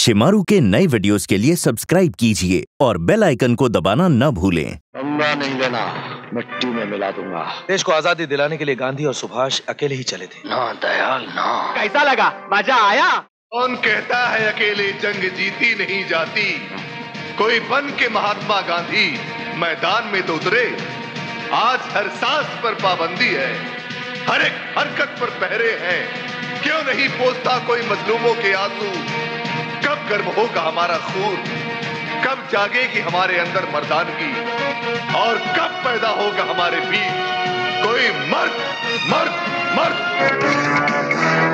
शिमारू के नए वीडियोस के लिए सब्सक्राइब कीजिए और बेल आइकन को दबाना न भूलें। पंगा नहीं लेना, मिट्टी में मिला दूंगा। देश को आजादी दिलाने के लिए गांधी और सुभाष अकेले ही चले थे। ना दयाल ना। कैसा लगा? मजा आया? कौन कहता है अकेले जंग जीती नहीं जाती? कोई बन के महात्मा गांधी मैदान में तो उतरे। आज हर सांस पर पाबंदी है, हर एक हरकत पर पहरे हैं। क्यों नहीं पोंछता कोई मजलूमों के आंसू? कब गर्म होगा हमारा खून? कब जागेगी हमारे अंदर मर्दानगी? और कब पैदा होगा हमारे बीच कोई मर्द मर्द मर्द?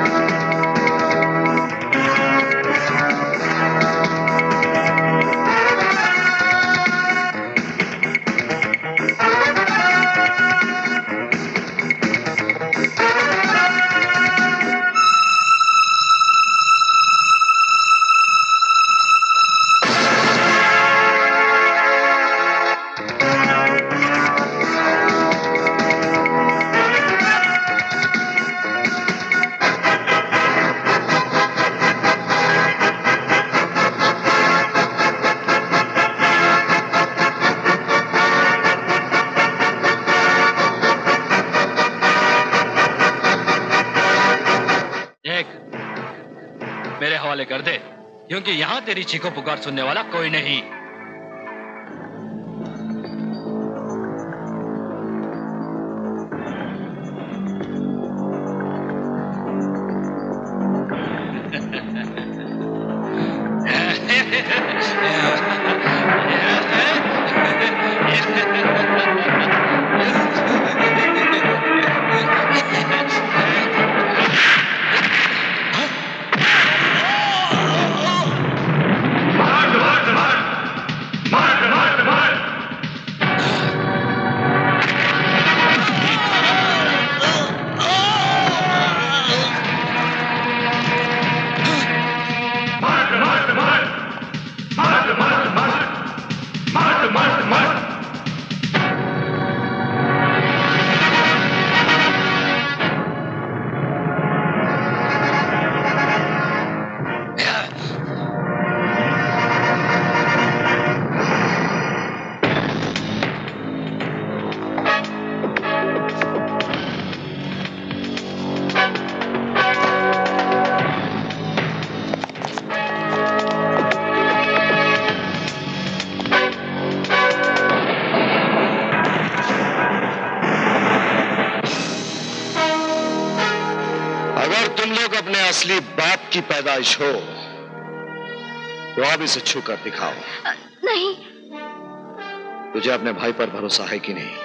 मेरे हवाले कर दे, क्योंकि यहाँ तेरी चीखों पुकार सुनने वाला कोई नहीं। अगर तुम लोग अपने असली बाप की पैदाइश हो तो अब इसे छूकर दिखाओ। नहीं। तुझे अपने भाई पर भरोसा है कि नहीं?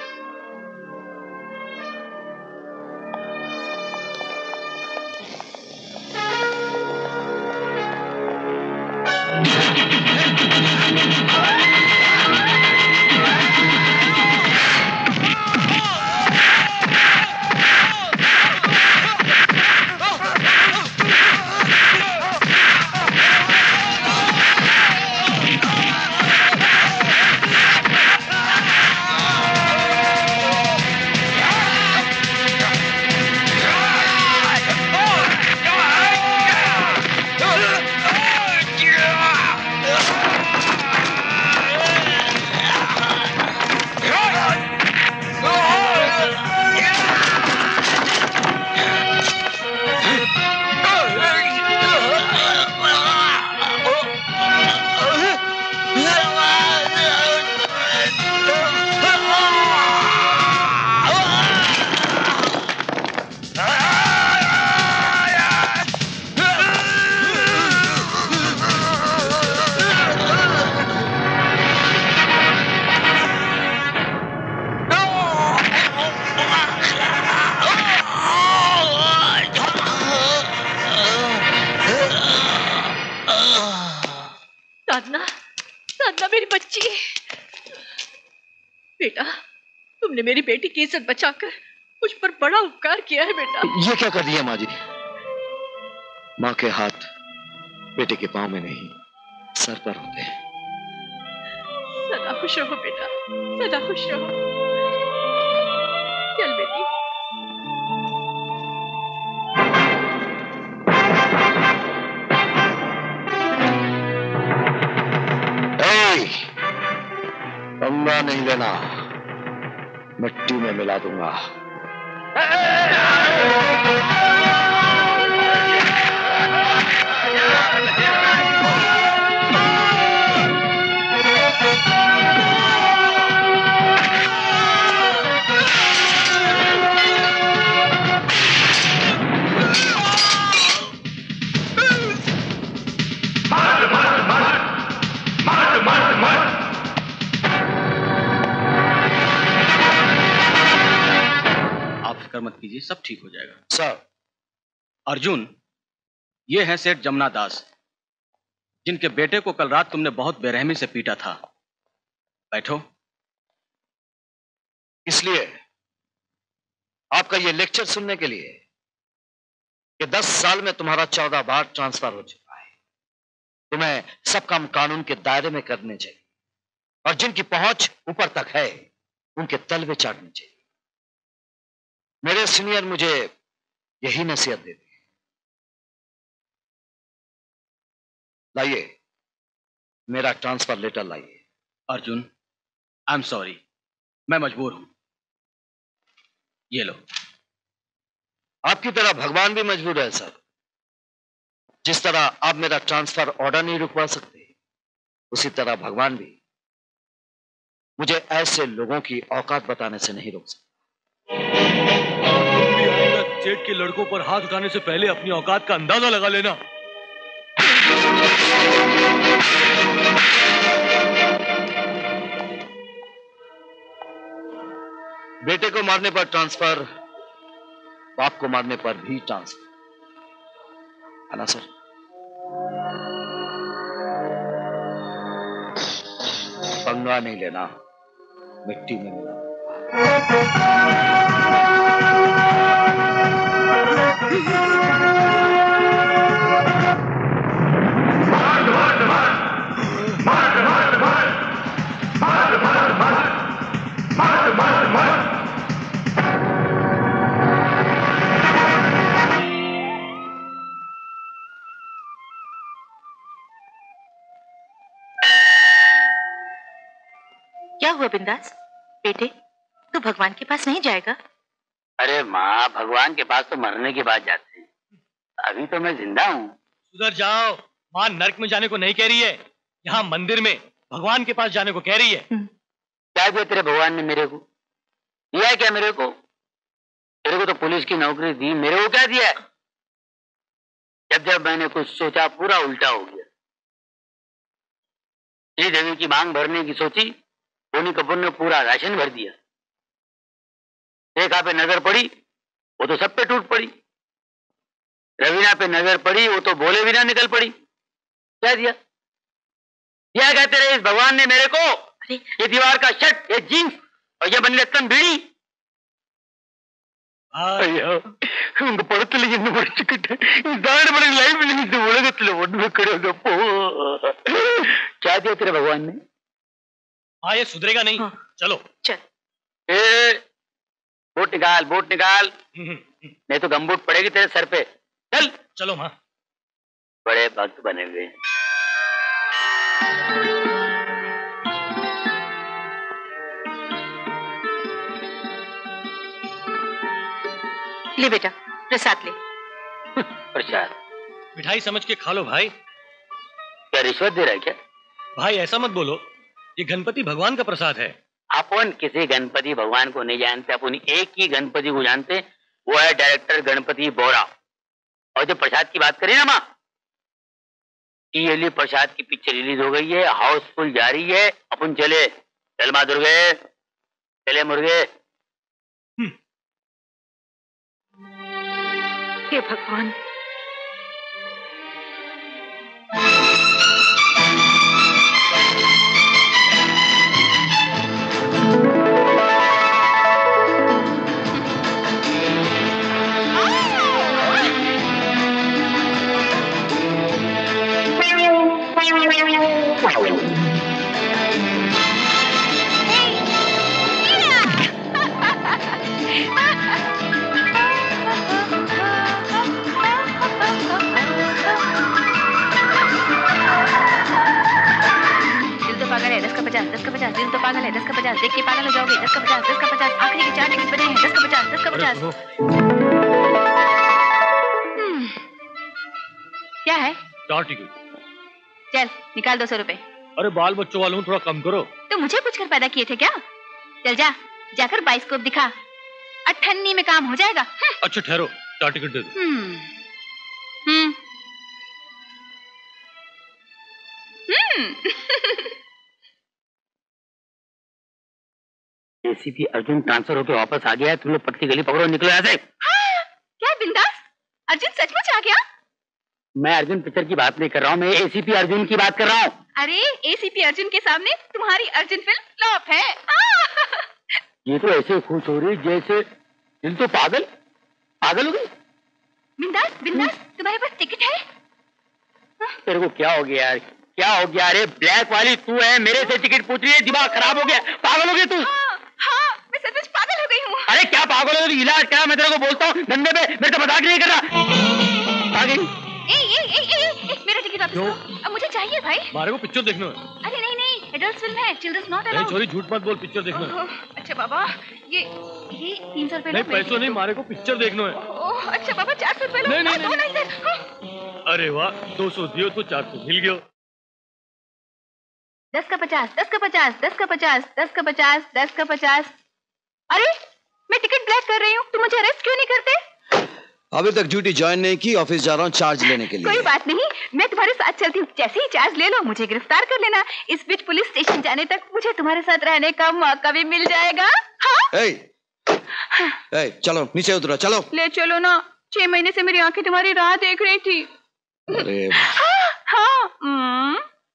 साधना मेरी बच्ची। बेटा, तुमने मेरी बेटी की इज्जत बचाकर मुझ पर बड़ा उपकार किया है बेटा। ये क्या कर दिया माँ जी? माँ के हाथ बेटे के पांव में नहीं, सर पर होते हैं। सदा खुश रहो बेटा, सदा खुश रहो। चल बेटी। पंगा नहीं लेना, मिट्टी में मिला दूंगा। मत कीजिए, सब ठीक हो जाएगा। सर। अर्जुन, ये है सेठ जमुना दास, जिनके बेटे को कल रात तुमने बहुत बेरहमी से पीटा था। बैठो। इसलिए आपका ये लेक्चर सुनने के लिए कि 10 साल में तुम्हारा 14 बार ट्रांसफर हो चुका है। तुम्हें सब काम कानून के दायरे में करने चाहिए और जिनकी पहुंच ऊपर तक है उनके तलवे चाटने चाहिए। मेरे सीनियर मुझे यही नसीहत देते हैं। लाइए मेरा ट्रांसफर लेटर लाइए। अर्जुन, आई एम सॉरी, मैं मजबूर हूं। ये लो। आपकी तरह भगवान भी मजबूर है सर। जिस तरह आप मेरा ट्रांसफर ऑर्डर नहीं रुकवा सकते, उसी तरह भगवान भी मुझे ऐसे लोगों की औकात बताने से नहीं रोक सकता। सेठ के लड़कों पर हाथ उठाने से पहले अपनी औकात का अंदाजा लगा लेना। बेटे को मारने पर ट्रांसफर, बाप को मारने पर भी ट्रांसफर, है ना सर? पंगा नहीं लेना, मिट्टी में मिला। क्या हुआ बिंदास? बेटे, तू भगवान के पास नहीं जाएगा? अरे माँ, भगवान के पास तो मरने के बाद जाते हैं, अभी तो मैं जिंदा हूँ। उधर जाओ, माँ नर्क में जाने को नहीं कह रही है, यहाँ मंदिर में भगवान के पास जाने को कह रही है। क्या दिया तेरे भगवान ने मेरे को? दिया है क्या मेरे को? तेरे को तो पुलिस की नौकरी दी, मेरे को क्या दिया है? जब जब मैंने कुछ सोचा पूरा उल्टा हो गया। श्री देवी की मांग भरने की सोची, बोनी कपूर ने पूरा राशन भर दिया। रेखा पे नजर पड़ी, वो तो सब पे टूट पड़ी। रवीना पे नजर पड़ी, वो तो बोले बिना निकल पड़ी। क्या दिया? क्या कहते रहे इस भगवान ने मेरे को? ये दीवार का शर्ट, ये जीन्स और ये बनियान बीड़ी। उनको पढ़ते लेकिन क्या दिया तेरे भगवान ने? हाँ, ये सुधरेगा नहीं। हाँ। चलो चल। बोट निकाल, बोट निकाल, नहीं तो गमबूट पड़ेगी तेरे सर पे। चल। चलो माँ। बड़े भक्त बने हुए। ले बेटा, प्रसाद ले। प्रसाद? मिठाई समझ के खा लो भाई। क्या रिश्वत दे रहा है क्या? भाई ऐसा मत बोलो, ये गणपति भगवान का प्रसाद है। अपन किसी गणपति भगवान को नहीं जानते, अपन एक ही गणपति को जानते, वो है डायरेक्टर गणपति बोरा। और जो प्रसाद की बात करी ना माँ, ये प्रसाद की पिक्चर रिलीज हो गई है, हाउसफुल जा रही है। अपन चले, चल माँ दुर्गे, चले मुर्गे। हे भगवान, 10 का 50, दिल तो पागल है, 10 का 50, देख के पागल हो जाओगे, 10 का 50, 10 का 50, आखिरी के 4 टिकट बचे हैं, 10 का 50, 10 का 50। क्या है? 4 टिकट। चल निकाल 200 रुपए। अरे बाल बच्चों वालों, थोड़ा कम करो। तो मुझे पूछकर पैदा किए थे क्या? चल जा, जाकर बाइस्कोप दिखा, 98 में काम हो जाएगा। अच्छा ठहरो, 4 टिकट दे दो। एसीपी अर्जुन ट्रांसफर होकर वापस आ गया है। तुम लोग पटकी गली पकड़ो, निकलो यहाँ से। क्या बिंदास? अर्जुन सचमुच आ गया? मैं अर्जुन पिक्चर की बात नहीं कर रहा हूँ, मैं एसीपी अर्जुन की बात कर रहा हूँ। अरे एसीपी अर्जुन के सामने तुम्हारी अर्जुन फिल्म फ्लॉप है। ये तो ऐसे खुश हो रही जैसे दिल तो पागल हो गई। बिंदास बिंदास, तुम्हारे पास टिकट है? तेरे को क्या हो गया यार, क्या हो गया? अरे ब्लैक वाली तू है, मेरे से टिकट पूछ रही है, दिमाग खराब हो गया, पागल हो गया तू। हाँ, मैं सचमुच पागल हो गई हूँ। अरे क्या पागल हो गई? इलाज करा, मैं तेरे को बोलता हूँ धंधे पे, मेरे तो मजाक नहीं कर रहा। आ गई। मेरा टिकट वापस दो। अब मुझे चाहिए भाई। मारे को पिक्चर देखना है। अरे नहीं, एडल्ट फिल्म है, चिल्ड्रंस नॉट अलाउड। नहीं छोरी, झूठ मत बोल, पिक्चर देखना है। अच्छा बाबा, ये 300 रुपए। नहीं पैसों नहीं, मारे को पिक्चर देखना है। अच्छा बाबा, 400 रुपए लो। नहीं। अरे वाह, 200 दियो तो 400 मिल गया। 10 का 50, 10 का 50, 10 का 50, 10 का 50, 10 का 50। अरे मैं टिकट ब्लैक कर रही हूँ, तुम मुझे अरेस्ट क्यों नहीं करते? अभी तक ड्यूटी ज्वाइन नहीं की, ऑफिस जा रहा हूँ चार्ज लेने के लिए। कोई बात नहीं, मैं तुम्हारे साथ चलती हूँ, जैसे ही चार्ज ले लो मुझे गिरफ्तार कर लेना। इस बीच पुलिस स्टेशन जाने तक मुझे तुम्हारे साथ रहने का मौका भी मिल जाएगा। हाँ? चलो नीचे उतरो, चलो। ले चलो ना, 6 महीने से मेरी आंखें तुम्हारी राह देख रही थी। अरे हाँ।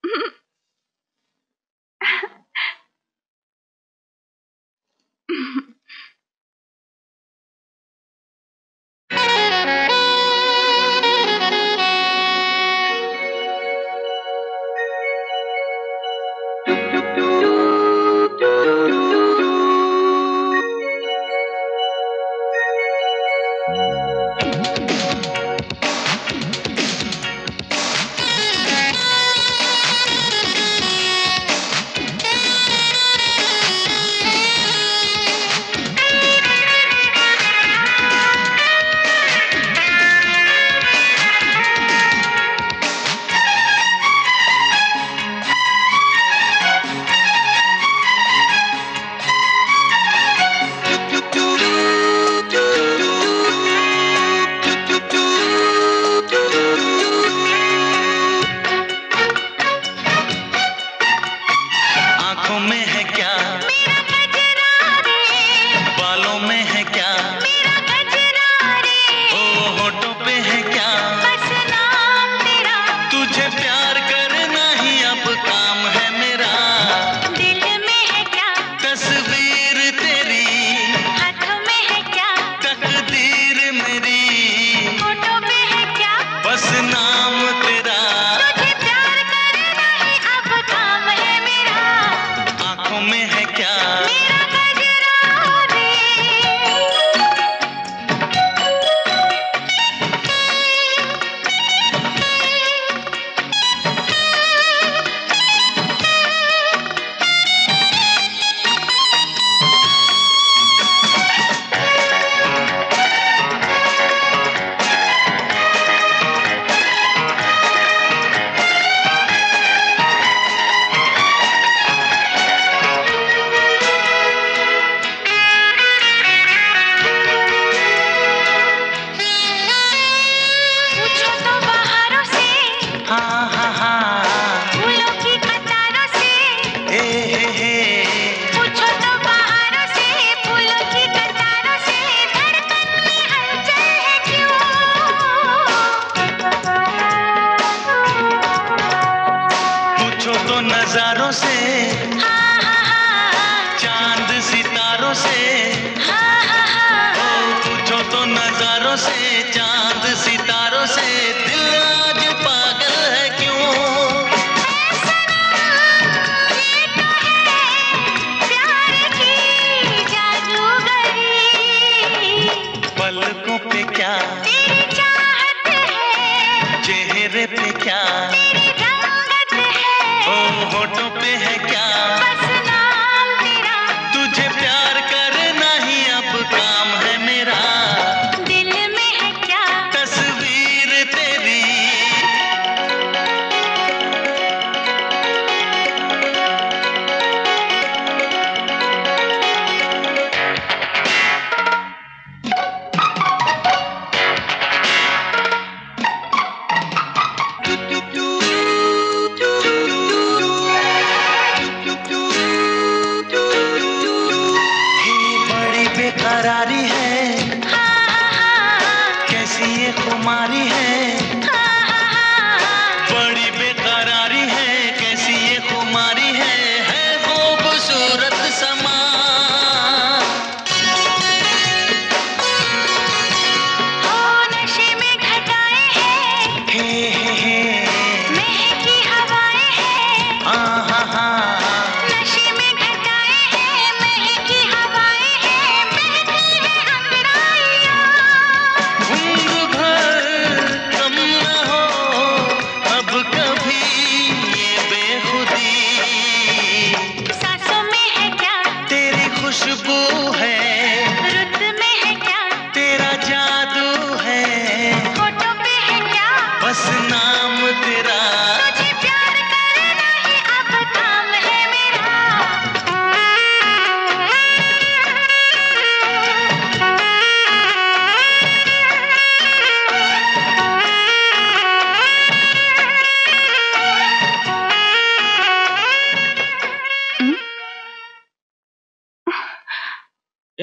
नजारों से, चांद सितारों से, पूछो तो नजारों से, चांद सितारों से, दिल आज पागल है क्यों? प्यार की जादूगरी, पलकों पे क्या तेरी चाहत है, चेहरे पे क्या तेरी रंगत है, होठों पे है क्या बस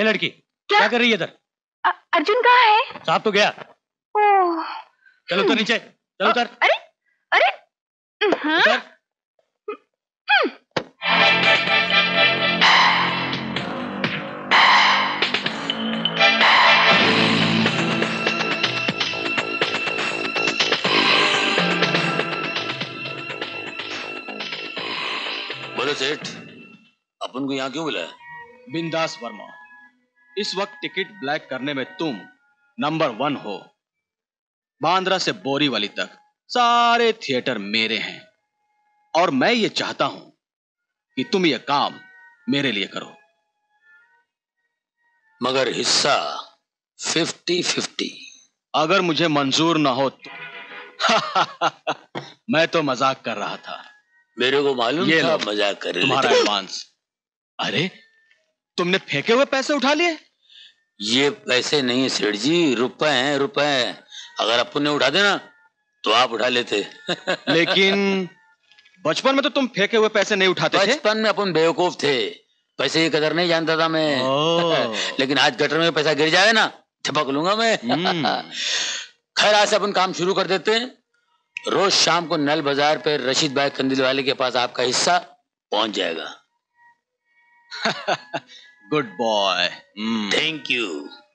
ये लड़की क्या कर रही है इधर? अर्जुन कहाँ है? साहब तो गया। ओह, चलो उतर नीचे, चलो उतर। अरे अरे हाँ? उतर। बोलो सेठ, अपन को यहाँ क्यों बुलाया? बिंदास वर्मा, इस वक्त टिकट ब्लैक करने में तुम नंबर 1 हो। बांद्रा से बोरीवली तक सारे थिएटर मेरे हैं और मैं ये चाहता हूं कि तुम ये काम मेरे लिए करो। मगर हिस्सा 50-50। अगर मुझे मंजूर ना हो तो मैं तो मजाक कर रहा था। मेरे को मालूम ये था लो, मजाक कर रहे तुम्हारा थे। एडवांस। अरे तुमने फेंके हुए पैसे उठा लिए? ये पैसे नहीं है सेठ जी, रुपए हैं रुपए। अगर अपन ने उठा देना तो आप उठा लेते। लेकिन बचपन में तो तुम फेंके हुए पैसे नहीं उठाते थे। बचपन में अपन बेवकूफ थे, पैसे की कदर नहीं जानता था मैं। लेकिन आज गटर में पैसा गिर जाए ना, झपक लूंगा मैं। खैर आज से अपन काम शुरू कर देते हैं। रोज शाम को नल बाजार पे रशीद भाई कंदील वाले के पास आपका हिस्सा पहुंच जाएगा। Good boy. Thank you.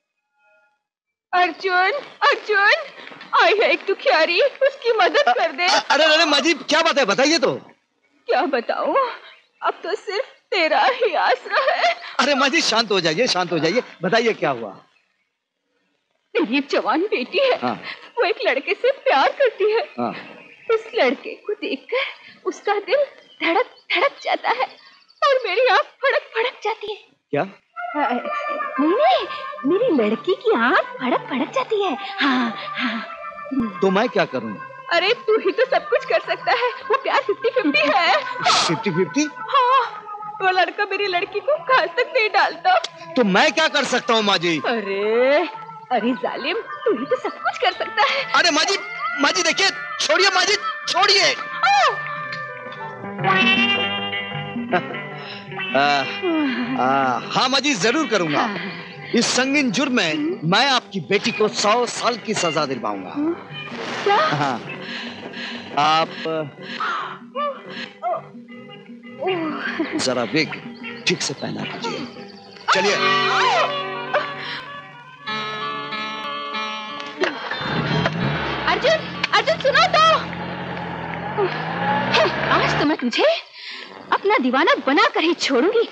Arjun Arjun, आई है एक दुखियारी, उसकी मदद कर दे। अरे अरे माजी, क्या बात है, बताइए तो। क्या बताऊं, अब तो सिर्फ तेरा ही आसरा है। अरे माजी शांत हो जाइए, शांत हो जाइए, बताइए क्या हुआ। मेरी एक जवान बेटी है। हाँ। वो एक लड़के से प्यार करती है। हाँ। उस लड़के को देखकर उसका दिल धड़क धड़क जाता है और मेरी आँख फड़क फड़क जाती है। क्या? नहीं नहीं, मेरी लड़की की आँख फड़क फड़क जाती है। हाँ हाँ। तो मैं क्या करूं? अरे तू ही तो सब कुछ कर सकता है। वो प्यार 50-50 है। 50-50? हाँ, वो लड़का मेरी लड़की को घास तक नहीं डालता। तो मैं क्या कर सकता हूँ माजी? अरे जालिम, तू ही तो सब कुछ कर सकता है। अरे माजी, माजी देखिए, छोड़िए माजी, छोड़िए। हाँ माजी, जरूर करूंगा। इस संगीन जुर्म में मैं आपकी बेटी को 100 साल की सजा दिलवाऊंगा। क्या? हाँ, आप जरा विग ठीक से पहना दीजिए। चलिए। अर्जुन अर्जुन, सुनो तो। आज तो मैं तुझे अपना दीवाना बना कर ही छोड़ूंगी।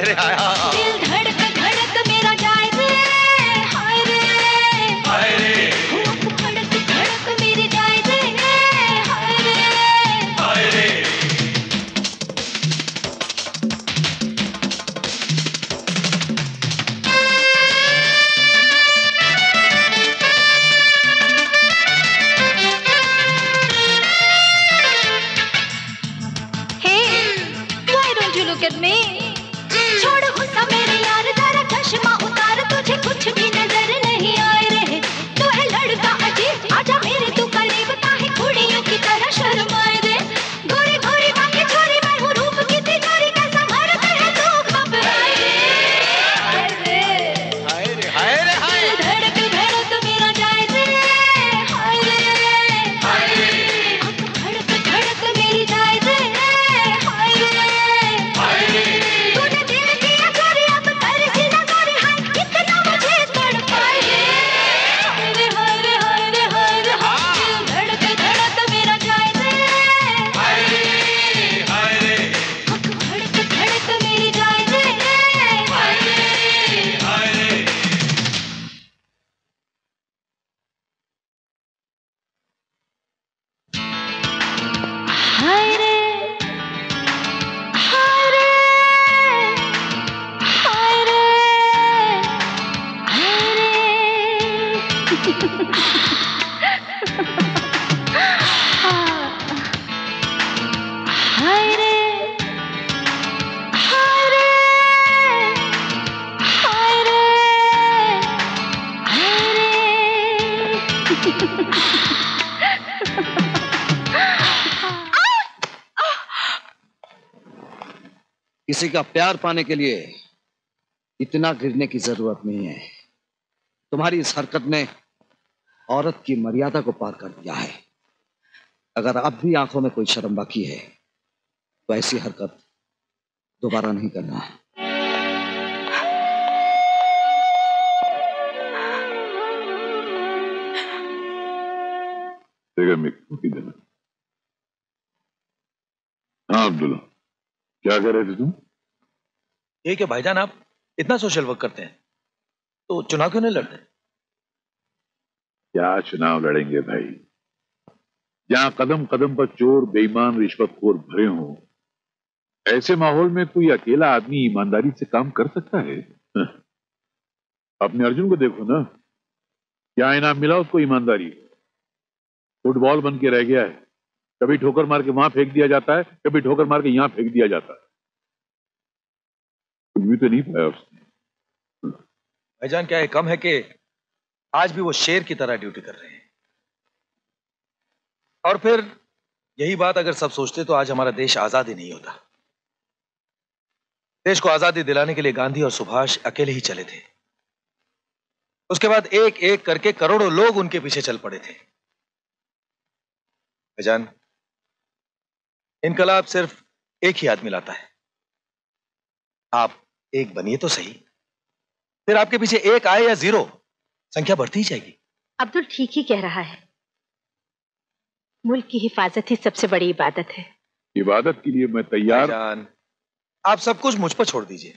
हाय रे हाय दिल धड़क धड़क मेरा जाए रे, हाय रे हाय रे धड़क धड़क मेरी जाए रे, हाय रे हाय रे। Look at me. छोड़ गुस्सा मेरे यार, जरा चश्मा उतार, तुझे कुछ भी नजर नहीं आए रे। तू है लड़का अजीब, आजा मेरे तू करीब, काहे कुड़ियों की तरह शर्माए रे। गोरी गोरी बाकी छोरी, मैं हूँ रूप की तिजोरी, कैसा मर्द है तू घबराए रे। हाय रे हाय रे हाय रे हाय। धड़क धड़क मेरा जाए रे, हाय रे हाय रे धड़क धड़क मेरी जाए रे, हाय रे तूने दिल दिया चोरी, अब कर सीना चोरी, हाय कितना मुझे तड़पाए रे। हाय रे हाय रे हाय रे हाय रे धड़क धड़क मेरा जाए रे, हाय रे हाय रे धड़क धड़क मेरी जाए रे, हाय रे हाय रे। हाय रे हाय रे हाय रे हाय रे हाय रे हाय रे हाय रे किसी का प्यार पाने के लिए इतना गिरने की जरूरत नहीं है। तुम्हारी इस हरकत ने औरत की मर्यादा को पार कर दिया है। अगर अब भी आंखों में कोई शर्म बाकी है तो ऐसी हरकत दोबारा नहीं करना। देना। हाँ अब्दुल्ला, क्या कह रहे थे तुम? ये क्या भाईजान, आप इतना सोशल वर्क करते हैं तो चुनाव क्यों नहीं लड़ते? क्या चुनाव लड़ेंगे भाई? जहां कदम कदम पर चोर, बेईमान, रिश्वतखोर भरे हों, ऐसे माहौल में कोई अकेला आदमी ईमानदारी से काम कर सकता है? अपने अर्जुन को देखो ना, क्या इनाम मिला उसको? ईमानदारी। फुटबॉल बन के रह गया है। कभी ठोकर मार के वहां फेंक दिया जाता है, कभी ठोकर मार के यहां फेंक दिया जाता है। कुछ भी तो नहीं पाया उसने। भाईजान क्या है, कम है कि आज भी वो शेर की तरह ड्यूटी कर रहे हैं। और फिर यही बात अगर सब सोचते तो आज हमारा देश आजाद ही नहीं होता। देश को आजादी दिलाने के लिए गांधी और सुभाष अकेले ही चले थे। उसके बाद एक एक करके करोड़ों लोग उनके पीछे चल पड़े थे। भाईजान, इनकलाब सिर्फ एक ही आदमी लाता है। आप एक बनिए तो सही, फिर आपके पीछे एक आए या जीरो, संख्या बढ़ती ही जाएगी। अब्दुल ठीक ही कह रहा है। मुल्क की हिफाजत ही सबसे बड़ी इबादत है। इबादत के लिए मैं तैयार। भाईजान, आप सब कुछ मुझ पर छोड़ दीजिए।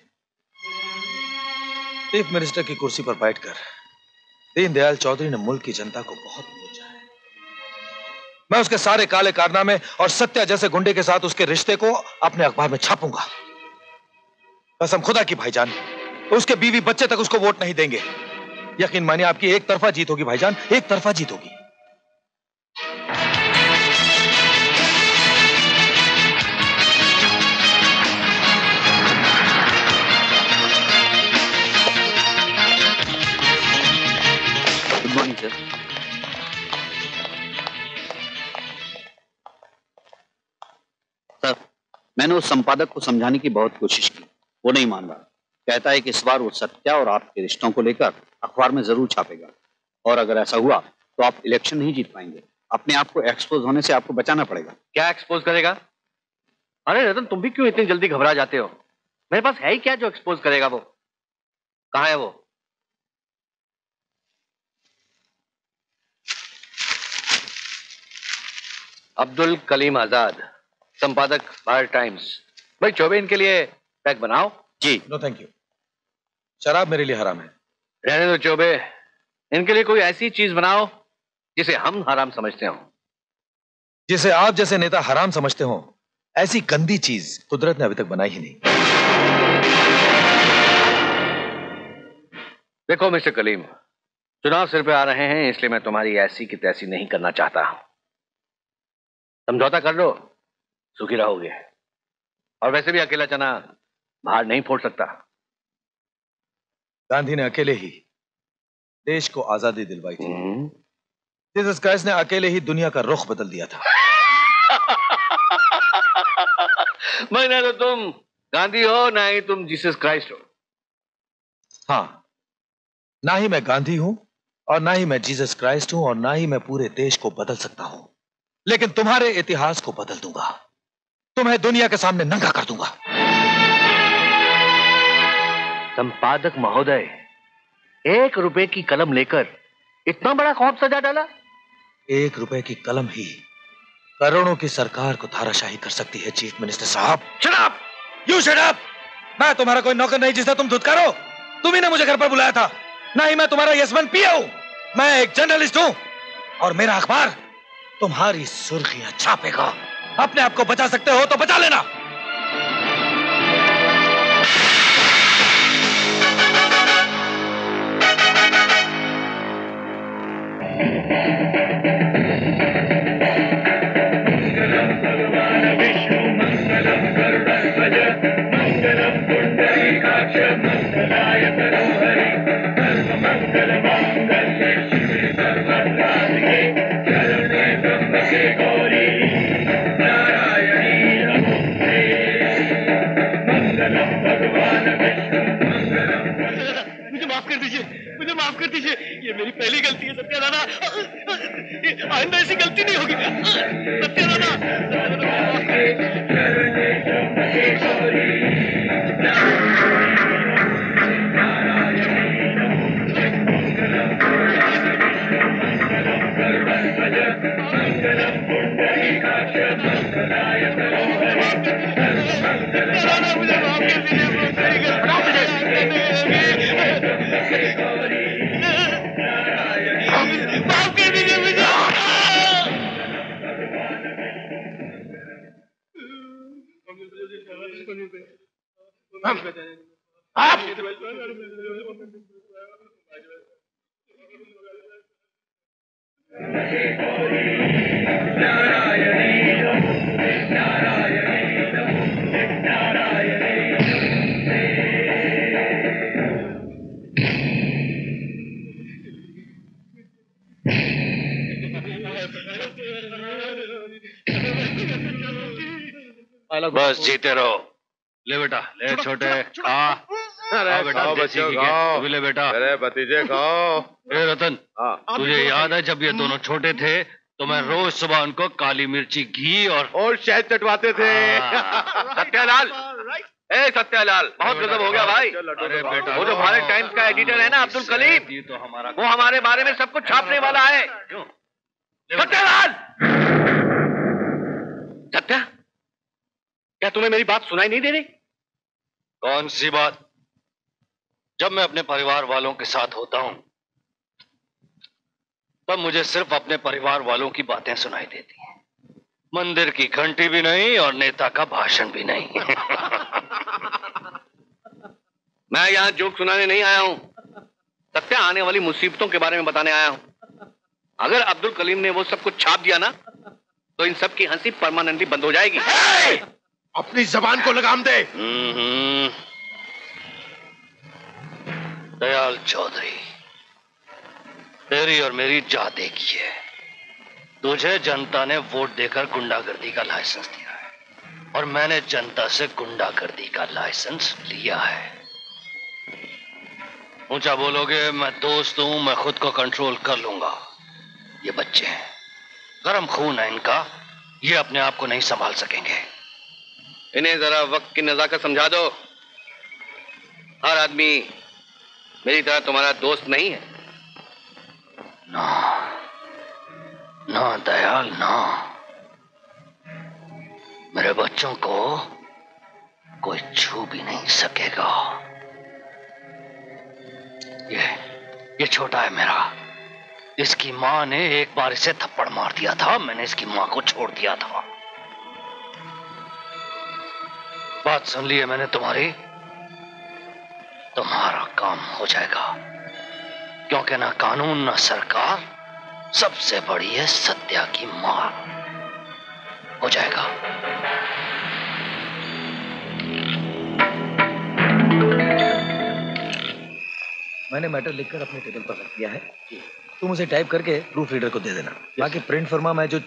चीफ मिनिस्टर की कुर्सी पर बैठकर दीनदयाल चौधरी ने मुल्क की जनता को बहुत पूछा है। मैं उसके सारे काले कारनामे और सत्या जैसे गुंडे के साथ उसके रिश्ते को अपने अखबार में छापूंगा। कसम खुदा की भाईजान, उसके बीवी बच्चे तक उसको वोट नहीं देंगे। यकीन मानिए आपकी एक तरफा जीत होगी भाईजान, एक तरफा जीत होगी। Good morning sir. सर, मैंने उस संपादक को समझाने की बहुत कोशिश की, वो नहीं मान रहा। कहता है कि इस बार वो सत्या और आपके रिश्तों को लेकर अखबार में जरूर छापेगा, और अगर ऐसा हुआ तो आप इलेक्शन नहीं जीत पाएंगे। अपने आप को एक्सपोज होने से आपको बचाना पड़ेगा। क्या एक्सपोज करेगा? अरे रतन, तुम भी क्यों इतनी जल्दी घबरा जाते हो? मेरे पास है ही क्या जो एक्सपोज करेगा? वो कहाँ है? वो अब्दुल कलीम आजाद, संपादक भारत टाइम्स। भाई चौबे, इनके लिए पैक बनाओ। जी। No thank you. शराब मेरे लिए हराम है। रहने दो चौबे, इनके लिए कोई ऐसी चीज बनाओ जिसे हम हराम समझते हो। जिसे आप जैसे नेता हराम समझते हो, ऐसी गंदी चीज कुदरत ने अभी तक बनाई ही नहीं। देखो मिस्टर कलीम, चुनाव सिर पे आ रहे हैं, इसलिए मैं तुम्हारी ऐसी की तैसी नहीं करना चाहता हूं। समझौता कर लो, सुखी रहोगे। और वैसे भी अकेला चना बाहर नहीं फोड़ सकता। गांधी ने अकेले ही देश को आजादी दिलवाई थी। जीसस क्राइस्ट ने अकेले ही दुनिया का रुख बदल दिया था। मैं ना तो तुम गांधी हो, ना ही तुम जीसस क्राइस्ट हो। हाँ, ना ही मैं गांधी हूं और ना ही मैं जीसस क्राइस्ट हूं और ना ही मैं पूरे देश को बदल सकता हूं, लेकिन तुम्हारे इतिहास को बदल दूंगा। तुम्हें दुनिया के सामने नंगा कर दूंगा। संपादक महोदय, 1 रुपए की कलम लेकर इतना बड़ा खौफ सजा डाला। 1 रुपए की कलम ही करोड़ों की सरकार को धाराशाही कर सकती है। चीफ मिनिस्टर साहब, shut up! You shut up! मैं तुम्हारा कोई नौकर नहीं जिसे तुम धुतकारो। तुम ही ने मुझे घर पर बुलाया था, ना ही मैं तुम्हारा यशमैन पिया हूं। मैं एक जर्नलिस्ट हूं और मेरा अखबार तुम्हारी सुर्खियां छापेगा। अपने आप को बचा सकते हो तो बचा लेना। मुझे माफ कर दीजिए, ये मेरी पहली गलती है सत्यानारायण। आइंदा ऐसी गलती नहीं होगी। बस जीते रहो। ले बेटा, ले छोटे, खा। बेटा, बच्चों खाओ। ले बेटा। अरे भतीजे खाओ। रतन, तुझे याद है जब ये दोनों छोटे थे तो मैं रोज सुबह उनको काली मिर्ची, घी और शहद चटवाते थे। सत्यालाल, सत्यालाल, बहुत गजब हो गया भाई। अरे बेटा, वो जो भारत टाइम्स का एडिटर है ना अब्दुल कलीम, तो वो हमारे बारे में सब कुछ छापने वाला है। सत्यालाल! सत्या, क्या तुम्हें मेरी बात सुनाई नहीं दे रही? कौन सी बात? जब मैं अपने परिवार वालों के साथ होता हूं तब मुझे सिर्फ अपने परिवार वालों की बातें सुनाई देती हैं। मंदिर की घंटी भी नहीं और नेता का भाषण भी नहीं। मैं यहां जोक सुनाने नहीं आया हूं, सत्या आने वाली मुसीबतों के बारे में बताने आया हूं। अगर अब्दुल कलीम ने वो सब कुछ छाप दिया ना तो इन सब की हंसी परमानेंटली बंद हो जाएगी। अपनी जबान को लगाम दे। दयाल चौधरी, तेरी और मेरी जा देखी है। तुझे जनता ने वोट देकर गुंडागर्दी का लाइसेंस दिया है और मैंने जनता से गुंडागर्दी का लाइसेंस लिया है। ऊंचा बोलोगे, मैं दोस्त हूं, मैं खुद को कंट्रोल कर लूंगा। ये बच्चे हैं, गर्म खून है इनका, ये अपने आप को नहीं संभाल सकेंगे। इन्हें जरा वक्त की नजाकत समझा दो। हर आदमी मेरी तरह तुम्हारा दोस्त नहीं है। ना ना दयाल, ना। मेरे बच्चों को कोई छू भी नहीं सकेगा। ये छोटा है मेरा। इसकी माँ ने एक बार इसे थप्पड़ मार दिया था, मैंने इसकी माँ को छोड़ दिया था। बात सुन ली है मैंने तुम्हारी, तुम्हारा काम हो जाएगा, क्योंकि ना कानून ना सरकार, सबसे बड़ी है सत्या की मार। हो जाएगा। मैंने मैटर लिखकर अपने टेबल पर रख दिया है, तुम उसे टाइप करके प्रूफ रीडर को दे देना। बाकी प्रिंट फर्मा मैं जो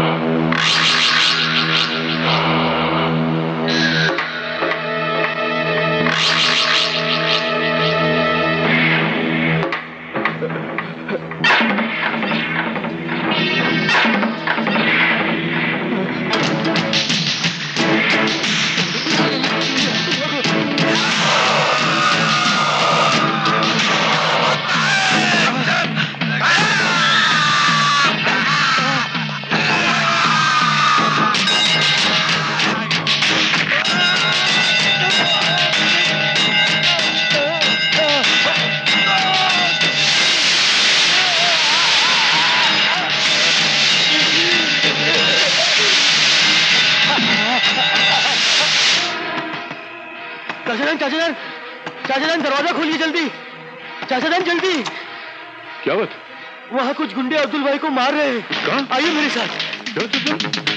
चाचाजान दरवाजा खोलिए जल्दी। चाचाजान जल्दी। क्या बात? वहाँ कुछ गुंडे अब्दुल भाई को मार रहे हैं। कहाँ? आइए मेरे साथ। चलो चलो।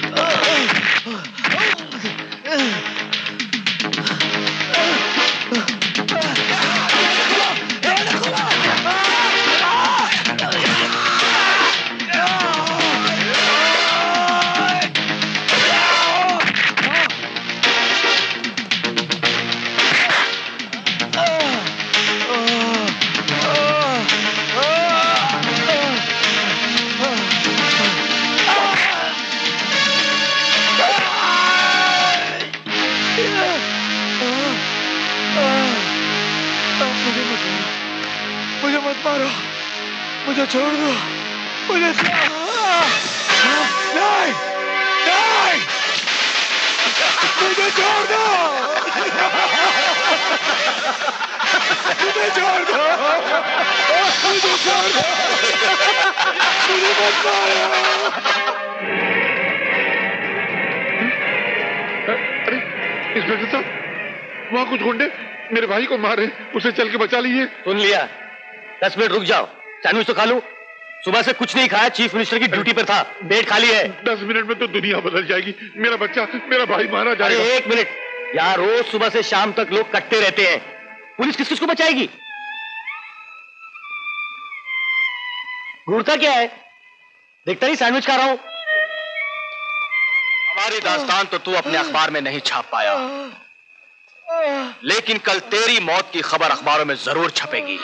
मुझे मत मारो, मुझे छोड़ दो, मुझे नहीं, नहीं, मुझे छोड़ दो, मुझे छोड़ दो, मुझे छोड़ दो, मुझे मत मारो। अरे इंस्पेक्टर साहब, वहाँ कुछ गुंडे मेरे भाई को मारे, उसे चल के बचा लीजिए। सुन लिया, 10 मिनट रुक जाओ, सैंडविच तो खा लूं। सुबह से कुछ नहीं खाया, चीफ मिनिस्टर की ड्यूटी पर था, पेट खाली है। 10 मिनट में तो दुनिया बदल जाएगी। मेरा बच्चा, मेरा भाई मारा जाएगा। अरे 1 मिनट यार, रोज सुबह से शाम तक लोग कटते रहते हैं, पुलिस किस किस को बचाएगी? घूरता क्या है? देखता नहीं सैंडविच खा रहा हूं। हमारी दास्तान तो तू अपने अखबार में नहीं छाप पाया, लेकिन कल तेरी मौत की खबर अखबारों में जरूर छपेगी।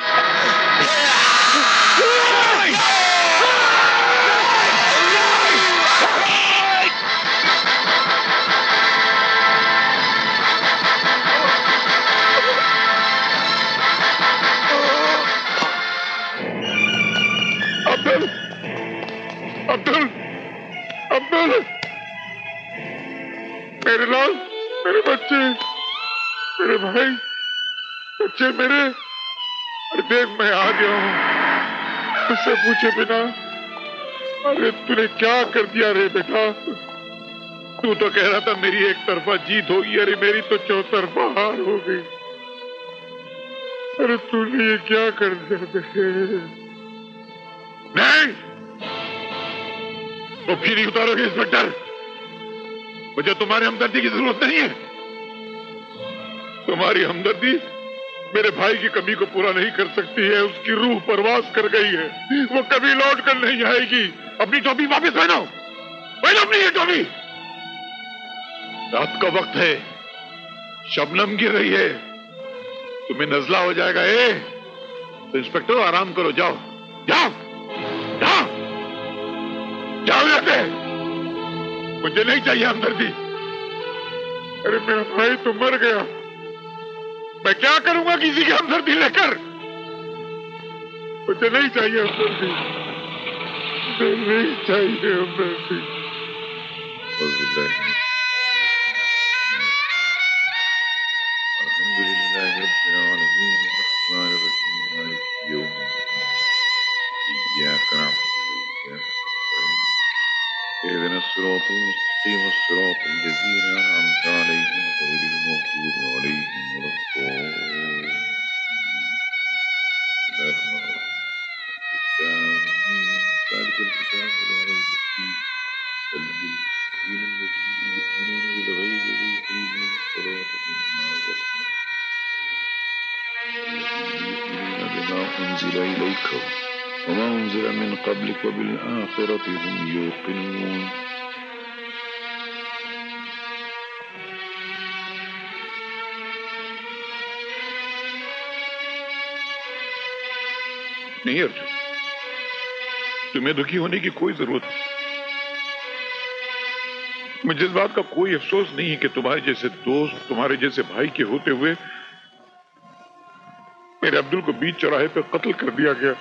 अब्दुल, अब्दुल, अब्दुल, मेरे लाल, मेरे बच्चे, मेरे भाई, बच्चे मेरे। अरे देख, मैं आ गया हूँ, मुझसे पूछे बिना। अरे तूने क्या कर दिया रे बेटा? तू तो कह रहा था मेरी एक तरफा जीत होगी, अरे मेरी तो चौतरफा हार हो गई। अरे तूने ये क्या कर दिया बेटे? नहीं, वो फिर ही उतारोगे इंस्पेक्टर? मुझे तुम्हारी हमदर्दी की जरूरत नहीं है। तुम्हारी हमदर्दी मेरे भाई की कमी को पूरा नहीं कर सकती है। उसकी रूह परवास कर गई है, वो कभी लौट कर नहीं आएगी। अपनी टोपी वापस पहनो, पहनो अपनी ये टोपी। रात का वक्त है, शबनम गिर रही है, तुम्हें नजला हो जाएगा। तो इंस्पेक्टर आराम करो, जाओ जाओ जाओ जाओ जाते। मुझे नहीं चाहिए हमदर्दी। अरे मेरा भाई तो मर गया, मैं क्या करूंगा किसी की हमदर्दी लेकर? मुझे नहीं चाहिए हमदर्दी, मुझे नहीं चाहिए हमदर्दी। اهدنا الصراط المستقيم الصراط الذين أنعمت عليهم غير المغضوب عليهم ولا الضالين. ذلك الكتاب لا ريب فيه بل للمتقين الذين يؤمنون بالغيب ويقيمون الصلاة ومما رزقناهم بما أنزل إليك وما أنزل من قبلك وبالآخرة هم يوقنون. नहीं अर्जुन, तुम्हें दुखी होने की कोई जरूरत नहीं। मुझे इस बात का कोई अफसोस नहीं है कि तुम्हारे जैसे दोस्त, तुम्हारे जैसे भाई के होते हुए मेरे अब्दुल को बीच चौराहे पर कत्ल कर दिया गया।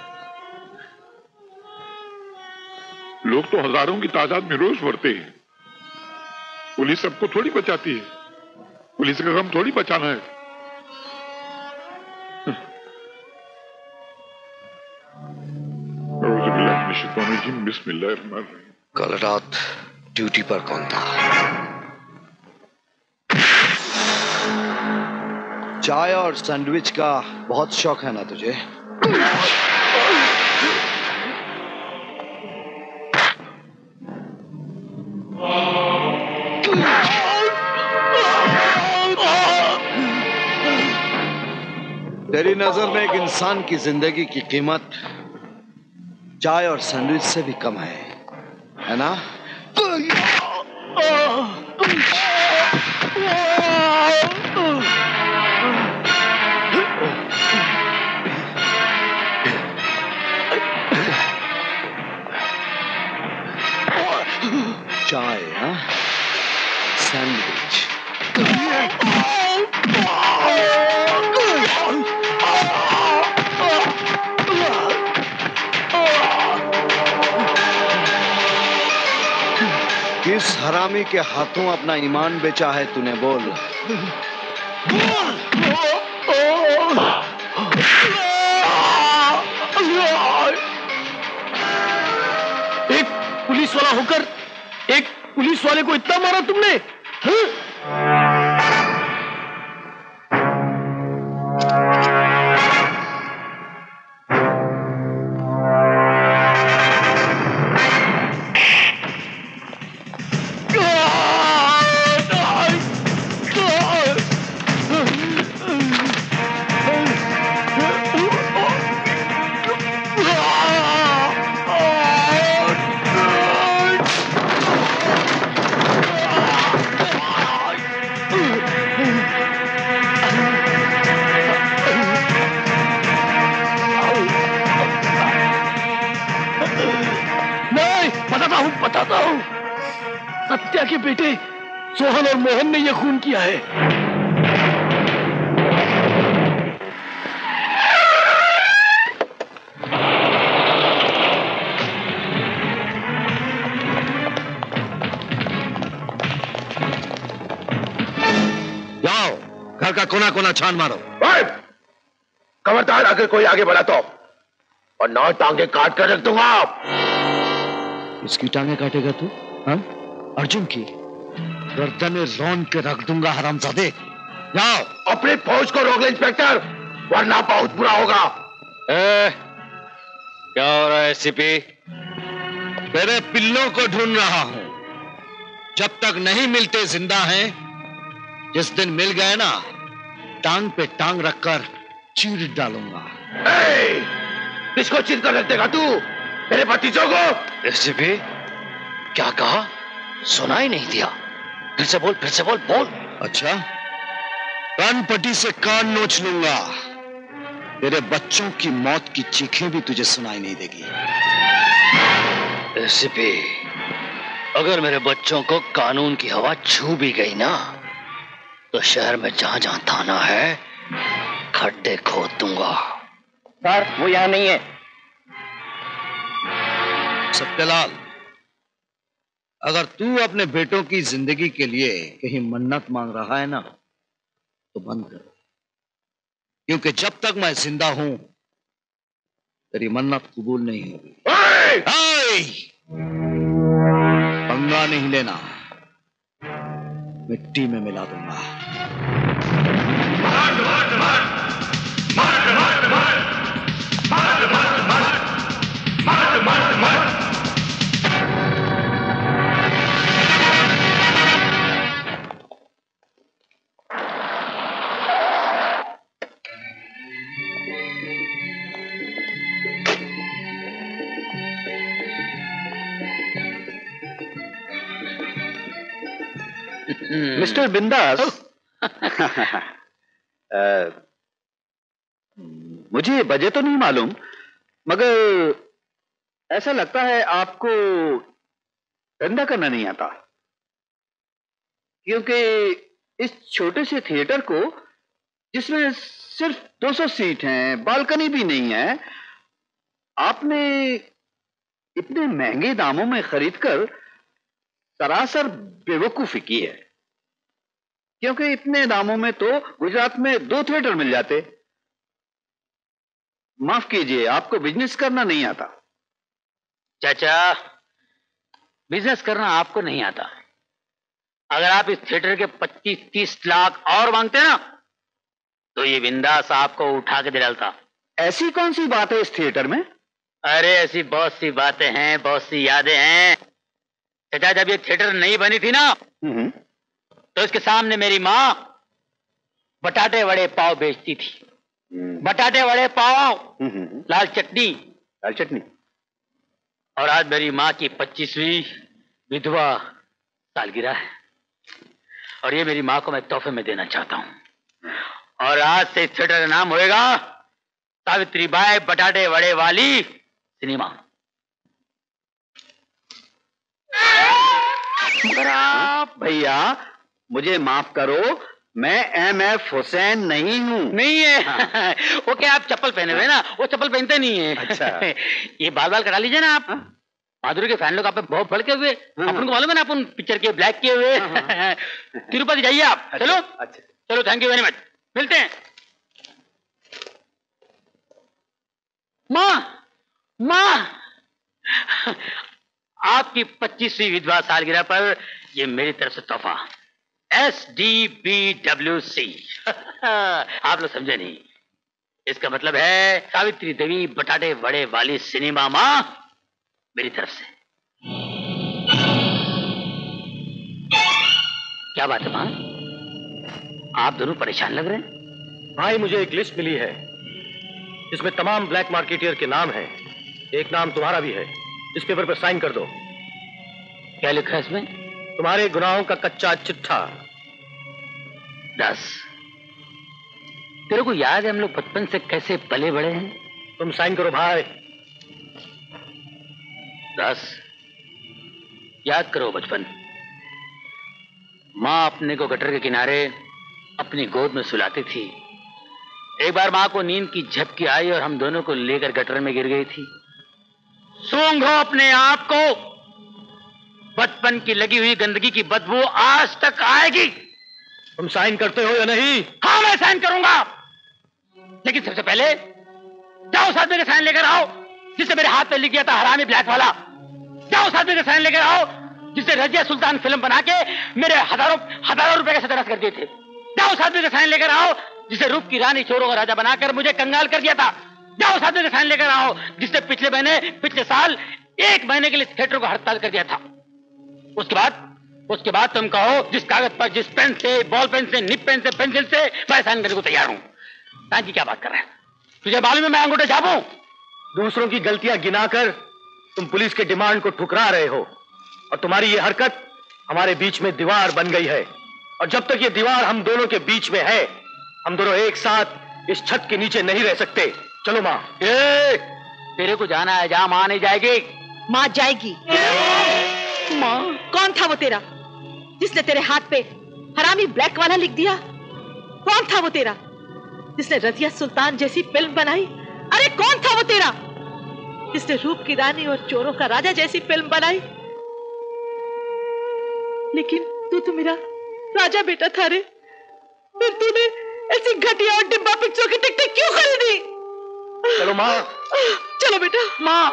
लोग तो हजारों की तादाद में रोज मरते हैं, पुलिस सबको थोड़ी बचाती है, पुलिस का काम थोड़ी बचाना है। बिस्मिल्लाहिर्रहमानिर्रहीम। कल रात ड्यूटी पर कौन था? चाय और सैंडविच का बहुत शौक है ना तुझे? तेरी नजर में एक इंसान की जिंदगी की कीमत चाय और सैंडविच से भी कम है ना? चाय, हाँ? सैंडविच। किस हरामी के हाथों अपना ईमान बेचा है तूने, बोल? एक पुलिस वाला होकर एक पुलिस वाले को इतना मारा तुमने? बताता हूं, सत्या के बेटे सोहन और मोहन ने यह खून किया है। जाओ, घर का कोना कोना छान मारो। खबरदार, अगर कोई आगे बढ़ा तो और 9 टांगे काट कर रख दूंगा। इसकी टांगे काटेगा तू? हाँ? अर्जुन की गर्दनें रौन के रख दूंगा हरामजादे। जाओ, अपनी फौज को रोक ले इंस्पेक्टर, वरना बहुत बुरा होगा। क्या हो रहा है सीपी? तेरे पिल्लों को ढूंढ रहा हूं। जब तक नहीं मिलते जिंदा हैं, जिस दिन मिल गए ना, टांग पे टांग रखकर चीर डालूंगा। किसको चीर कर रख देगा तू? मेरे भतीजों को? एसीपी, क्या कहा? सुना ही नहीं दिया। फिर से बोल, फिर से बोल, बोल। अच्छा, कान पट्टी से कान नोच लूंगा। तेरे बच्चों की मौत की चीखें भी तुझे सुनाई नहीं देगी। एसीपी, अगर मेरे बच्चों को कानून की हवा छू भी गई ना, तो शहर में जहां जहां थाना है, खड्डे खोद दूंगा। सर, वो यहां नहीं है। सत्यलाल, अगर तू अपने बेटों की जिंदगी के लिए कहीं मन्नत मांग रहा है ना, तो बंद कर। क्योंकि जब तक मैं जिंदा हूं तेरी मन्नत कबूल नहीं होगी। पंगा नहीं लेना, मिट्टी में मिला दूंगा। मिस्टर बिंदास, मुझे वजह तो नहीं मालूम, मगर ऐसा लगता है आपको धंधा करना नहीं आता। क्योंकि इस छोटे से थिएटर को, जिसमें सिर्फ 200 सीट हैं, बालकनी भी नहीं है, आपने इतने महंगे दामों में खरीदकर सरासर बेवकूफी की है। क्योंकि इतने दामों में तो गुजरात में 2 थिएटर मिल जाते। माफ कीजिए, आपको बिजनेस करना नहीं आता। चाचा, बिजनेस करना आपको नहीं आता। अगर आप इस थिएटर के 25-30 लाख और मांगते ना, तो ये बिंदास आपको उठा के दिलाता। ऐसी कौन सी बात है इस थिएटर में? अरे ऐसी बहुत सी बातें हैं, बहुत सी यादें हैं। चाचा, जब ये थिएटर नहीं बनी थी ना, तो इसके सामने मेरी माँ बटाटे वड़े पाव बेचती थी। बटाटे वड़े पाव, लाल चटनी। लाल चटनी। और आज मेरी माँ की 25वीं विधवा सालगिरह है, और ये मेरी माँ को मैं तोहफे में देना चाहता हूँ। और आज से इस थिएटर का नाम होएगा सावित्रीबाई बटाटे वड़े वाली सिनेमा। भैया मुझे माफ करो, मैं MF हुसैन नहीं हूँ। नहीं है? वो क्या आप चप्पल पहने हुए ना, वो चप्पल पहनते नहीं है। अच्छा। ये बाल बाल कटा लीजिए ना आप। माधुरी के फैन लोग आप पे बहुत भड़के हुए। अपन को मालूम है ना, अपन पिक्चर के ब्लैक किए हुए। तिरुपति जाइए आप। चलो। अच्छा। चलो, थैंक यू वेरी मच, मिलते हैं। माँ, आपकी 25वीं विधवा सालगिरह पर ये मेरी तरफ से तोहफा, SDBWC। आप लोग समझे नहीं, इसका मतलब है सावित्री देवी बटाटे वड़े वाली सिनेमा माँ मेरी तरफ से। क्या बात है माँ, आप दोनों परेशान लग रहे हैं? भाई, मुझे एक लिस्ट मिली है जिसमें तमाम ब्लैक मार्केटियर के नाम हैं। एक नाम तुम्हारा भी है। इस पेपर पर साइन कर दो। क्या लिखा है इसमें? तुम्हारे गुनाहों का कच्चा चिट्ठा। 10। तेरे को याद है हम लोग बचपन से कैसे पले बड़े हैं? तुम साइन करो भाई। 10। याद करो बचपन। माँ अपने को गटर के किनारे अपनी गोद में सुलाती थी। एक बार माँ को नींद की झपकी आई और हम दोनों को लेकर गटर में गिर गई थी। सूंघो अपने आप को, बचपन की लगी हुई गंदगी की बदबू आज तक आएगी। तुम साइन करते हो या नहीं? हाँ, मैं साइन करूंगा, लेकिन सबसे पहले जाओ उस आदमी का साइन लेकर आओ जिसने मेरे हाथ पे लिख दिया था हरामी ब्लैक वाला। जाओ उस आदमी का साइन लेकर आओ जिसने रजिया सुल्तान फिल्म बना के मेरे हजारों रुपए का सत्यानाश कर दिए थे। जाओ उस आदमी का साइन लेकर आओ जिसे रूप की रानी चोरों का राजा बनाकर मुझे कंगाल कर दिया था। जाओ उस आदमी का साइन लेकर आओ जिसने पिछले साल 1 महीने के लिए थिएटर को हड़ताल कर दिया था। उसके बाद तुम कहो जिस कागज पर, जिस पेन से, बॉल पेन से, निप पेन से, पेंसिल से मैं साइन करने को तैयार हूं। साइन की क्या बात कर रहा है? तुझे मालूम है मैं अंगूठे छापूं? दूसरों की गलतियां गिनाकर तुम पुलिस के डिमांड को ठुकरा रहे हो, और तुम्हारी ये हरकत हमारे बीच में दीवार बन गई है। और जब तक ये दीवार हम दोनों के बीच में है, हम दोनों एक साथ इस छत के नीचे नहीं रह सकते। चलो माँ। तेरे को जाना है जहां माँ नहीं जाएगी। माँ जाएगी। माँ? कौन था वो तेरा जिसने तेरे हाथ पे हरामी ब्लैक वाला लिख दिया? कौन था वो तेरा जिसने रजिया सुल्तान जैसी फिल्म बनाई? अरे कौन था वो तेरा जिसने रूप की रानी और चोरों का राजा जैसी फिल्म बनाई? लेकिन तू तो मेरा राजा बेटा था रे, फिर तूने ऐसी घटिया और डिब्बा पिक्चर की टिकट क्यों खरीदी? चलो माँ, चलो बेटा। माँ,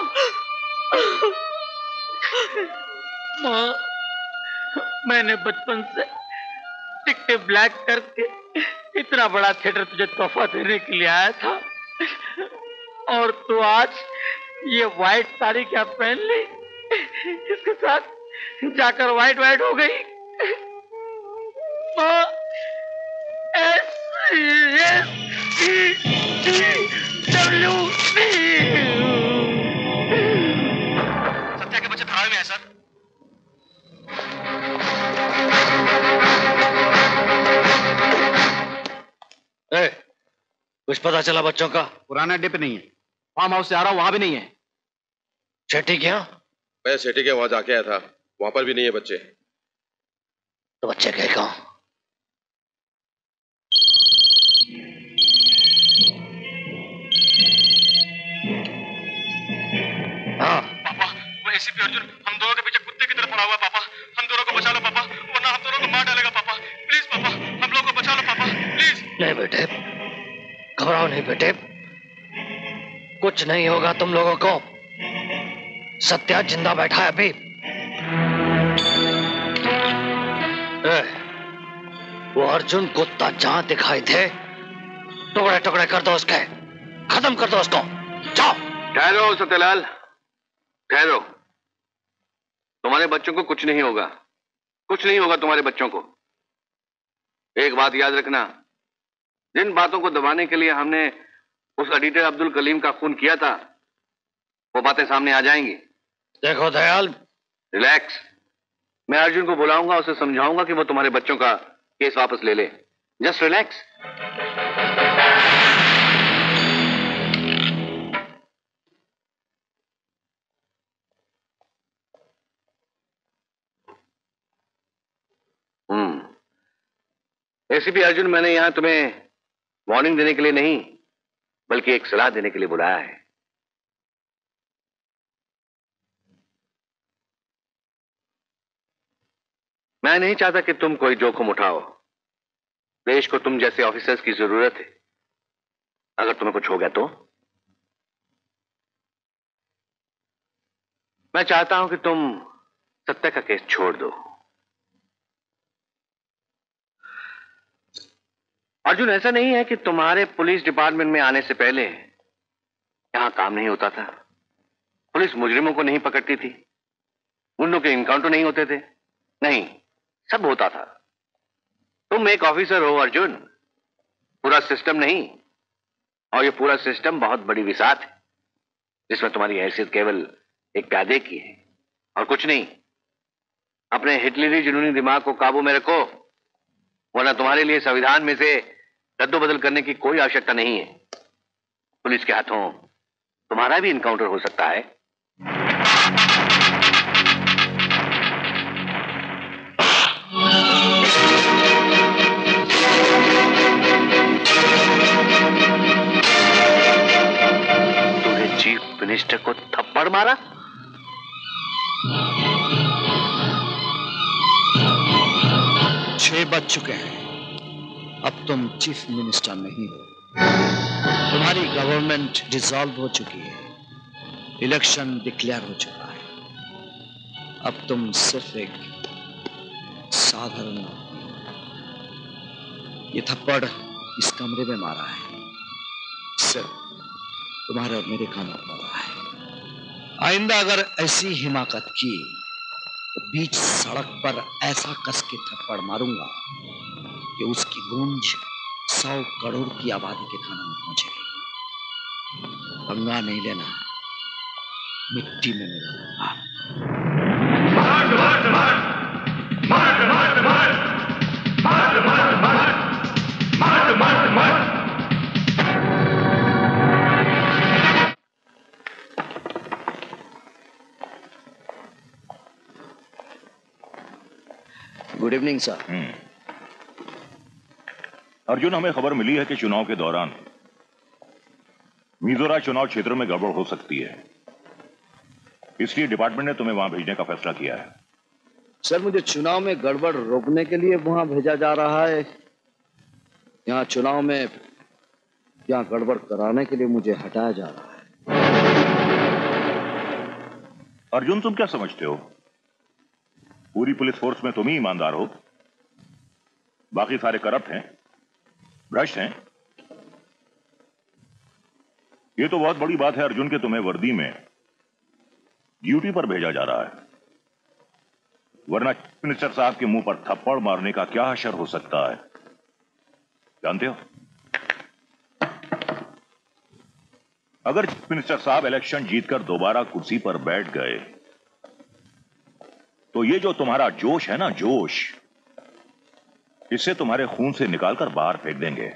माँ, मैंने बचपन से टिकटें ब्लैक करके इतना बड़ा थिएटर तुझे तोहफा देने के लिए आया था, और तू आज ये व्हाइट साड़ी क्या पहन ली, इसके साथ जाकर व्हाइट व्हाइट हो गई। माँ, सत्या के बच्चे धरावे में है सर। कुछ पता चला बच्चों का? पुराना अड्डे पे नहीं है, फार्म हाउस से आ रहा हूं, वहां भी नहीं है। शेट्टी क्या? मैं सेठी के वहां जाके आया था, वहां पर भी नहीं है बच्चे। तो बच्चे गए कहां? हाँ पापा, वो एसीपी अर्जुन हम दोनों के पीछे कुत्ते की तरह पड़ा हुआ है पापा। हम दोनों को बचा लो पापा, वरना हम दोनों को मार डालेगा पापा। प्लीज पापा, हम लोगों को बचा लो पापा, प्लीज। नहीं बेटे, घबराओ नहीं बेटे, कुछ नहीं होगा तुम लोगों को। सत्या जिंदा बैठा है अभी। वो अर्जुन कुत्ता जहां दिखाई दे टुकड़े टुकड़े कर दो उसके, खत्म कर दो उसको। जाओ। ठहरो सत्यलाल, ठहरो। तुम्हारे बच्चों को कुछ नहीं होगा, कुछ नहीं होगा तुम्हारे बच्चों को। एक बात याद रखना, जिन बातों को दबाने के लिए हमने उस एडिटर अब्दुल कलीम का खून किया था, वो बातें सामने आ जाएंगी। देखो दयाल, रिलैक्स। मैं अर्जुन को बुलाऊंगा, उसे समझाऊंगा कि वो तुम्हारे बच्चों का केस वापस ले ले। Just relax. एसीपी अर्जुन, मैंने यहां तुम्हें वार्निंग देने के लिए नहीं, बल्कि एक सलाह देने के लिए बुलाया है। मैं नहीं चाहता कि तुम कोई जोखिम उठाओ। देश को तुम जैसे ऑफिसर्स की जरूरत है। अगर तुम्हें कुछ हो गया तो मैं चाहता हूं कि तुम सत्या का केस छोड़ दो। अर्जुन, ऐसा नहीं है कि तुम्हारे पुलिस डिपार्टमेंट में आने से पहले यहां काम नहीं होता था। पुलिस मुजरिमों को नहीं पकड़ती थी, गुंडों के इनकाउंटर नहीं होते थे, नहीं, सब होता था। तुम एक ऑफिसर हो अर्जुन, पूरा सिस्टम नहीं। और ये पूरा सिस्टम बहुत बड़ी विसात है, जिसमें तुम्हारी हैसियत केवल एक प्यादे की है और कुछ नहीं। अपने हिटलरी जुनूनी दिमाग को काबू में रखो, वरना तुम्हारे लिए संविधान में से रद्दोबदल करने की कोई आवश्यकता नहीं है। पुलिस के हाथों तुम्हारा भी इनकाउंटर हो सकता है। तूने चीफ मिनिस्टर को थप्पड़ मारा? छह बज चुके हैं। अब तुम चीफ मिनिस्टर नहीं हो। तुम्हारी गवर्नमेंट डिसॉल्व हो चुकी है, इलेक्शन डिक्लेयर हो चुका है। अब तुम सिर्फ एक साधारण आदमी हो। ये थप्पड़ इस कमरे में मारा है, सिर्फ तुम्हारे और मेरे कानों पर मारा है। आइंदा अगर ऐसी हिमाकत की तो बीच सड़क पर ऐसा कस के थप्पड़ मारूंगा कि उसकी गूंज 100 करोड़ की आबादी के कानों में पहुंचेगी। पंगा नहीं लेना, मिट्टी में मिला दूंगा। Good evening sir. अर्जुन, हमें खबर मिली है कि चुनाव के दौरान मिजोरा चुनाव क्षेत्र में गड़बड़ हो सकती है, इसलिए डिपार्टमेंट ने तुम्हें वहां भेजने का फैसला किया है। सर, मुझे चुनाव में गड़बड़ रोकने के लिए वहां भेजा जा रहा है। यहाँ चुनाव में यहाँ गड़बड़ कराने के लिए मुझे हटाया जा रहा है। अर्जुन, तुम क्या समझते हो? पूरी पुलिस फोर्स में तुम ही ईमानदार हो, बाकी सारे करप्ट हैं, भ्रष्ट हैं। ये तो बहुत बड़ी बात है अर्जुन कि तुम्हें वर्दी में ड्यूटी पर भेजा जा रहा है, वरना चीफ मिनिस्टर साहब के मुंह पर थप्पड़ मारने का क्या असर हो सकता है जानते हो? अगर चीफ मिनिस्टर साहब इलेक्शन जीतकर दोबारा कुर्सी पर बैठ गए तो ये जो तुम्हारा जोश है ना, जोश, इसे तुम्हारे खून से निकालकर बाहर फेंक देंगे।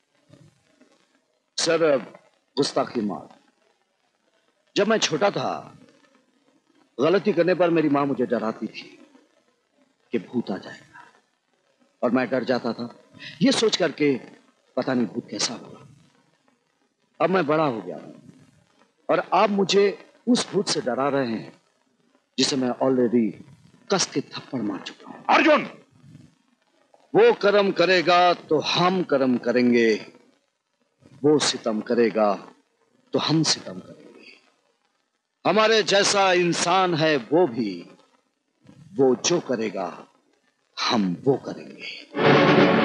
सर, गुस्ताखी मार। जब मैं छोटा था, गलती करने पर मेरी मां मुझे डराती थी कि भूत आ जाएगा, और मैं डर जाता था ये सोच करके पता नहीं भूत कैसा होगा। अब मैं बड़ा हो गया हूं और आप मुझे उस भूत से डरा रहे हैं जिसे मैं ऑलरेडी कस के थप्पड़ मार चुका हूं। अर्जुन, वो कर्म करेगा तो हम कर्म करेंगे, वो सितम करेगा तो हम सितम करेंगे। हमारे जैसा इंसान है वो भी, वो जो करेगा हम वो करेंगे।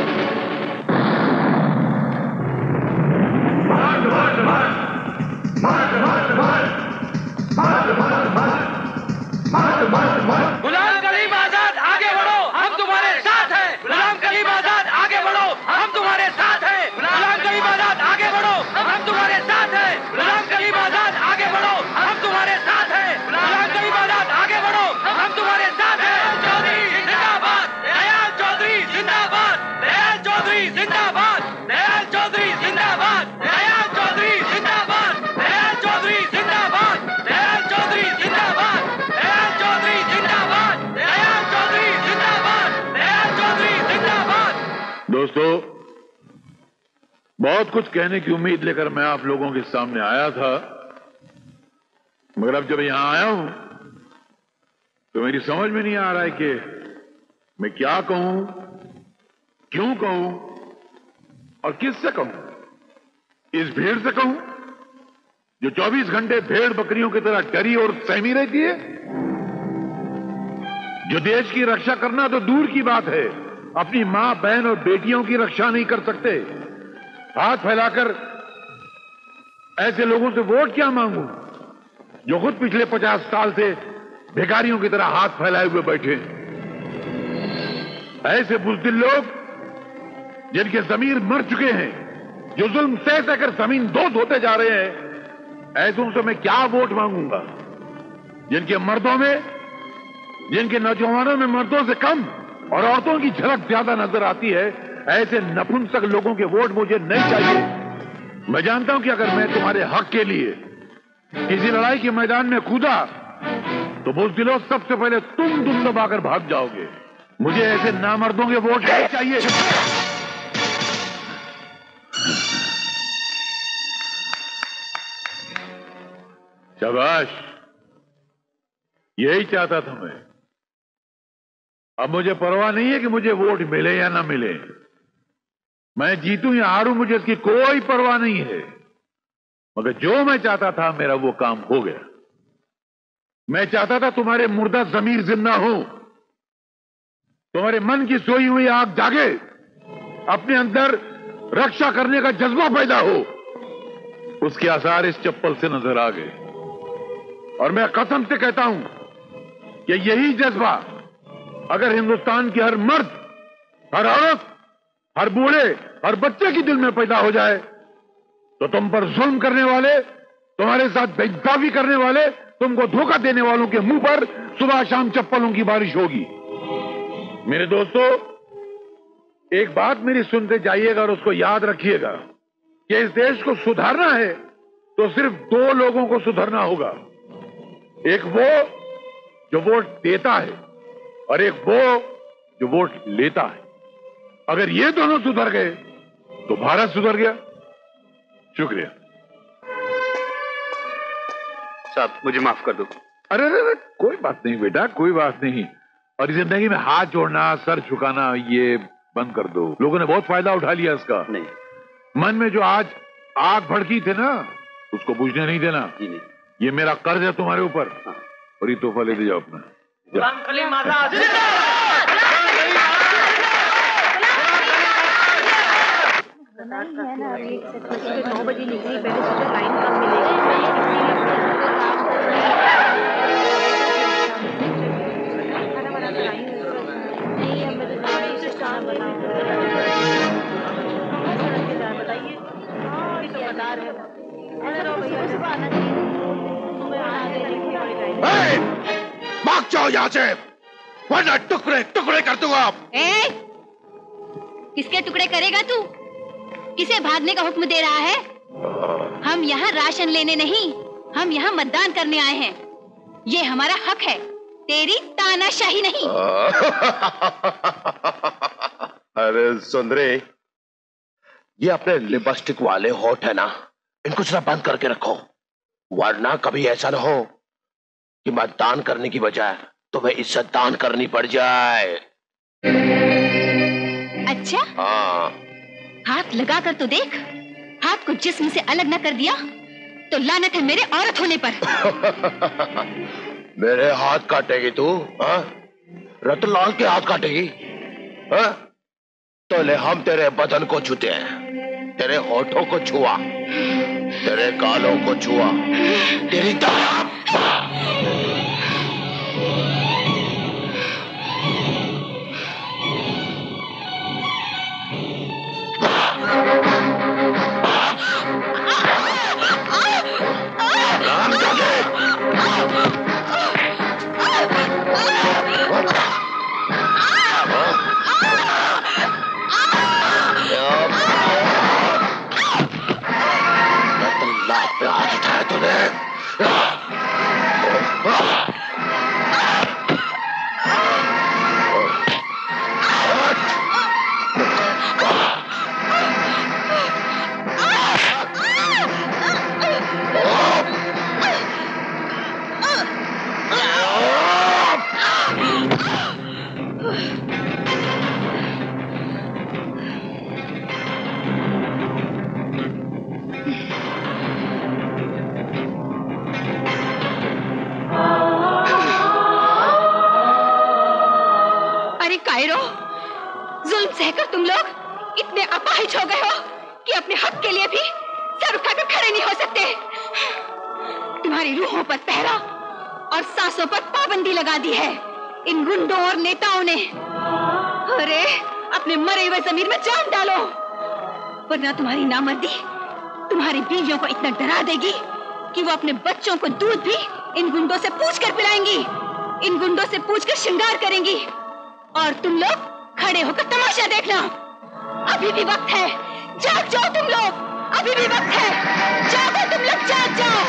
गुलाम कलीम आजाद आगे बढ़ो, हम तुम्हारे साथ हैं। गुलाम कलीम आजाद आगे बढ़ो, हम तुम्हारे साथ हैं। गुलाम कलीम आजाद आगे बढ़ो, हम तुम्हारे साथ हैं। गुलाम कलीम आजाद आगे बढ़ो, हम तुम्हारे साथ हैं। गुलाम कलीम आजाद आगे बढ़ो, हम तुम्हारे साथ हैं। चौधरी जिंदाबाद, दयाल चौधरी जिंदाबाद, दयाल चौधरी जिंदाबाद, दयाल चौधरी जिंदाबाद, दयाल चौधरी जिंदाबाद, दयाल चौधरी जिंदाबाद, दयाल चौधरी जिंदाबाद, दयाल चौधरी जिंदाबाद, दयाल चौधरी जिंदाबाद, दयाल चौधरी जिंदाबाद। दोस्तों, बहुत कुछ कहने की उम्मीद लेकर मैं आप लोगों के सामने आया था, मगर अब जब यहां आया हूं तो मेरी समझ में नहीं आ रहा है कि मैं क्या कहूं, क्यों कहूं और किससे कहूं। इस भीड़ से कहूं जो 24 घंटे भेड़ बकरियों की तरह डरी और सहमी रहती है, जो देश की रक्षा करना तो दूर की बात है, अपनी मां, बहन और बेटियों की रक्षा नहीं कर सकते। हाथ फैलाकर ऐसे लोगों से वोट क्या मांगूं जो खुद पिछले 50 साल से भिखारियों की तरह हाथ फैलाए हुए बैठे। ऐसे बुज़दिल लोग जिनके जमीर मर चुके हैं, जो जुल्म सह सहकर जमीन दोस्त होते जा रहे हैं, ऐसों से मैं क्या वोट मांगूंगा? जिनके मर्दों में, जिनके नौजवानों में मर्दों से कम और औरतों की झलक ज्यादा नजर आती है, ऐसे नपुंसक लोगों के वोट मुझे नहीं चाहिए। मैं जानता हूं कि अगर मैं तुम्हारे हक के लिए किसी लड़ाई के मैदान में कूदा तो बुज़दिलों सबसे पहले तुम दुम दबाकर भाग जाओगे। मुझे ऐसे नामर्दों के वोट नहीं चाहिए। शाबाश, यही चाहता था मैं। अब मुझे परवाह नहीं है कि मुझे वोट मिले या ना मिले, मैं जीतूं या हारूं, मुझे इसकी कोई परवाह नहीं है। मगर जो मैं चाहता था मेरा वो काम हो गया। मैं चाहता था तुम्हारे मुर्दा जमीर जिंदा हो, तुम्हारे मन की सोई हुई आग जागे, अपने अंदर रक्षा करने का जज्बा पैदा हो। उसके आसार इस चप्पल से नजर आ गए, और मैं कसम से कहता हूं कि यही जज्बा अगर हिंदुस्तान के हर मर्द, हर औरत, हर बूढ़े, हर बच्चे की दिल में पैदा हो जाए तो तुम पर जुल्म करने वाले, तुम्हारे साथ बेइंसाफी करने वाले, तुमको धोखा देने वालों के मुंह पर सुबह शाम चप्पलों की बारिश होगी। मेरे दोस्तों, एक बात मेरी सुनते जाइएगा और उसको याद रखिएगा कि इस देश को सुधारना है तो सिर्फ दो लोगों को सुधारना होगा। एक वो जो वोट देता है और एक वो जो वोट लेता है। अगर ये दोनों सुधर गए तो भारत सुधर गया। शुक्रिया साहब, मुझे माफ कर दो। अरे अरे, कोई बात नहीं बेटा, कोई बात नहीं। और जिंदगी में हाथ जोड़ना, सर झुकाना, ये बंद कर दो। लोगों ने बहुत फायदा उठा लिया इसका। नहीं, मन में जो आज आग भड़की थे ना, उसको बुझने नहीं देना। ये मेरा कर्ज है तुम्हारे ऊपर। और ये तोहफा लेते जाओ अपना। गुलाम कलीम आजाद नहीं है ना, 9 बजे निकली, पहले सोचा लाइन कम मिलेगी। भाग जाओ यहाँ से, वरना टुकड़े टुकड़े कर दूंगा। किसके टुकड़े करेगा तू? किसे भागने का हुक्म दे रहा है? हम यहाँ राशन लेने नहीं, हम यहाँ मतदान करने आए हैं। ये हमारा हक है, तेरी तानाशाही नहीं। अरे सुंदरी, ये अपने लिपस्टिक वाले होठ है ना, इनको जरा बंद करके रखो, वरना कभी ऐसा ना हो कि मतदान करने की बजाय तुम्हें इज्जत दान करनी पड़ जाए। अच्छा? हाँ। हाथ लगा कर तो देख, हाथ को जिस्म से अलग न कर दिया तो लानत है मेरे औरत होने पर। मेरे हाथ काटेगी तू? रतनलाल के हाथ काटेगी? तो ले हम तेरे बदन को छूते हैं, तेरे होठों को छुआ, तेरे गालों को छुआ, तेरी पे हाथ उठाया तूने? जुल्म सहकर तुम लोग इतने अपाहिज हो गए हो कि अपने हक के लिए भी सर उठाकर खड़े नहीं हो सकते। तुम्हारी रूहों पर पहरा और सांसों पर पाबंदी लगा दी है इन गुंडों और नेताओं ने। अरे अपने मरे हुए जमीर में जान डालो, वरना तुम्हारी नामर्दी तुम्हारी बीवियों को इतना डरा देगी कि वो अपने बच्चों को दूध भी इन गुंडों से पूछ कर पिलाएंगी, इन गुंडों से पूछ कर श्रृंगार करेंगी, और तुम लोग खड़े होकर तमाशा देखना। अभी भी वक्त है, जाग जाओ तुम लोग, अभी भी वक्त है, जागो तुम लोग, जाग जाओ।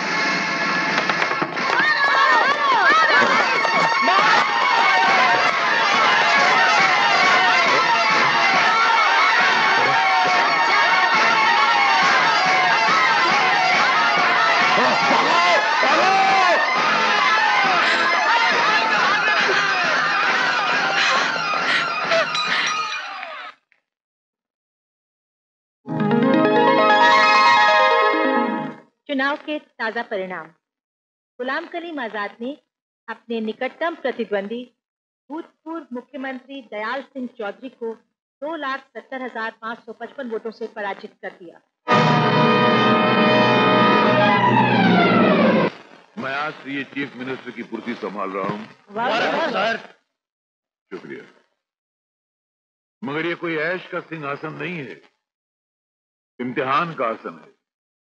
चुनाव के ताजा परिणाम। गुलाम कलीम आजाद ने अपने निकटतम प्रतिद्वंदी भूतपूर्व मुख्यमंत्री दयाल सिंह चौधरी को 2,70,555 वोटों से पराजित कर दिया। मैं आज से ये चीफ मिनिस्टर की कुर्सी संभाल रहा हूँ। सर। शुक्रिया। मगर ये कोई ऐश का सिंहासन नहीं है, इम्तिहान का आसन है।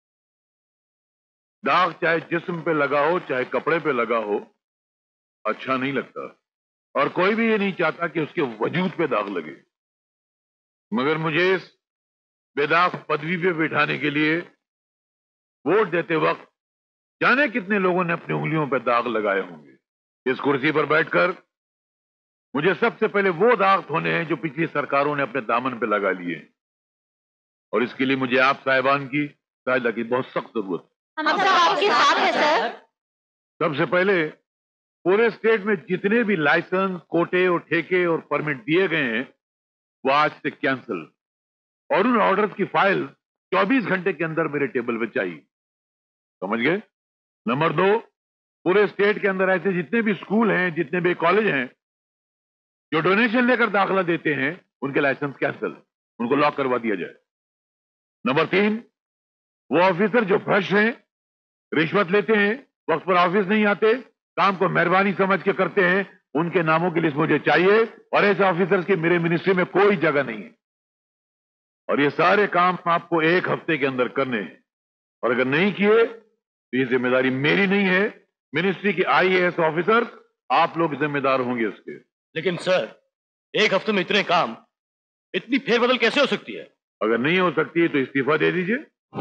दाग चाहे जिस्म पे लगा हो चाहे कपड़े पे लगा हो, अच्छा नहीं लगता, और कोई भी ये नहीं चाहता कि उसके वजूद पे दाग लगे। मगर मुझे इस बेदाग पदवी पे बिठाने के लिए वोट देते वक्त जाने कितने लोगों ने अपनी उंगलियों पे दाग लगाए होंगे। इस कुर्सी पर बैठकर मुझे सबसे पहले वो दाग धोने हैं जो पिछली सरकारों ने अपने दामन पे लगा लिए, और इसके लिए मुझे आप साहिबान की सहायता की बहुत सख्त जरूरत है। हम सब आपके साथ हैं सर। सबसे पहले पूरे स्टेट में जितने भी लाइसेंस, कोटे और ठेके और परमिट दिए गए हैं वो आज से कैंसिल, और उन ऑर्डर्स की फाइल 24 घंटे के अंदर मेरे टेबल पे चाहिए। समझ गए? नंबर 2, पूरे स्टेट के अंदर ऐसे जितने भी स्कूल हैं, जितने भी कॉलेज हैं जो डोनेशन लेकर दाखिला देते हैं, उनके लाइसेंस कैंसिल, उनको लॉक करवा दिया जाए। नंबर 3, वो ऑफिसर जो भ्रष्ट हैं, रिश्वत लेते हैं, वक्त पर ऑफिस नहीं आते, काम को मेहरबानी समझ के करते हैं, उनके नामों की लिस्ट मुझे चाहिए और ऐसे ऑफिसर्स की मेरे मिनिस्ट्री में कोई जगह नहीं है। और ये सारे काम आपको 1 हफ्ते के अंदर करने हैं और अगर नहीं किए तो ये जिम्मेदारी मेरी नहीं है, मिनिस्ट्री की IAS ऑफिसर आप लोग जिम्मेदार होंगे उसके। लेकिन सर 1 हफ्ते में इतने काम, इतनी फेरबदल कैसे हो सकती है? अगर नहीं हो सकती तो इस्तीफा दे दीजिए।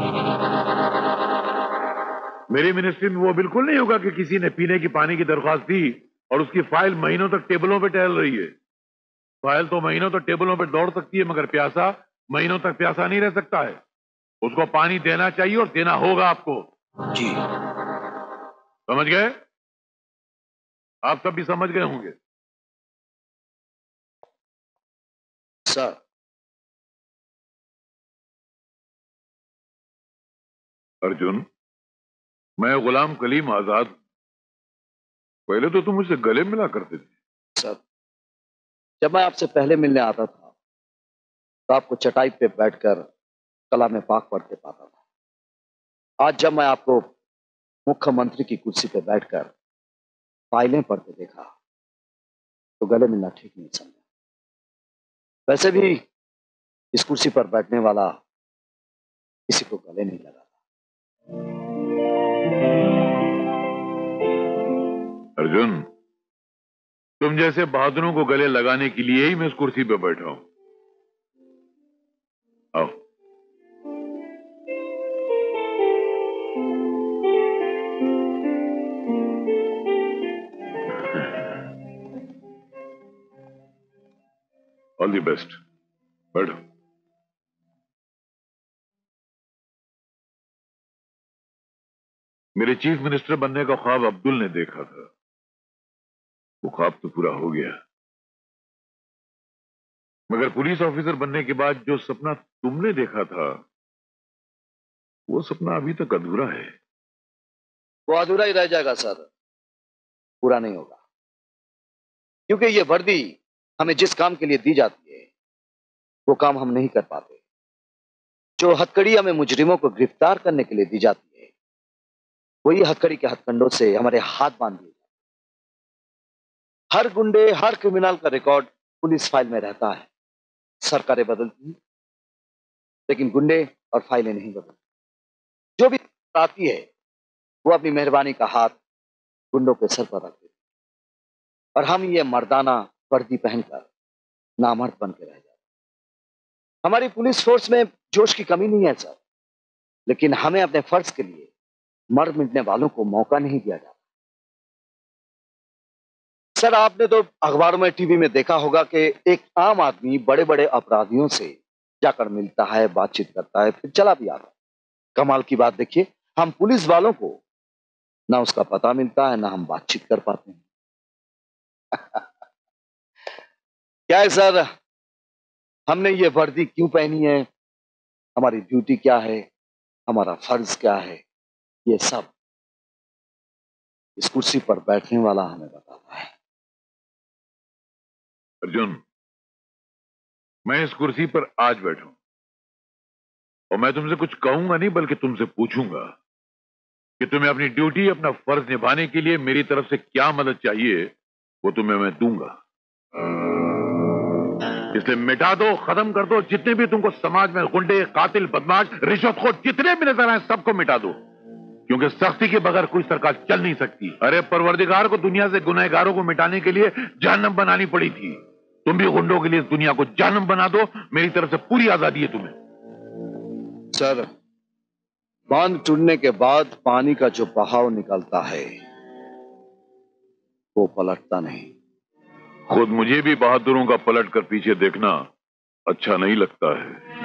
मेरी मिनिस्ट्री में वो बिल्कुल नहीं होगा कि किसी ने पीने की पानी की दरख्वास्त दी और उसकी फाइल महीनों तक टेबलों पे टहल रही है। फाइल तो महीनों तक टेबलों पे दौड़ सकती है, मगर प्यासा महीनों तक प्यासा नहीं रह सकता है। उसको पानी देना चाहिए और देना होगा आपको। जी समझ गए? आप सब भी समझ गए होंगे। सर, अर्जुन, मैं गुलाम कलीम आजाद हूं। पहले तो तुम मुझसे गले मिला करते थे। सर, जब मैं आपसे पहले मिलने आता था तो आपको चटाई पे बैठकर कलाम पाक पढ़ते पाता था। आज जब मैं आपको मुख्यमंत्री की कुर्सी पे बैठकर फाइलें पढ़ते देखा तो गले मिलना ठीक नहीं समझा। वैसे भी इस कुर्सी पर बैठने वाला किसी को गले नहीं लगा। अर्जुन, तुम जैसे बहादुरों को गले लगाने के लिए ही मैं इस कुर्सी पे बैठा हूं। आओ। All the best. बैठो। मेरे चीफ मिनिस्टर बनने का ख्वाब अब्दुल ने देखा था, वो ख्वाब तो पूरा हो गया, मगर पुलिस ऑफिसर बनने के बाद जो सपना तुमने देखा था वो सपना अभी तक अधूरा है। वो अधूरा ही रह जाएगा सर, पूरा नहीं होगा। क्योंकि ये वर्दी हमें जिस काम के लिए दी जाती है वो काम हम नहीं कर पाते। जो हथकड़ी हमें मुजरिमों को गिरफ्तार करने के लिए दी जाती है वही हथकड़ी के हथकंडों से हमारे हाथ बांध दिए जाते। हर गुंडे, हर क्रिमिनल का रिकॉर्ड पुलिस फाइल में रहता है। सरकारें बदलती हैं लेकिन गुंडे और फाइलें नहीं बदलती। जो भी आती है वो अपनी मेहरबानी का हाथ गुंडों के सर पर रख देती है और हम ये मर्दाना वर्दी पहनकर नामर्द बन के रह जाते। हमारी पुलिस फोर्स में जोश की कमी नहीं है सर, लेकिन हमें अपने फर्ज के लिए मर मिटने वालों को मौका नहीं दिया जाता। सर, आपने तो अखबारों में, टीवी में देखा होगा कि एक आम आदमी बड़े बड़े अपराधियों से जाकर मिलता है, बातचीत करता है, फिर चला भी आता है। कमाल की बात देखिए, हम पुलिस वालों को ना उसका पता मिलता है ना हम बातचीत कर पाते हैं। क्या है सर, हमने ये वर्दी क्यों पहनी है, हमारी ड्यूटी क्या है, हमारा फर्ज क्या है, ये सब इस कुर्सी पर बैठने वाला हमें बताता है। अर्जुन, मैं इस कुर्सी पर आज बैठा हूं और मैं तुमसे कुछ कहूंगा नहीं बल्कि तुमसे पूछूंगा कि तुम्हें अपनी ड्यूटी, अपना फर्ज निभाने के लिए मेरी तरफ से क्या मदद चाहिए, वो तुम्हें मैं दूंगा। इसलिए मिटा दो, खत्म कर दो जितने भी तुमको समाज में गुंडे, कातिल, बदमाश, रिश्वतखोर जितने भी नजर आए सबको मिटा दो, क्योंकि सख्ती के बगैर कोई सरकार चल नहीं सकती। अरे परवरदिगार को दुनिया से गुनहगारों को मिटाने के लिए जहन्नम बनानी पड़ी थी। तुम भी गुंडों के लिए इस दुनिया को जहन्नम बना दो। मेरी तरफ से पूरी आजादी है तुम्हें। सर, बांध टूटने के बाद पानी का जो बहाव निकलता है वो पलटता नहीं। खुद मुझे भी बहादुरों का पलट कर पीछे देखना अच्छा नहीं लगता है।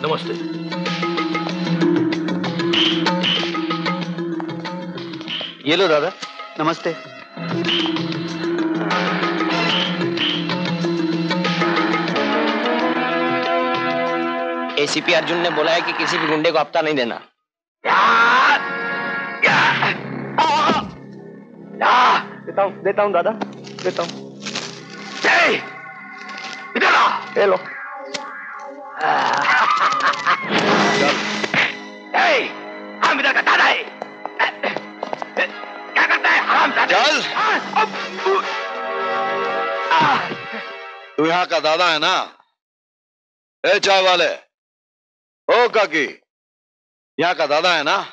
नमस्ते। ये लो दादा। नमस्ते। एसीपी अर्जुन ने बोला है कि किसी भी गुंडे को हफ्ता नहीं देना। देता हूँ दादा, देता हूँ। इधर आ। ले लो। हम इधर का दादा है। क्या करता है हरामजादे? चल। तू यहाँ का दादा है ना? ए चाय वाले, ओ काकी, यहाँ का दादा है ना?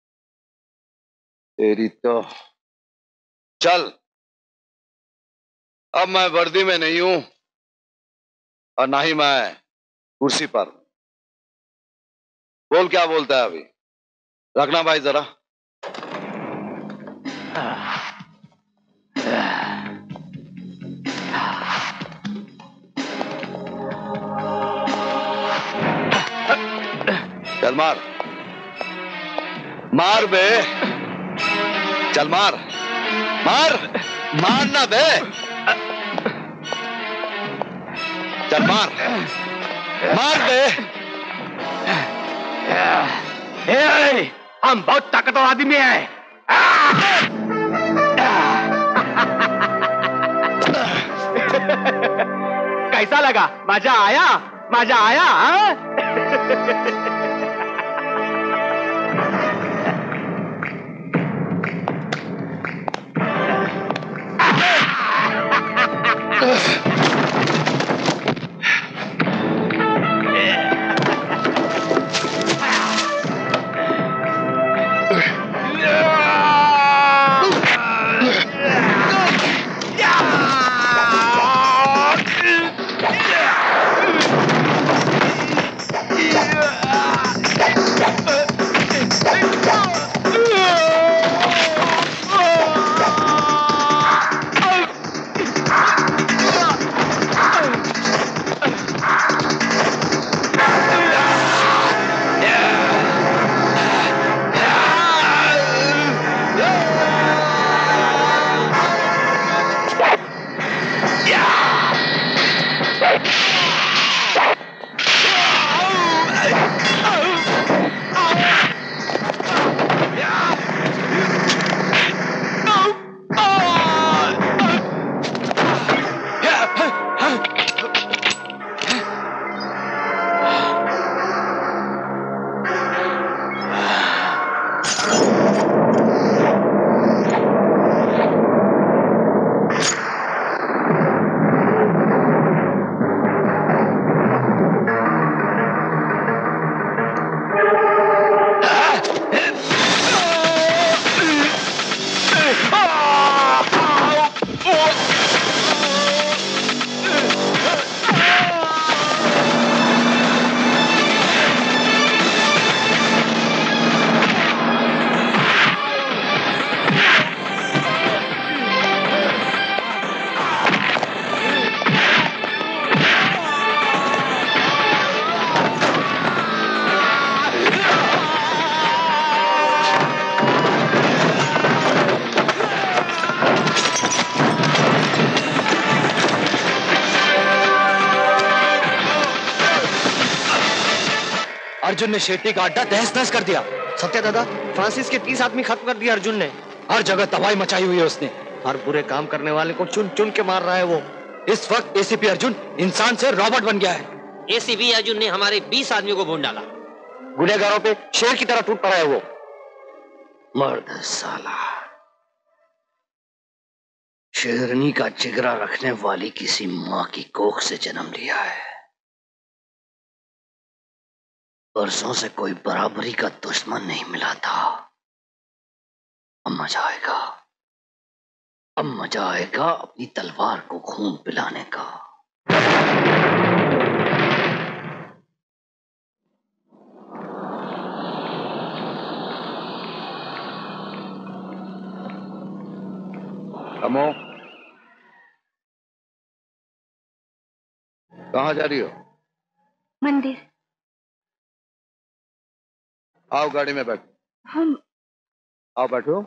तेरी तो चल। अब मैं वर्दी में नहीं हूं और ना ही मैं कुर्सी पर। बोल क्या बोलता है अभी? रखना भाई जरा। चल मार, मार बे, चल मार, मार, मारना बे, चल मार, मार बे। हम बहुत ताकतवर आदमी हैं। कैसा लगा? मजा आया? मजा आया? अर्जुन ने शेट्टी का अड्डा तहस नहस कर दिया। सत्या दादा, फ्रांसिस के 30 आदमी खत्म कर दिया अर्जुन ने। हर जगह तबाही मचाई हुई है उसने। हर बुरे काम करने वाले को चुन चुन के मार रहा है वो। इस वक्त एसीपी अर्जुन इंसान से रॉबोट बन गया है। एसीपी अर्जुन ने हमारे 20 आदमियों को भून डाला। गुनहगारों पे शेर की तरह टूट पड़ा है वो। मर्द साला, शेरनी का जिगरा रखने वाली किसी माँ की कोख से जन्म लिया है। बरसों से कोई बराबरी का दुश्मन नहीं मिला था। अब मजा आएगा, अब मजा आएगा अपनी तलवार को खून पिलाने का। अमो, कहाँ जा रही हो? मंदिर। आओ गाड़ी में बैठो। हम आओ बैठो।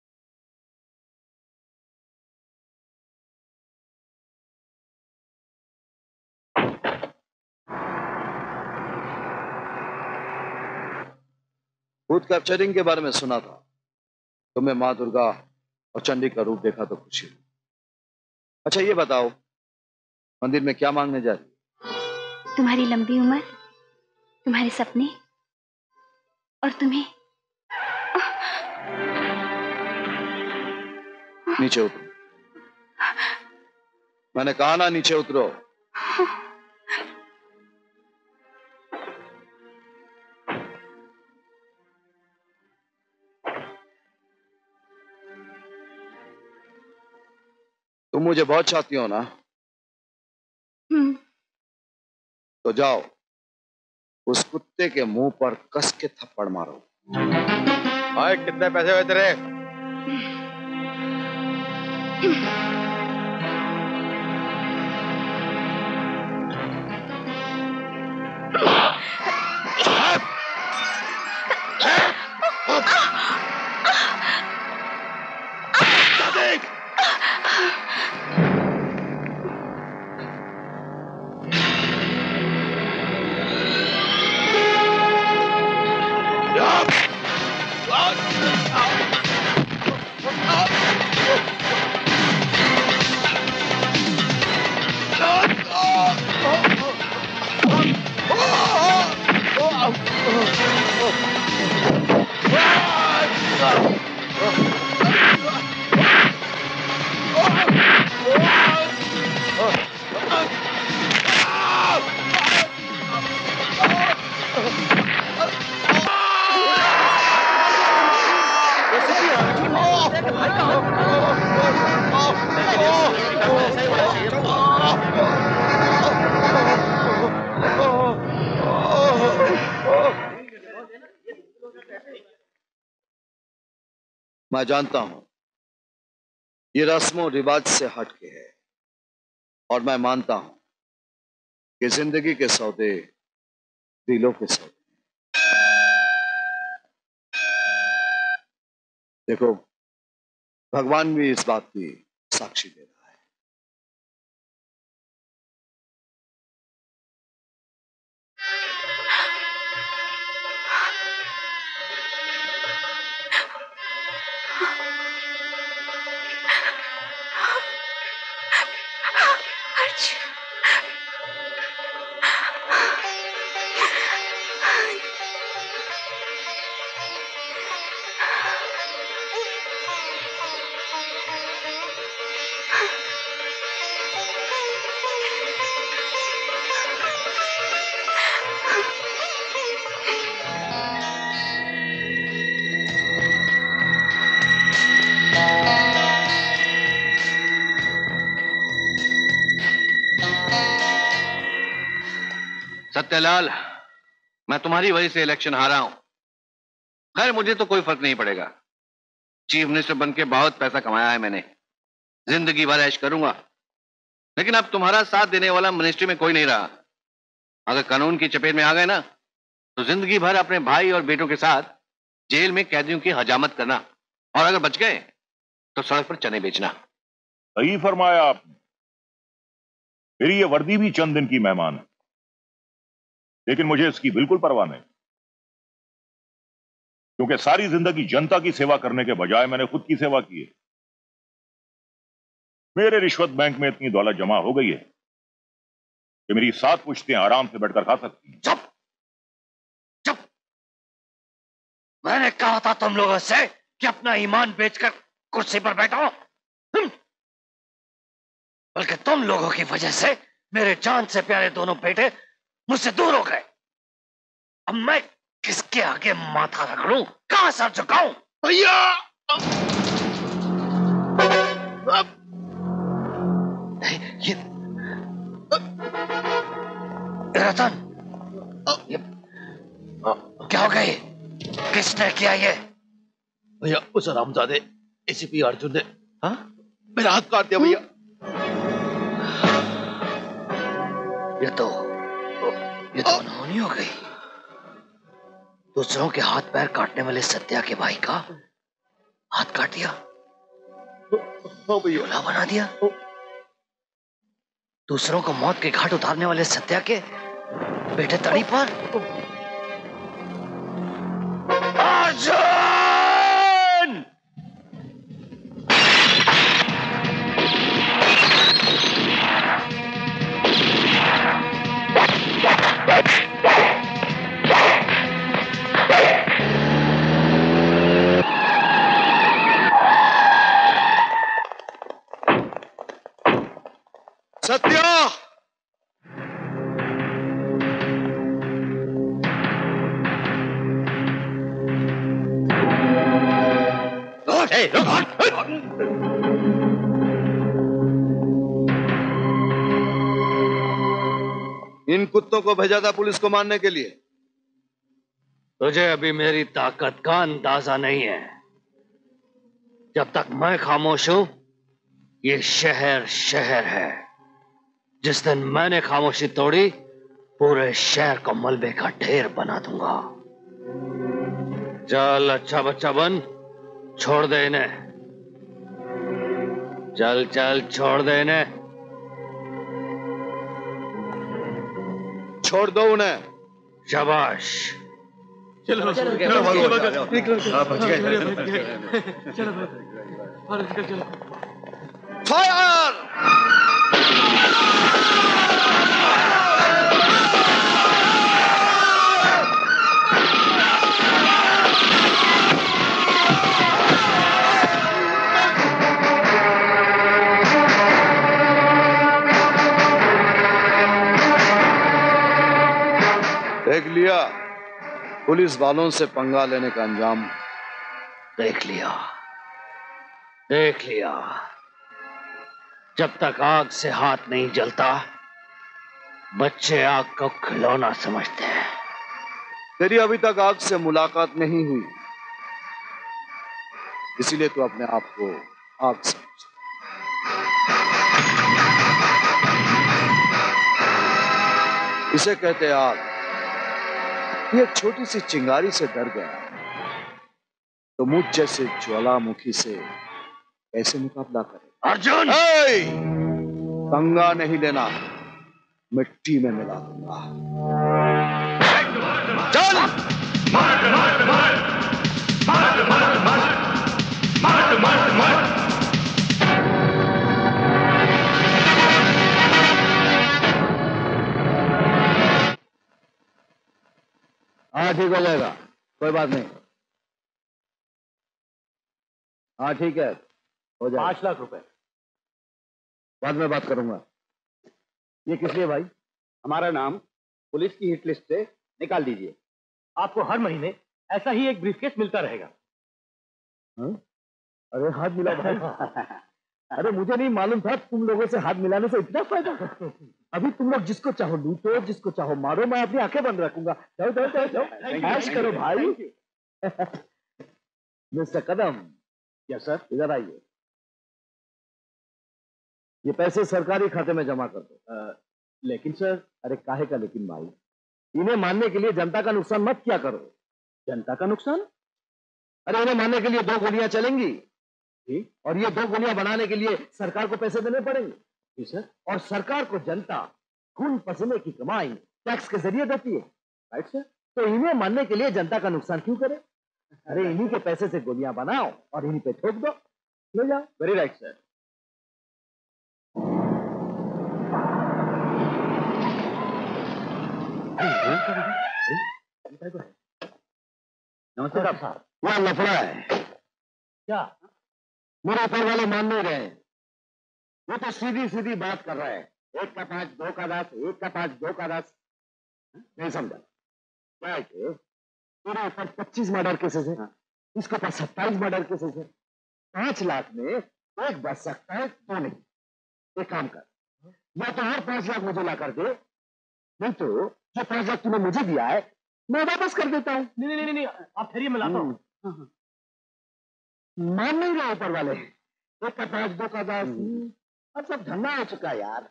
भूत कैप्चरिंग के बारे में सुना था। तुम्हें माँ दुर्गा और चंडी का रूप देखा तो खुशी हुई। अच्छा ये बताओ, मंदिर में क्या मांगने जा रही? तुम्हारी लंबी उम्र, तुम्हारे सपने और तुम्हें। नीचे उतरो। मैंने कहा ना नीचे उतरो। तुम मुझे बहुत चाहती हो ना? तो जाओ उस कुत्ते के मुंह पर कस के थप्पड़ मारो। भाई कितने पैसे हुए तेरे? मैं जानता हूं ये रस्मों रिवाज से हटके है, और मैं मानता हूं कि जिंदगी के सौदे दिलों के सौदे। देखो भगवान भी इस बात की साक्षी दे रहा है। सत्यलाल, मैं तुम्हारी वजह से इलेक्शन हारा हूं। खैर मुझे तो कोई फर्क नहीं पड़ेगा। चीफ मिनिस्टर बनके बहुत पैसा कमाया है मैंने, जिंदगी भर ऐश करूंगा। लेकिन अब तुम्हारा साथ देने वाला मिनिस्ट्री में कोई नहीं रहा। अगर कानून की चपेट में आ गए ना तो जिंदगी भर अपने भाई और बेटों के साथ जेल में कैदियों की हजामत करना, और अगर बच गए तो सड़क पर चने बेचना। सही फरमाया आपने। मेरी ये वर्दी भी चंद दिन की मेहमान है, लेकिन मुझे इसकी बिल्कुल परवाह नहीं, क्योंकि सारी जिंदगी जनता की सेवा करने के बजाय मैंने खुद की सेवा की है। मेरे रिश्वत बैंक में इतनी दौलत जमा हो गई है कि मेरी 7 पुश्तें आराम से बैठकर खा सकती हैं। चुप चुप, मैंने कहा था तुम लोगों से कि अपना ईमान बेचकर कुर्सी पर बैठो। बल्कि तुम लोगों की वजह से मेरे जान से प्यारे दोनों बेटे मुझसे दूर हो गए। अब मैं किसके आगे माथा रख लूं, कहां सर झुकाऊं? भैया ये रतन, ये क्या हो गई? किसने किया ये? भैया उस हरामजादे एसीपी अर्जुन ने मेरा हाथ काट दिया भैया। ये तो अनहोनी हो गई। दूसरों के हाथ पैर काटने वाले सत्या के भाई का हाथ काट दिया, भैया बना दिया। दूसरों को मौत के घाट उतारने वाले सत्या के बेटे तड़ी पर अर्जुन! सत्या! इन कुत्तों को भेजा था पुलिस को मारने के लिए। तुझे अभी मेरी ताकत का अंदाजा नहीं है। जब तक मैं खामोश हूं, ये शहर शहर है। जिस दिन मैंने खामोशी तोड़ी, पूरे शहर को मलबे का ढेर बना दूंगा। चल अच्छा बच्चा बन, छोड़ दे इन्हें। चल चल छोड़ दे इन्हें। छोड़ दो उन्हें। शाबाश। चलो चलो, चलो फायर! देख लिया पुलिस वालों से पंगा लेने का अंजाम। देख लिया, देख लिया। जब तक आग से हाथ नहीं जलता, बच्चे आग को खिलौना समझते हैं। तेरी अभी तक आग से मुलाकात नहीं हुई, इसीलिए तू अपने आप को आग समझ। इसे कहते हैं आग। ये एक छोटी सी चिंगारी से डर गया तो मुझ जैसे ज्वालामुखी से कैसे मुकाबला करे? अर्जुन! पंगा नहीं लेना, मिट्टी में मिला दूंगा। चल! मार मार मार मार मार मार मार मार मार। हाँ ठीक हो जाएगा, कोई बात नहीं। हाँ ठीक है, हो जाएगा। 5 लाख रुपए बाद में बात करूंगा। ये किस लिए भाई? हमारा नाम पुलिस की हिट लिस्ट से निकाल दीजिए। आपको हर महीने ऐसा ही एक ब्रीफकेस मिलता रहेगा। अरे हाथ मिला भाई। अरे मुझे नहीं मालूम था तुम लोगों से हाथ मिलाने से इतना फायदा। अभी तुम लोग जिसको चाहो लूटो, जिसको चाहो मारो, मैं अपनी आंखें बंद रखूंगा। जाओ जाओ जाओ जाओ, ऐश करो भाई। मिस्टर कदम। Yes sir. इधर आइए। ये पैसे सरकारी खाते में जमा कर दो। लेकिन सर। अरे काहे का लेकिन भाई, इन्हें मानने के लिए जनता का नुकसान मत क्या करो। जनता का नुकसान? अरे इन्हें मारने के लिए 2 गोलियां चलेंगी और ये 2 गोलियां बनाने के लिए सरकार को पैसे देने पड़ेंगे। जी सर। और सरकार को जनता खून पसीने की कमाई टैक्स के जरिए देती है। Right sir. तो इन्हें मारने के लिए जनता का नुकसान क्यों करे? अरे इन्हीं के पैसे से गोलियां बनाओ और इन्हीं पे ठोक दो, ले जाओ। Very right sir. नमस्ते डॉक्टर साहब। वहाँ लफड़ा है। क्या? मेरे ऊपर वाले मान नहीं रहे। वो तो सीधी सीधी बात कर रहे हैं। 1 का 5 2 का 10, 1 का 5 2 का 10। नहीं समझा क्या है कि मेरे ऊपर 25 मर्डर केसेस है, इसके पास 27 मर्डर केसेस है। 5 लाख में एक बच सकता है, 2 नहीं। एक काम कर, या तो और 5 लाख मुझे ला कर दे, नहीं तो जो 5 लाख तूने मुझे दिया है मैं वापस कर देता हूँ। नहीं नहीं नहीं, आप ठहरिए, मैं लाता हूँ। मान नहीं रहे ऊपर वाले। 1 का 5 2 का 10, अब सब धन्ना हो चुका यार।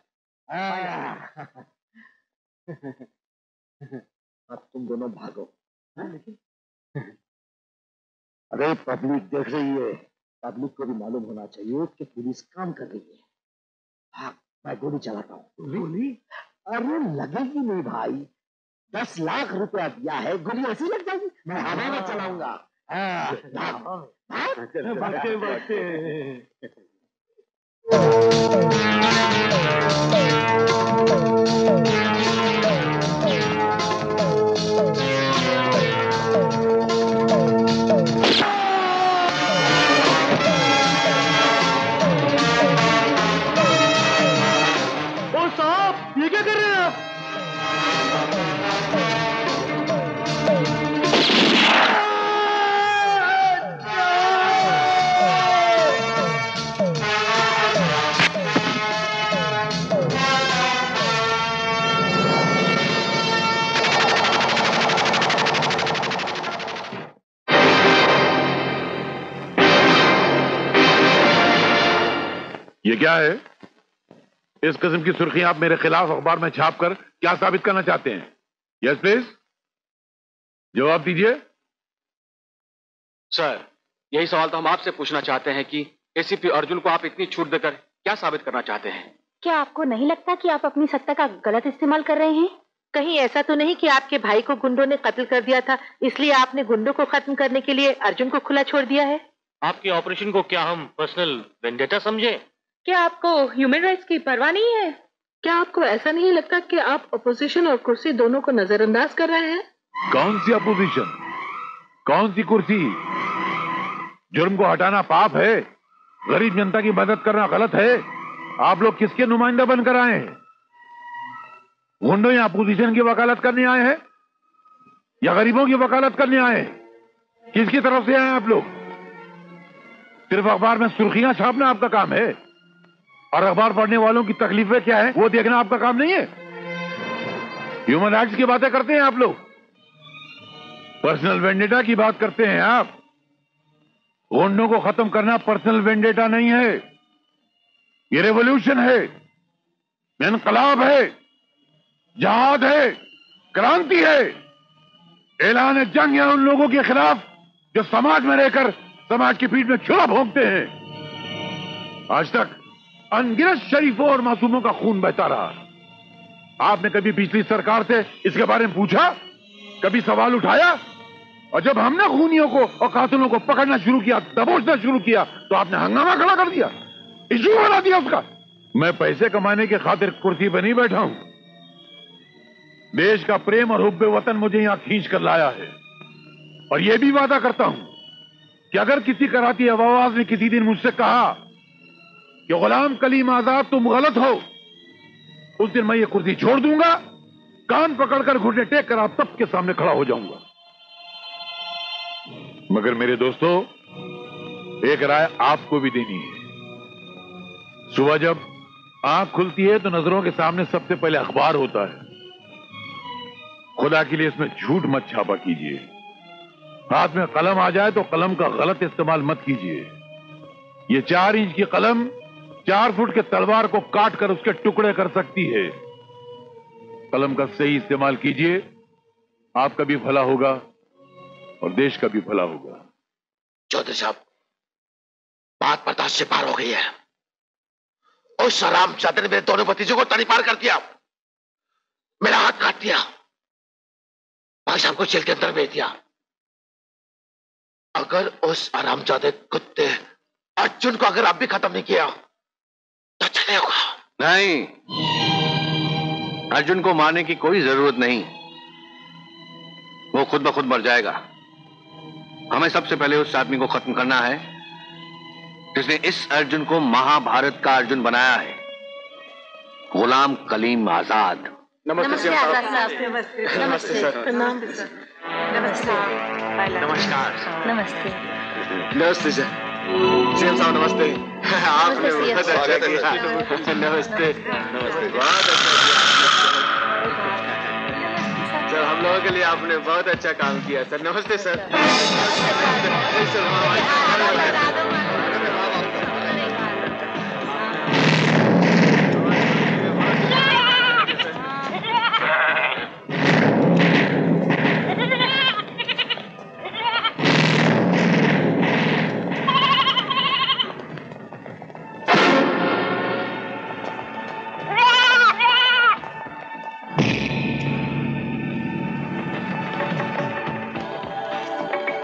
अब तुम दोनों भागो। अरे पब्लिक देख रही है, पब्लिक को भी मालूम होना चाहिए कि पुलिस काम कर रही है। हाँ, मैं गोली चलाता हूँ। गोली? अरे लगेगी नहीं भाई, 10 लाख रुपया दिया है, गोली ऐसी लग जाएगी? मैं हवा में चलाऊंगा। भागते भागते। ओ साहब, ये क्या कर रहे हैं आप? ये क्या है? इस किस्म की सुर्खियां आप मेरे खिलाफ अखबार में छापकर क्या साबित करना चाहते हैं? यस प्लीज, जवाब दीजिए। सर, यही सवाल तो हम आपसे पूछना चाहते हैं कि एसीपी अर्जुन को आप इतनी छूट देकर क्या साबित करना चाहते हैं? क्या आपको नहीं लगता कि आप अपनी सत्ता का गलत इस्तेमाल कर रहे हैं? कहीं ऐसा तो नहीं कि आपके भाई को गुंडों ने कत्ल कर दिया था, इसलिए आपने गुंडों को खत्म करने के लिए अर्जुन को खुला छोड़ दिया है? आपके ऑपरेशन को क्या हम पर्सनल वेंडेटा समझे? क्या आपको ह्यूमन राइट्स की परवाह नहीं है? क्या आपको ऐसा नहीं लगता कि आप अपोजिशन और कुर्सी दोनों को नजरअंदाज कर रहे हैं? कौन सी अपोजिशन, कौन सी कुर्सी? जुर्म को हटाना पाप है, गरीब जनता की मदद करना गलत है। आप लोग किसके नुमाइंदा बनकर आए हैं? गुंडों या अपोजिशन की वकालत करने आए हैं या गरीबों की वकालत करने आए हैं? किसकी तरफ से आए हैं आप लोग? सिर्फ अखबार में सुर्खियां छापना आपका काम है और अखबार पढ़ने वालों की तकलीफें क्या है वो देखना आपका काम नहीं है। ह्यूमन राइट्स की बातें करते हैं आप लोग, पर्सनल वेंडेटा की बात करते हैं आप। गुंडों को खत्म करना पर्सनल वेंडेटा नहीं है, ये रेवोल्यूशन है, इनकलाब है, जहाद है, क्रांति है, ऐलान जंग है उन लोगों के खिलाफ जो समाज में रहकर समाज की पीठ में छुरा भोंकते हैं। आज तक अनगिनत शरीफों और मासूमों का खून बहता रहा। आपने कभी पिछली सरकार से इसके बारे में पूछा, कभी सवाल उठाया? और जब हमने खूनियों को और कातिलों को पकड़ना शुरू किया, दबोचना शुरू किया, तो आपने हंगामा खड़ा कर दिया, इशू बना दिया उसका। मैं पैसे कमाने की खातिर कुर्सी पर नहीं बैठा हूं, देश का प्रेम और हुब्बे वतन मुझे यहां खींच कर लाया है। और यह भी वादा करता हूं कि अगर किसी कराती आवाज ने किसी दिन मुझसे कहा कि गुलाम कलीम आजाद तुम गलत हो, उस दिन मैं ये कुर्सी छोड़ दूंगा, कान पकड़कर घुटने टेक कर आप सबके सामने खड़ा हो जाऊंगा। मगर मेरे दोस्तों, एक राय आपको भी देनी है। सुबह जब आंख खुलती है तो नजरों के सामने सबसे पहले अखबार होता है। खुदा के लिए इसमें झूठ मत छापा कीजिए। हाथ में कलम आ जाए तो कलम का गलत इस्तेमाल मत कीजिए। ये 4 इंच की कलम 4 फुट के तलवार को काट कर उसके टुकड़े कर सकती है। कलम का सही इस्तेमाल कीजिए, आपका भी भला होगा और देश का भी भला होगा। चौधरी साहब, बात बर्दाश्त से पार हो गई है। उस हरामजादे ने मेरे दोनों भतीजों को तड़ी पार कर दिया, मेरा हाथ काट दिया, भाई साहब को जेल के अंदर भेज दिया। अगर उस हरामजादे कुत्ते अर्जुन को अगर आप भी खत्म नहीं किया तो चलेगा नहीं, अर्जुन को मारने की कोई जरूरत नहीं, वो खुद ब खुद मर जाएगा। हमें सबसे पहले उस आदमी को खत्म करना है जिसने इस अर्जुन को महाभारत का अर्जुन बनाया है, गुलाम कलीम आजाद। नमस्ते आजाद साहब। नमस्ते सर। प्रणाम। नमस्ते। नमस्कार। नमस्ते। नमस्ते सर। सीएम साहब नमस्ते। आपने बहुत अच्छा किया। नमस्ते। बहुत अच्छा किया सर, हम लोगों के लिए आपने बहुत अच्छा काम किया सर। नमस्ते सर।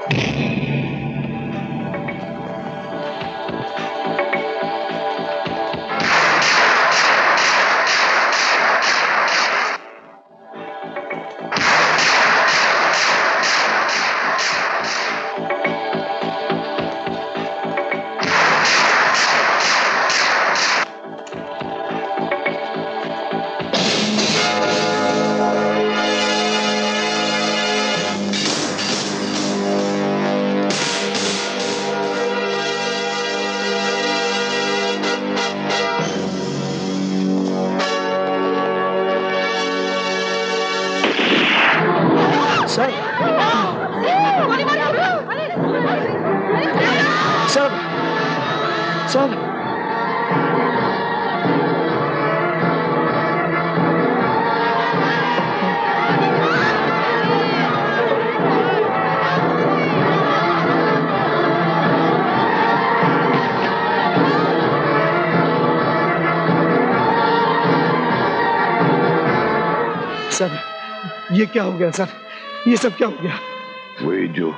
सर, ये क्या हो गया सर? ये सब क्या हो गया? वही जो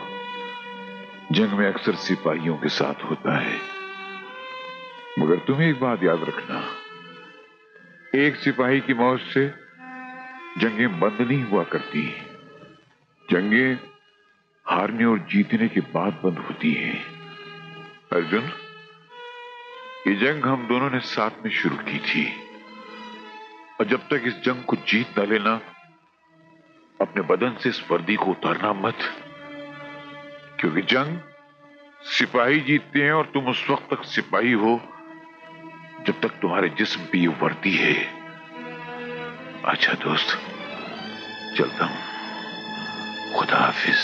जंग में अक्सर सिपाहियों के साथ होता है। मगर तुम्हें एक बात याद रखना, एक सिपाही की मौत से जंगें बंद नहीं हुआ करती। जंगें हारने और जीतने के बाद बंद होती हैं। अर्जुन, ये जंग हम दोनों ने साथ में शुरू की थी, और जब तक इस जंग को जीत न लेना, अपने बदन से इस वर्दी को उतारना मत। क्योंकि जंग सिपाही जीतते हैं, और तुम उस वक्त तक सिपाही हो जब तक तुम्हारे जिस्म पे ये वर्दी है। अच्छा दोस्त, चलता हूं। खुदा हाफिज।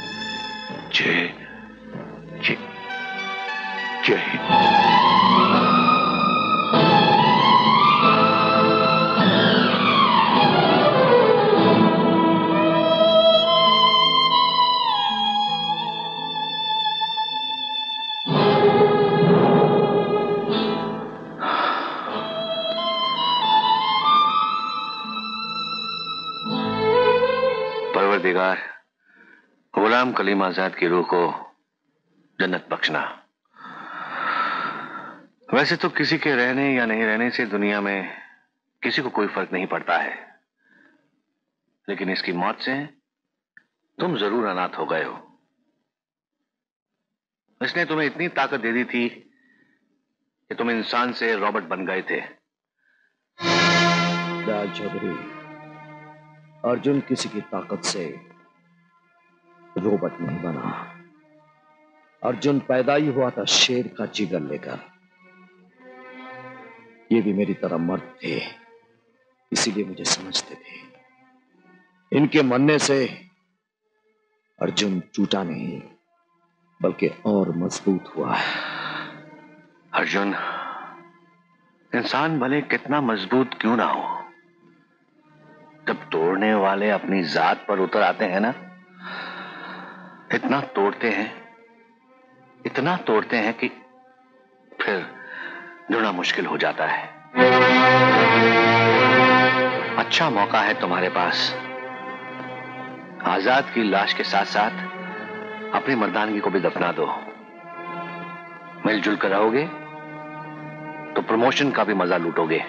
जय जय जय हिंद। परवरदिगार, गुलाम कलीम आजाद की रूह को जन्नत बख्शना। वैसे तो किसी के रहने या नहीं रहने से दुनिया में किसी को कोई फर्क नहीं पड़ता है, लेकिन इसकी मौत से तुम जरूर अनाथ हो गए हो। इसने तुम्हें इतनी ताकत दे दी थी कि तुम इंसान से रॉबर्ट बन गए थे। दयाल चौधरी, अर्जुन किसी की ताकत से रोबोट नहीं बना। अर्जुन पैदा ही हुआ था शेर का जिगर लेकर। ये भी मेरी तरह मर्द थे, इसीलिए मुझे समझते थे। इनके मरने से अर्जुन टूटा नहीं, बल्कि और मजबूत हुआ है। अर्जुन, इंसान भले कितना मजबूत क्यों ना हो, जब तोड़ने वाले अपनी जात पर उतर आते हैं ना, इतना तोड़ते हैं कि फिर जुड़ना मुश्किल हो जाता है। अच्छा मौका है तुम्हारे पास। आजाद की लाश के साथ साथ अपनी मर्दानगी को भी दफना दो। मिलजुल कर रहोगे तो प्रमोशन का भी मजा लूटोगे।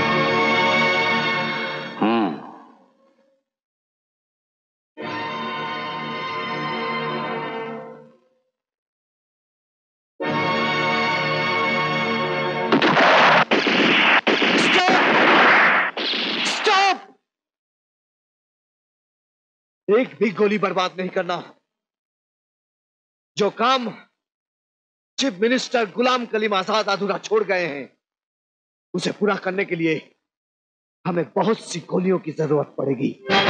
एक भी गोली बर्बाद नहीं करना। जो काम चीफ मिनिस्टर गुलाम कलीम आजाद अधूरा छोड़ गए हैं, उसे पूरा करने के लिए हमें बहुत सी गोलियों की जरूरत पड़ेगी।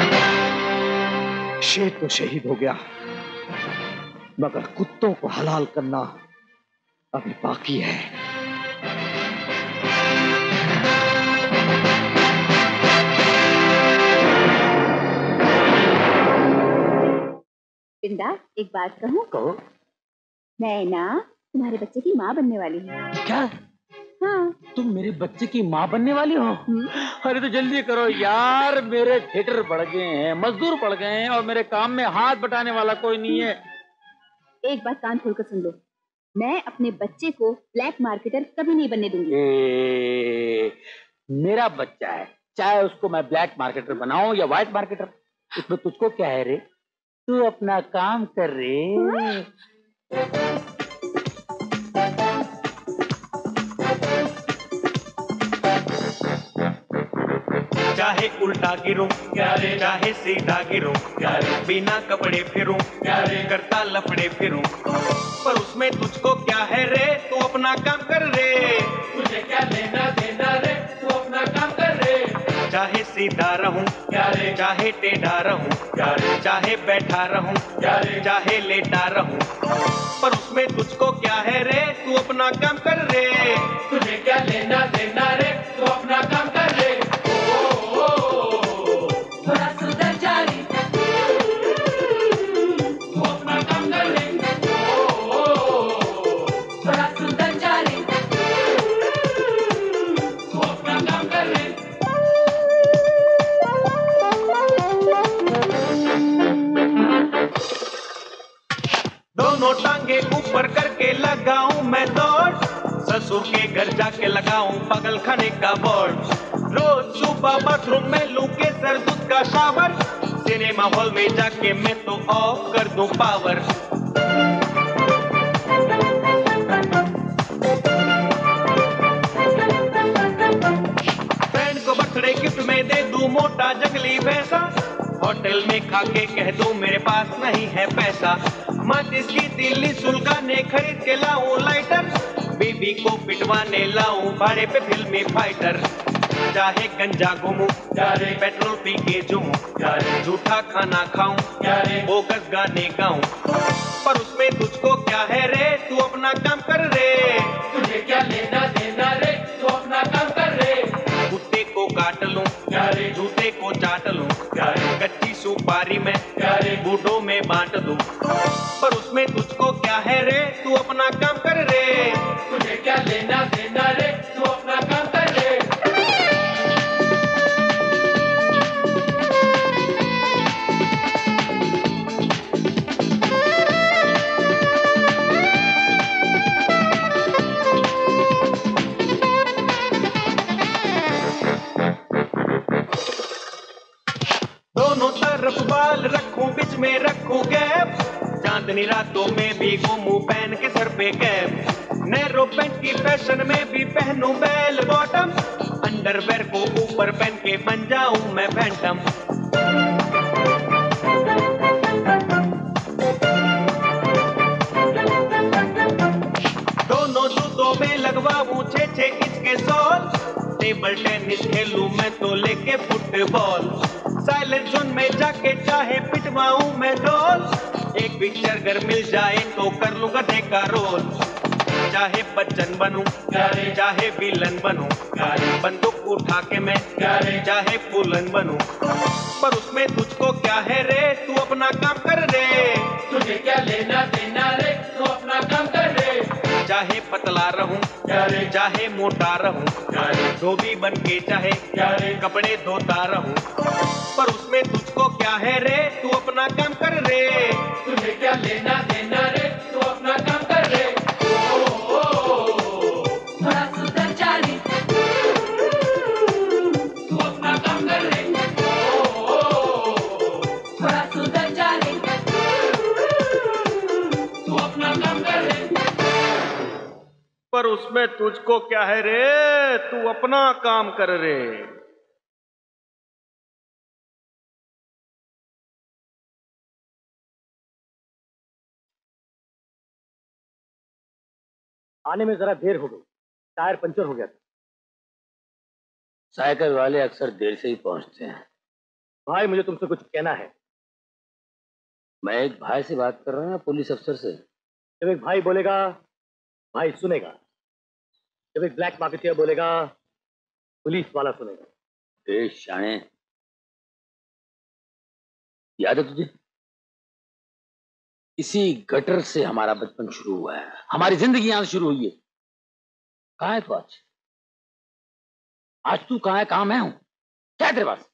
शेर तो शहीद हो गया, मगर कुत्तों को हलाल करना अभी बाकी है। बिंदा, एक बात कहूं? कहो। मैं ना तुम्हारे बच्चे की माँ बनने वाली हूँ। क्या? हाँ। तुम मेरे बच्चे की माँ बनने वाली हो? अरे तो जल्दी करो यार, मेरे थिएटर बढ़ गए हैं, मजदूर बढ़ गए हैं, और मेरे काम में हाथ बटाने वाला कोई नहीं है। एक बात कान खोलकर सुन लो, मैं अपने बच्चे को ब्लैक मार्केटर कभी नहीं बनने दूंगी। मेरा बच्चा है, चाहे उसको मैं ब्लैक मार्केटर बनाऊं या व्हाइट मार्केटर, इसमें तुझको क्या है रे? तू अपना काम कर रे। चाहे उल्टा गिरूं चाहे सीधा गिरूं बिना कपड़े फिरूं करता लफड़े फिरूं, पर उसमें तुझको क्या है रे? तू अपना काम कर रे। तुझे क्या लेना देना रे? तू अपना काम कर रे। चाहे सीधा रहूं चाहे टेढ़ा रहूं चाहे बैठा रहूं चाहे लेटा रहूं, पर उसमें तुझको क्या है रे? तू अपना काम कर रे। तुझे क्या लेना देना रे? तू अपना काम कर रे। थोड़ा सुधर जा रे, तू अपना काम कर रे। थोड़ा सुधर जा रे, तू अपना काम कर रे। दोनों टांगे ऊपर करके लगाऊं मैं दौड़, ससुर के घर जाके लगाऊं पागल खाने का बोर्ड। रोज सुबह बाथरूम में लूं केसर दूध का शावर, सिनेमा हॉल में जाके मैं तो ऑफ कर दूं पावर। फ्रेंड को बर्थडे गिफ्ट में दे दूं मोटा जंगली भैंसा, होटल में खा के कह दूं मेरे पास नहीं है पैसा। माचिस की तीली सुलगाने खरीद के लाऊं लाइटर, बीबी को पिटवाने लाऊं भाड़े पे फिल्मी फाइटर। चाहे गंजा घूमूं पेट्रोल पी के जूं झूठा खाना खाऊं बोगस गाने गाऊं, पर उसमें तुझको क्या है रे? तू अपना काम कर रे। तुझे क्या लेना देना रे? तू अपना काम कर रे। कुत्ते को काट लूं जूते को चाट लूं कच्ची सुपारी में बूढ़ों में बांट दूं, पर उसमें तुझको क्या है रे? तू अपना काम कर रे। तुझे क्या लेना देना रे? तू अपना काम कर रे। दोनों तरफ बाल रखूं बीच में रखूं गैप, चांदनी रातों में भी घूमूं पहन के सर पे कैप। नैरो पैंट की फैशन में भी पहनूं बेल बॉटम, अंडरवेयर को ऊपर पहन के बन जाऊं मैं फैंटम। दोनों जूतों में लगवाऊं 6-6 इंच के सोल, टेबल टेनिस खेलूं मैं तो लेके फुटबॉल। साइलेंट जोन में जाके चाहे पिटवाऊं मैं ढोल, एक पिक्चर अगर मिल जाए तो कर लूंगा गधे का रोल। चाहे बच्चन बनूं चाहे विलन बनूं बंदूक उठा के मैं चाहे फूलन बनूं, पर उसमें तुझको क्या है रे? तू अपना काम कर रे। तुझे क्या लेना देना रे? तू अपना काम कर रे। चाहे पतला रहूं चाहे मोटा रहूं धोबी बन के चाहे कपड़े धोता रहूं, पर उसमें तुझको क्या है रे? तू अपना काम कर रे। तुझे क्या लेना देना रे? तू अपना काम कर रे। थोड़ा सुधर जा रे, तू अपना काम कर रे। थोड़ा सुधर जा रे, तू अपना काम कर रे। पर उसमें तुझको क्या है रे? तू अपना काम कर रे। आने में जरा देर हो गई, टायर पंचर हो गया था। साइकिल वाले अक्सर देर से ही पहुंचते हैं। भाई मुझे तुमसे कुछ कहना है। मैं एक भाई से बात कर रहा हूँ, पुलिस अफसर से। जब एक भाई बोलेगा भाई सुनेगा, जब एक ब्लैक मार्केटियर बोलेगा पुलिस वाला सुनेगा। शाणे, याद है तुझे? इसी गटर से हमारा बचपन शुरू हुआ है, हमारी जिंदगी यहां से शुरू हुई है। कहाँ है तू आज? आज तू कहाँ है? कहाँ मैं हूं? क्या है तेरे पास?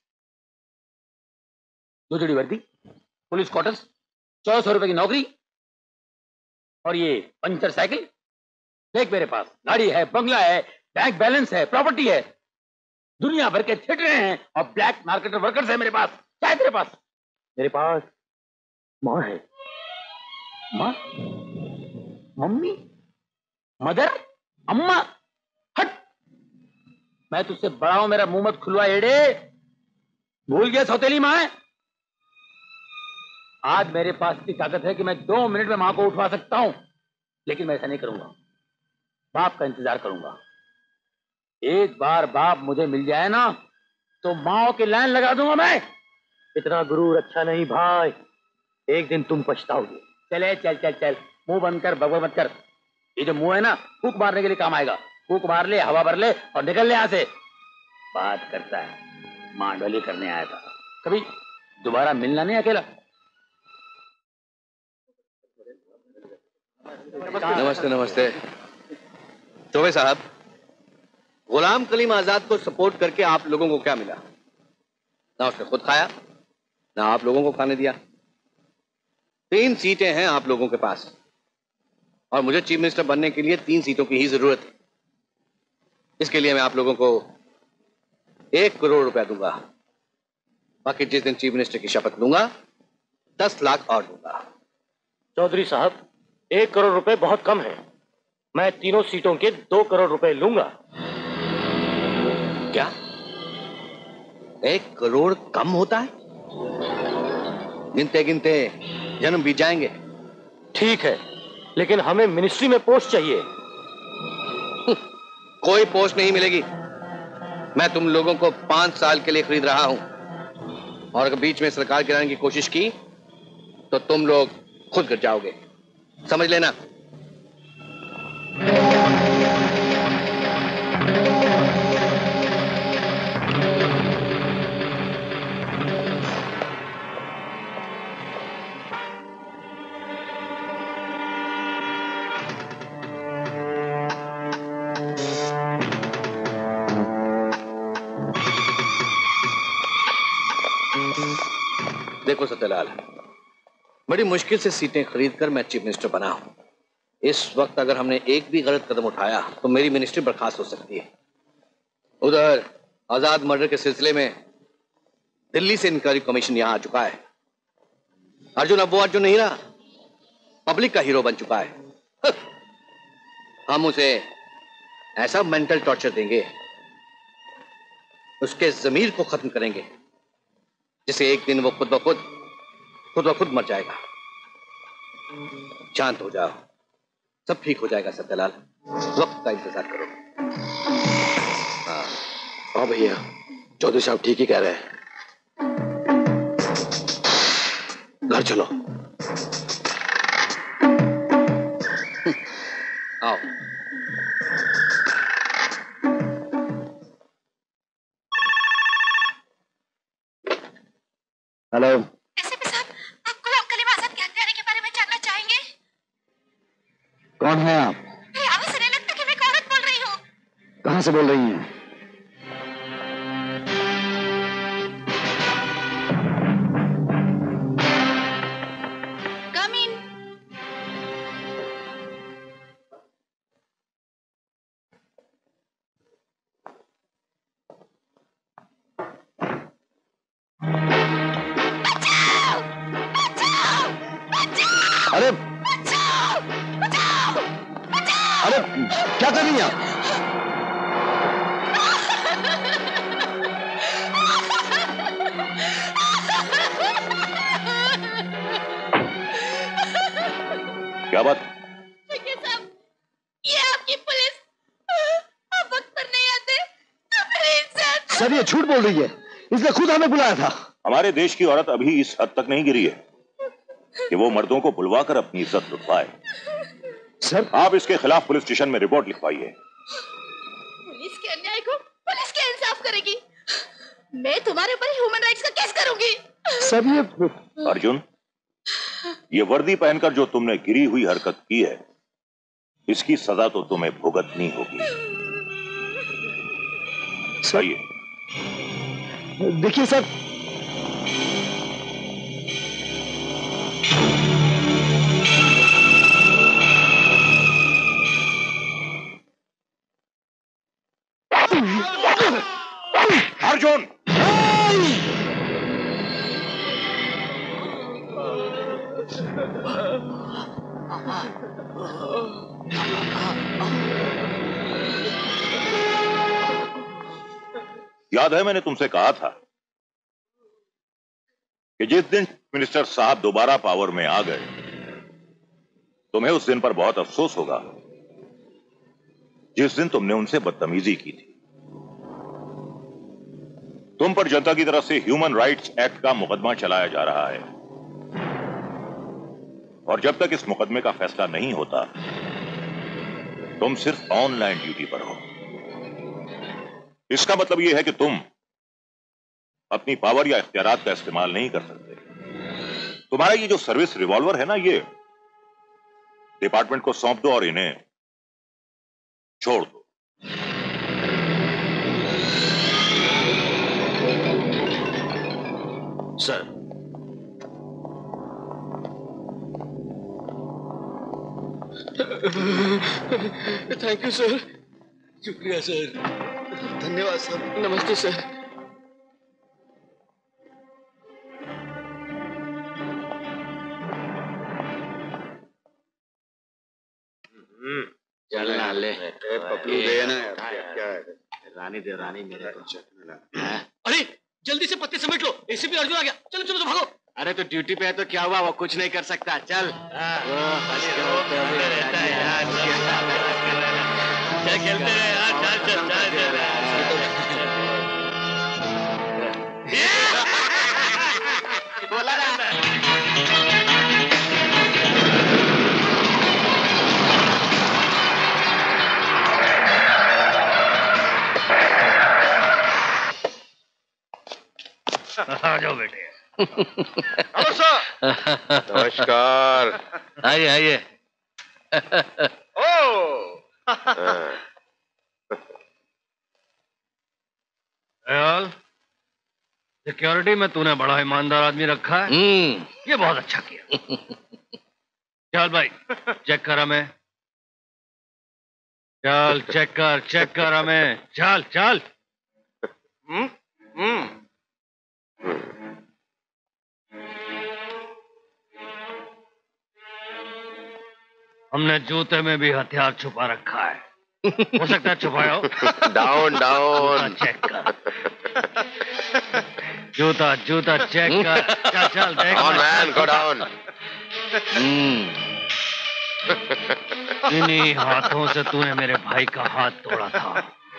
2 जोड़ी वर्दी, पुलिस क्वार्टर्स, 1400 रुपए की नौकरी, और ये पंचर साइकिल? देख मेरे पास गाड़ी है, बंगला है, बैंक बैलेंस है, प्रॉपर्टी है, दुनिया भर के थिएटर हैं और ब्लैक मार्केटर वर्कर्स है मेरे पास। क्या है तेरे पास? मेरे पास माँ है। माँ? मम्मी? मदर? अम्मा? हट! मैं तुझसे बड़ा हूं, मेरा मुंह मत खुलवा एड़े। भूल गया सौतेली माँ है? आज मेरे पास इतनी ताकत है कि मैं 2 मिनट में मां को उठवा सकता हूं, लेकिन मैं ऐसा नहीं करूंगा। बाप का इंतजार करूंगा। एक बार बाप मुझे मिल जाए ना तो माओ की लाइन लगा दूंगा मैं। इतना गुरूर अच्छा नहीं भाई, एक दिन तुम पछताओगे। चले चल चल चल, मुंह बंद कर, बकबक मत कर। ये जो मुंह है ना, फूक मारने के लिए काम आएगा। फूक मार ले, हवा भर ले और निकल ले यहां से। बात करता है, मां डोली करने आया था, कभी दोबारा मिलना नहीं अकेला। नमस्ते नमस्ते। चौबे साहब, गुलाम कलीम आजाद को सपोर्ट करके आप लोगों को क्या मिला? ना उसने खुद खाया, ना आप लोगों को खाने दिया। 3 सीटें हैं आप लोगों के पास और मुझे चीफ मिनिस्टर बनने के लिए 3 सीटों की ही जरूरत है। इसके लिए मैं आप लोगों को 1 करोड़ रुपया दूंगा। बाकी जिस दिन चीफ मिनिस्टर की शपथ लूंगा 10 लाख और दूंगा। चौधरी साहब, 1 करोड़ रुपए बहुत कम है। मैं तीनों सीटों के 2 करोड़ रुपए लूंगा। क्या 1 करोड़ कम होता है? गिनते गिनते जन्म बीत जाएंगे। ठीक है, लेकिन हमें मिनिस्ट्री में पोस्ट चाहिए। कोई पोस्ट नहीं मिलेगी। मैं तुम लोगों को 5 साल के लिए खरीद रहा हूं और अगर बीच में सरकार गिराने की कोशिश की तो तुम लोग खुद गिर जाओगे, समझ लेना। देखो सत्यलाल, बड़ी मुश्किल से सीटें खरीदकर मैं चीफ मिनिस्टर बना हूं। इस वक्त अगर हमने एक भी गलत कदम उठाया तो मेरी मिनिस्ट्री बर्खास्त हो सकती है। उधर आजाद मर्डर के सिलसिले में दिल्ली से इंक्वायरी कमीशन यहां आ चुका है। अर्जुन अब वो अर्जुन नहीं रहा, पब्लिक का हीरो बन चुका है। हम उसे ऐसा मेंटल टॉर्चर देंगे, उसके जमीर को खत्म करेंगे, जिसे एक दिन वो खुद ब खुद मर जाएगा। शांत हो जाओ, सब ठीक हो जाएगा सत्यलाल, वक्त का इंतजार करो। हाँ भैया, चौधरी साहब ठीक ही कह रहे हैं। घर चलो। आओ। हेलो। एसपी साहब, आप गुलाम कलीम आजाद के हत्यारे के बारे में जानना चाहेंगे? कौन है आप? आवाज से नहीं लगता कि मैं एक औरत बोल रही हूँ। कहां से बोल रही हैं? कम इन। अरे अरे क्या कर रही हैं आप? क्या बात? साहब, ये आपकी पुलिस, आप वक्त पर नहीं आते तो मेरी इज्जत। सर ये झूठ बोल रही है, इसने खुद हमें बुलाया था। हमारे देश की औरत अभी इस हद तक नहीं गिरी है कि वो मर्दों को बुलवाकर अपनी इज्जत लुटवाए। सर, आप इसके खिलाफ पुलिस स्टेशन में रिपोर्ट लिखवाइए। पुलिस के अन्याय को पुलिस के इंसाफ करेगी। मैं तुम्हारे ऊपर ह्यूमन राइट्स का केस करूंगी। सर ये अर्जुन, ये वर्दी पहनकर जो तुमने गिरी हुई हरकत की है, इसकी सजा तो तुम्हें भुगतनी होगी। सही देखिए सर, याद है मैंने तुमसे कहा था कि जिस दिन मिनिस्टर साहब दोबारा पावर में आ गए तुम्हें उस दिन पर बहुत अफसोस होगा, जिस दिन तुमने उनसे बदतमीजी की थी। तुम पर जनता की तरफ से ह्यूमन राइट्स एक्ट का मुकदमा चलाया जा रहा है और जब तक इस मुकदमे का फैसला नहीं होता तुम सिर्फ ऑनलाइन ड्यूटी पर हो। इसका मतलब यह है कि तुम अपनी पावर या इख्तियारात का इस्तेमाल नहीं कर सकते। तुम्हारा ये जो सर्विस रिवॉल्वर है ना, ये डिपार्टमेंट को सौंप दो और इन्हें छोड़ दो। Sir, thank you sir. शुक्रिया सर। धन्यवाद सर। नमस्ते सर। चलना ले पपलू दे ना यार, क्या है? रानी दे, रानी मेरे को। अरे जल्दी से पत्ते समेट लो, एसीपी अर्जुन आ गया। चलो चलो भागो। अरे तो ड्यूटी पे है तो क्या हुआ, वो कुछ नहीं कर सकता। चल खेलते रहे यार। चल चल बोला ना। आ जाओ बेटे। नमस्कार। आइए आइए। सिक्योरिटी में तूने बड़ा ईमानदार आदमी रखा है। ये बहुत अच्छा किया। चल भाई चेक कर हमें। चल चेक कर हमें। चल चल। हमने जूते में भी हथियार छुपा रखा है। हो सकता है छुपाया हो। Down down. चेक कर। जूता जूता चेक कर। चल चल देख। Down man, go down. इन्हीं हाथों से तूने मेरे भाई का हाथ तोड़ा था,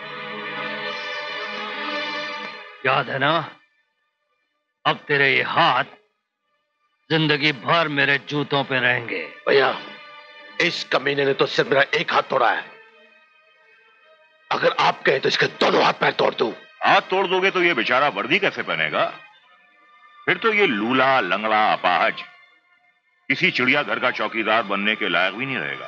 याद है ना? अब तेरे ये हाथ जिंदगी भर मेरे जूतों पे रहेंगे। भैया, इस कमीने ने तो सिर्फ मेरा एक हाथ तोड़ा है। अगर आप कहें तो इसके दोनों हाथ पैर तोड़ दूं। हाथ तोड़ दोगे तो ये बेचारा वर्दी कैसे पहनेगा? फिर तो ये लूला लंगड़ा अपाहज किसी चिड़ियाघर का चौकीदार बनने के लायक भी नहीं रहेगा।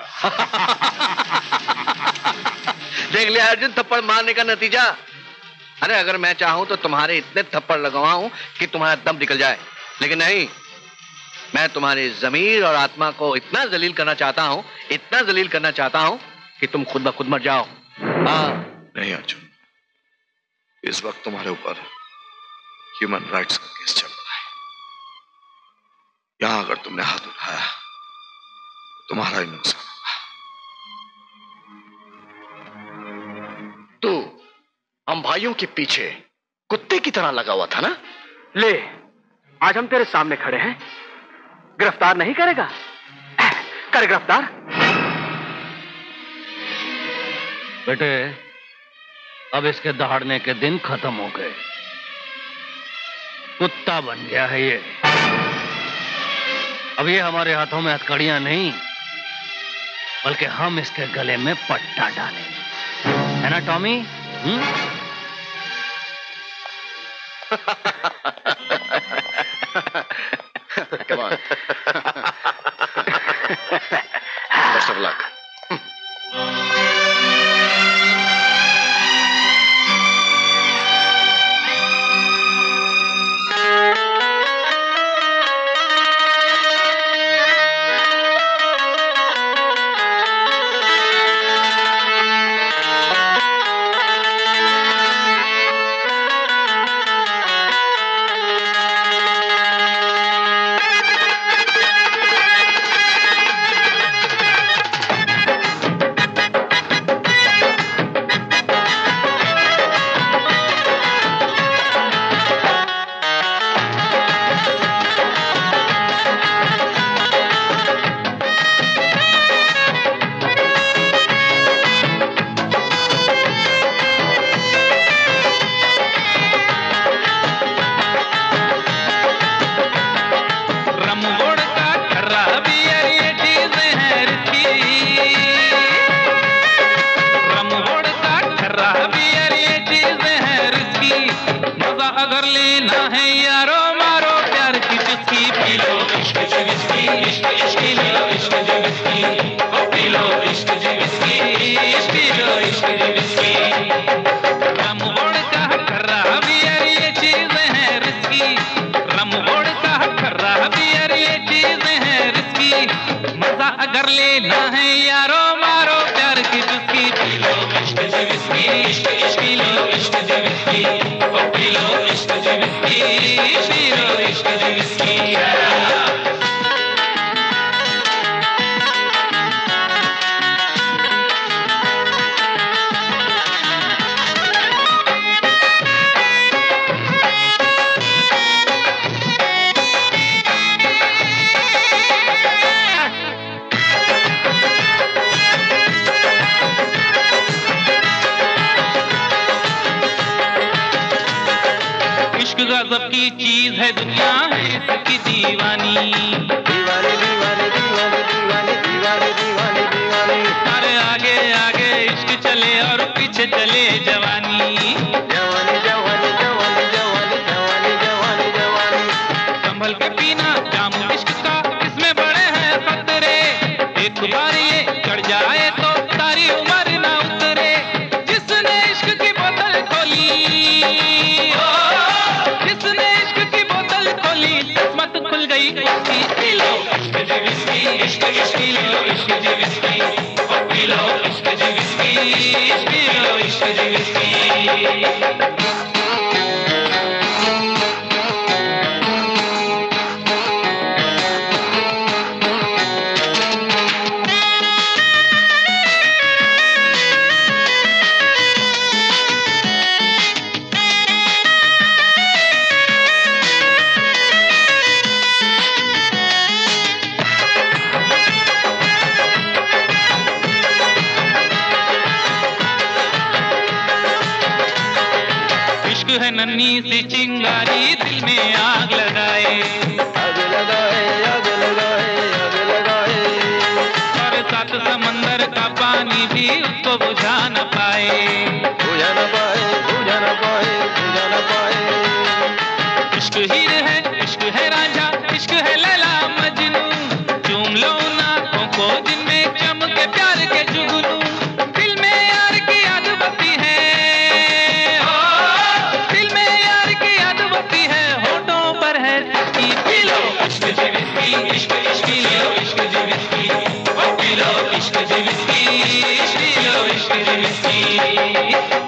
देख लिया अर्जुन, थप्पड़ मारने का नतीजा। अरे अगर मैं चाहूं तो तुम्हारे इतने थप्पड़ लगवाऊं कि तुम्हारा दम निकल जाए, लेकिन नहीं, मैं तुम्हारी जमीर और आत्मा को इतना जलील करना चाहता हूं, इतना जलील करना चाहता हूं कि तुम खुद ब खुद मर जाओ। हाँ। नहीं अर्जुन, इस वक्त तुम्हारे ऊपर ह्यूमन राइट्स का केस चल रहा है। यहां अगर तुमने हाथ उठाया तो तुम्हारा ही नुकसान होगा। तू हम भाइयों के पीछे कुत्ते की तरह लगा हुआ था ना? ले, आज हम तेरे सामने खड़े हैं, गिरफ्तार नहीं करेगा? कर गिरफ्तार। बेटे, अब इसके दहाड़ने के दिन खत्म हो गए। कुत्ता बन गया है ये। अब ये हमारे हाथों में हथकड़ियां नहीं, बल्कि हम इसके गले में पट्टा डालेंगे, है ना Tommy? Come on. Best of luck. मजा अगर लेना है यारो मारो प्यार की चुस्की, पी लो इश्क जी विस्की, इश्क इश्क पी लो इश्क जी विस्की, ओ पी लो इश्क जी विस्की, पी लो इश्क जी विस्की। गजब की चीज है दुनिया है इसकी दीवानी, दीवानी दीवानी दीवानी दीवानी दीवानी दीवानी दीवानी। अरे आगे आगे इश्क चले और पीछे चले जवानी, जवानी जवानी जवानी जवानी जवानी जवानी जवानी। संभल के पीना जामू इश्क का, इसमें बड़े हैं खतरे, एक बार ये चढ़ जाए तो सारी उम्र ना उतरे। जिसने इश्क की बोतल खोली, किस्मत खुल गई उसकी, पी लो इश्क जी विस्की, इश्क इश्क पी लो इश्क जी विस्की, ओ पी लो इश्क जी विस्की, पी लो इश्क जी विस्की। है नन्ही सी चिंगारी दिल में आग लगाए, आग लगाए आग लगाए आग लगाए। और सात समंदर का पानी भी उसको बुझा न पाए, बुझा न पाए बुझा न पाए बुझा न पाए। इश्क हीर है इश्क है रांझा, इश्क है लैला मजनू, चूम लो उन आँखों को जिनमें चमके प्यार के जुगनू। दिल में यार की याद बसी है, इश्क जी विस्की, इश्क इश्क पी लो इश्क जी विस्की, ओ पी लो इश्क जी विस्की, पी लो इश्क जी विस्की।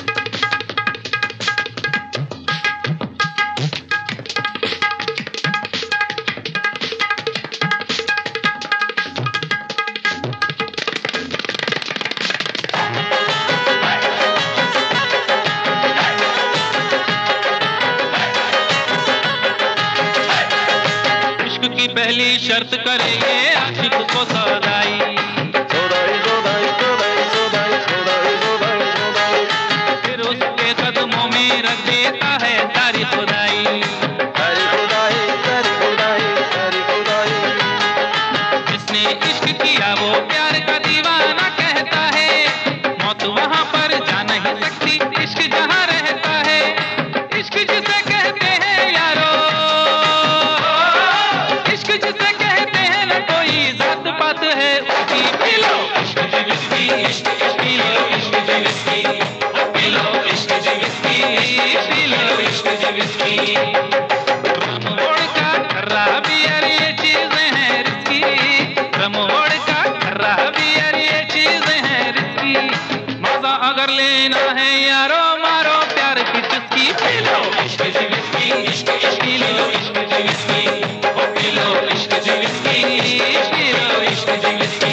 पहली शर्त करेंगे आशिक को सौदाई, सौदाई सौदाई सौदाई सौदाई सौदाई सौदाई सौदाई। फिर उसके कदमों में रख देता है सारी खुदाई, सारी खुदाई सारी खुदाई सारी खुदाई। जिसने इश्क किया वो प्यार का दीवाना कहता है, मौत वहाँ पर जा नहीं सकती इश्क जहाँ रहता है। इश्क जिसे कहते हैं यारो, जिसे कहते हैं न कोई जात पात है उसकी, पी लो इश्क जी विस्की, इश्क इश्क पी लो इश्क जी विस्की, पी लो इश्क जी विस्की, पी लो इश्क जी विस्की। रम वोडका खर्रा बियर ये चीजें हैं रिस्की, रम वोडका खर्रा बियर ये चीजें हैं रिस्की। मजा अगर लेना है यारो मारो प्यार की चुस्की, पी लो इश्क जी विस्की, इश्क इश्क पी लो इश्क जी विस्की, पी लो इश्क जी विस्की, पी लो इश्क जी विस्की।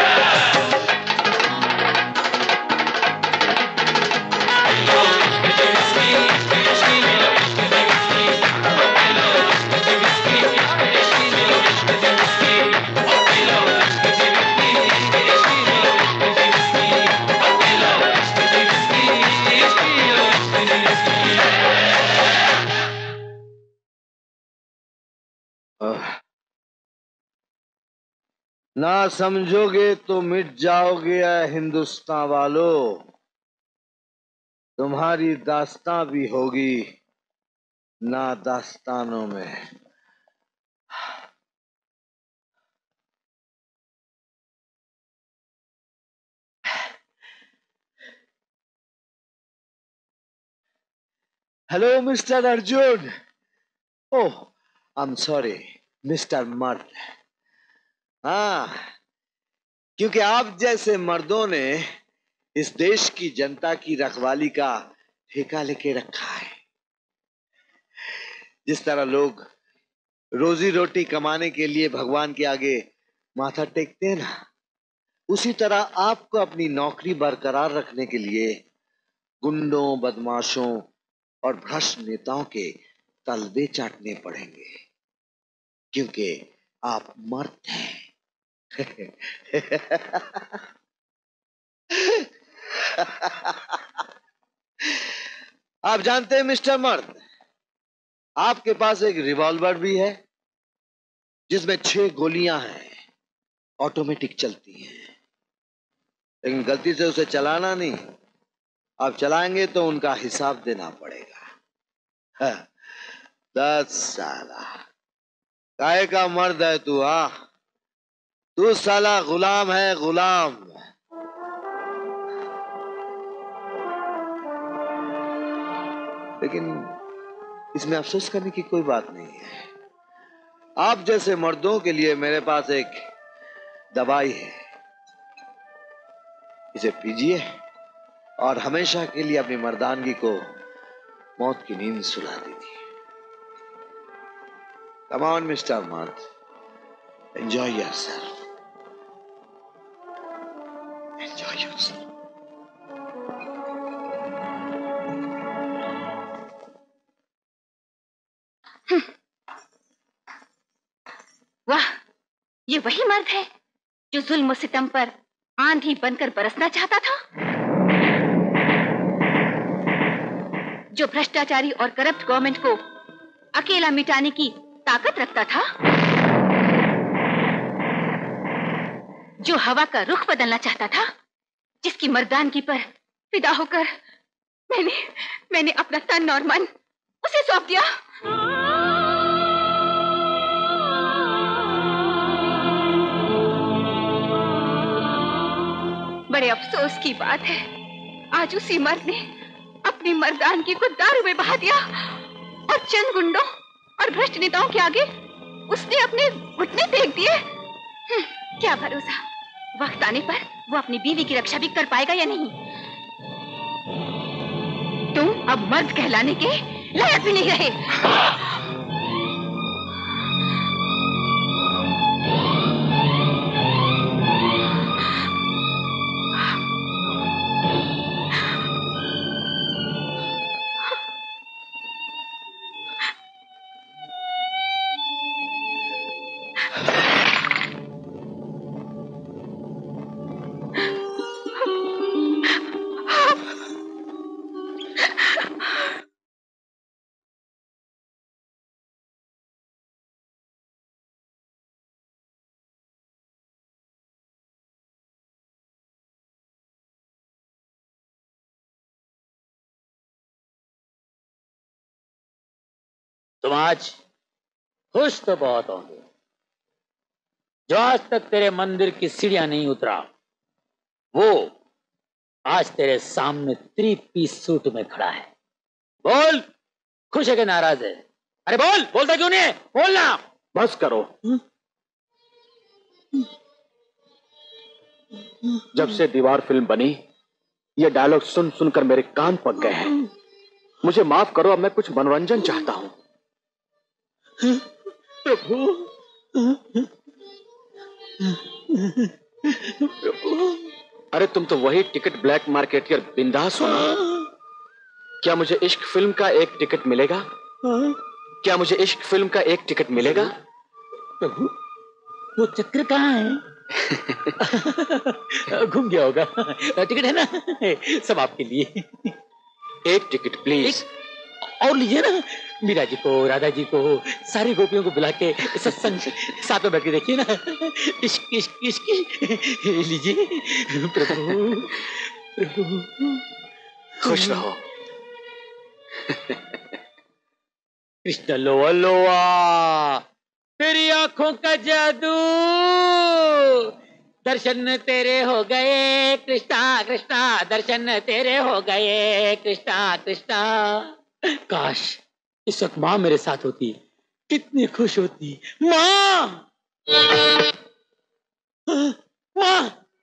ना समझोगे तो मिट जाओगे हिंदुस्तान वालों, तुम्हारी दास्तां भी होगी ना दास्तानों में। Hello mister Arjun. Oh I am sorry mister मर्द। हाँ क्योंकि आप जैसे मर्दों ने इस देश की जनता की रखवाली का ठेका लेके रखा है। जिस तरह लोग रोजी रोटी कमाने के लिए भगवान के आगे माथा टेकते हैं ना, उसी तरह आपको अपनी नौकरी बरकरार रखने के लिए गुंडों, बदमाशों और भ्रष्ट नेताओं के तलबे चाटने पड़ेंगे, क्योंकि आप मर्द हैं। आप जानते हैं मिस्टर मर्द, आपके पास एक रिवॉल्वर भी है जिसमें 6 गोलियां हैं, ऑटोमेटिक चलती हैं, लेकिन गलती से उसे चलाना नहीं। आप चलाएंगे तो उनका हिसाब देना पड़ेगा। 10 साला काहे का मर्द है तू? तू साला गुलाम है, गुलाम। लेकिन इसमें अफसोस करने की कोई बात नहीं है। आप जैसे मर्दों के लिए मेरे पास एक दवाई है, इसे पीजिए और हमेशा के लिए अपनी मर्दानगी को मौत की नींद सुला दीजिए। Come on, Mr. Mart. Enjoy yourself. Enjoy yourself. वाह, ये वही मर्द है जो जुल्म सितम पर आंधी बनकर बरसना चाहता था, जो भ्रष्टाचारी और करप्ट गवर्नमेंट को अकेला मिटाने की ताकत रखता था, जो हवा का रुख बदलना चाहता था, जिसकी मर्दानगी पर फिदा होकर मैंने अपना तन और मन उसे सौंप दिया। बड़े अफसोस की बात है, आज उसी मर्द ने अपनी मर्दानगी को दारू में बहा दिया और चंद गुंडों और भ्रष्ट नेताओं के आगे उसने अपने घुटने टेक दिए। क्या भरोसा, वक्त आने पर वो अपनी बीवी की रक्षा भी कर पाएगा या नहीं। तुम अब मर्द कहलाने के लायक भी नहीं रहे। तुम आज खुश तो बहुत होंगे। जो आज तक तेरे मंदिर की सीढ़ियां नहीं उतरा, वो आज तेरे सामने 3 पीस सूट में खड़ा है। बोल, खुश है कि नाराज है? अरे बोल, बोलता क्यों नहीं है? बोलना। बस करो। जब से दीवार फिल्म बनी, ये डायलॉग सुन सुनकर मेरे कान पक गए हैं। मुझे माफ करो, अब मैं कुछ मनोरंजन चाहता हूं। प्रभु, अरे तुम तो वही टिकट ब्लैक मार्केटियर बिंदास हो ना? क्या मुझे इश्क फिल्म का एक टिकट मिलेगा? क्या मुझे इश्क फिल्म का एक टिकट मिलेगा? प्रभु, वो चक्र कहाँ है? घूम गया होगा। टिकट है ना, सब आपके लिए। एक टिकट प्लीज। और लीजिए ना, मीरा जी को, राधा जी को, सारी गोपियों को बुला के सत्संग साथ में बैठ के देखिए ना। इश्क इश्क इश्क लीजिए। प्रभु प्रभु, खुश रहो। कृष्ण लोआ लोआ, तेरी आंखों का जादू, दर्शन तेरे हो गए कृष्णा कृष्णा, दर्शन तेरे हो गए कृष्णा कृष्णा। काश इस वक्त माँ मेरे साथ होती, कितनी खुश होती। माँ, माँ,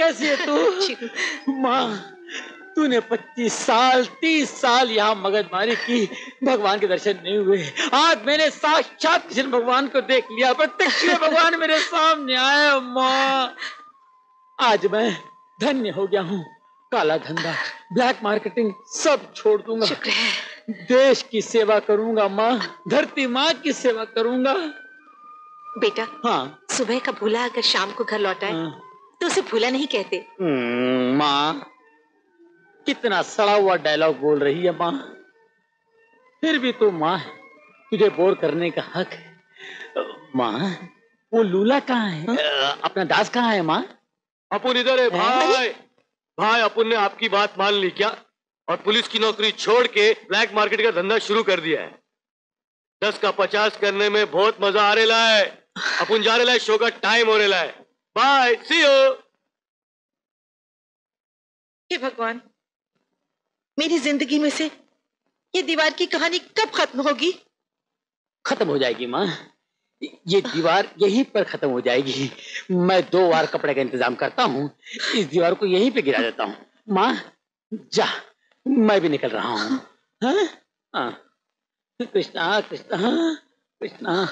कैसी है तू? माँ, तूने 25 साल 30 साल यहाँ मगजमारी की, भगवान के दर्शन नहीं हुए। आज मैंने साक्षात कृष्ण भगवान को देख लिया, प्रत्यक्ष भगवान मेरे सामने आए। माँ, आज मैं धन्य हो गया हूँ। काला धंधा, ब्लैक मार्केटिंग सब छोड़ दूंगा। शुक्र है। देश की सेवा करूंगा माँ, धरती माँ की सेवा करूंगा। बेटा, हाँ, सुबह का भूला अगर शाम को घर लौटा है तो उसे भूला नहीं कहते। माँ, कितना सड़ा हुआ डायलॉग बोल रही है माँ। फिर भी तू माँ, तुझे बोर करने का हक है। माँ, वो लूला कहाँ है? अपना दास कहाँ है माँ? अपुन इधर है भाई। भाई, अपुन ने आपकी बात मान ली क्या और पुलिस की नौकरी छोड़ के ब्लैक मार्केट का धंधा शुरू कर दिया है। 10 का 50 करने में बहुत मजा आ रहा है। अपुन जा रहा है, शो का टाइम हो रहा है। Bye, C you. हे भगवान, मेरी जिंदगी में से ये दीवार की कहानी कब खत्म होगी? खत्म हो जाएगी माँ, ये दीवार यहीं पर खत्म हो जाएगी। मैं 2 बार कपड़े का इंतजाम करता हूँ, इस दीवार को यहीं पे गिरा देता हूँ। माँ जा, मैं भी निकल रहा हूँ। हाँ, कृष्णा कृष्णा कृष्णा।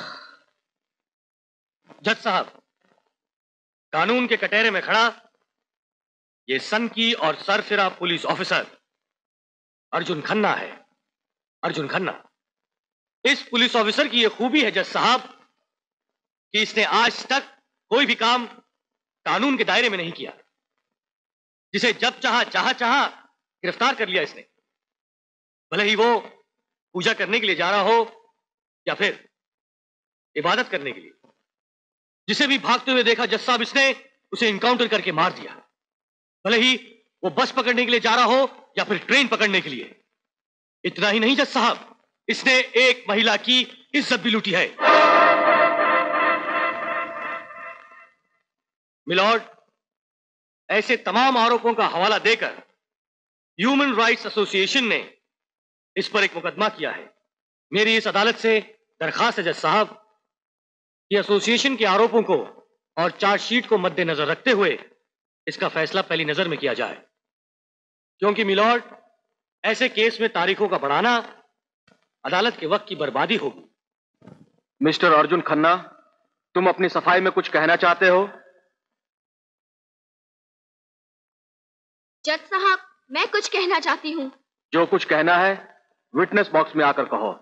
जज साहब, कानून के कटहरे में खड़ा ये सन की और सरफिरा पुलिस ऑफिसर अर्जुन खन्ना है। अर्जुन खन्ना, इस पुलिस ऑफिसर की ये खूबी है जज साहब कि इसने आज तक कोई भी काम कानून के दायरे में नहीं किया। जिसे जब चाहा गिरफ्तार कर लिया इसने, भले ही वो पूजा करने के लिए जा रहा हो या फिर इबादत करने के लिए। जिसे भी भागते हुए देखा जज साहब, इसने उसे इनकाउंटर करके मार दिया, भले ही वो बस पकड़ने के लिए जा रहा हो या फिर ट्रेन पकड़ने के लिए। इतना ही नहीं जज साहब, इसने एक महिला की इज्जत भी लूटी है। मिलॉर्ड, ऐसे तमाम आरोपों का हवाला देकर ह्यूमन राइट्स एसोसिएशन ने इस पर एक मुकदमा किया है। मेरी इस अदालत से दरखास्त है जज साहब कि एसोसिएशन के आरोपों को और चार्जशीट को मद्देनजर रखते हुए इसका फैसला पहली नजर में किया जाए, क्योंकि मिलॉर्ड, ऐसे केस में तारीखों का बढ़ाना अदालत के वक्त की बर्बादी होगी। मिस्टर अर्जुन खन्ना, तुम अपनी सफाई में कुछ कहना चाहते हो? जज साहब, मैं कुछ कहना चाहती हूँ। जो कुछ कहना है विटनेस बॉक्स में आकर कहो।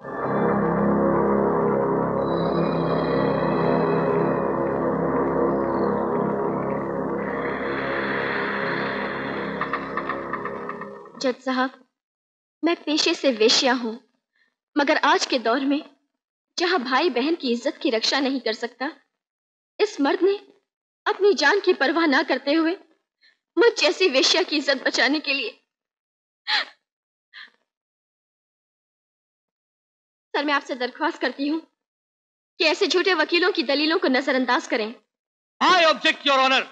जज साहब, मैं पेशे से वेश्या हूं, मगर आज के दौर में जहां भाई बहन की इज्जत की रक्षा नहीं कर सकता, इस मर्द ने अपनी जान की परवाह ना करते हुए मुझ जैसी वेश्या की इज्जत बचाने के लिए। सर, मैं आपसे दरख्वास्त करती हूं कि ऐसे झूठे वकीलों की दलीलों को नजरअंदाज करें। I object your honour.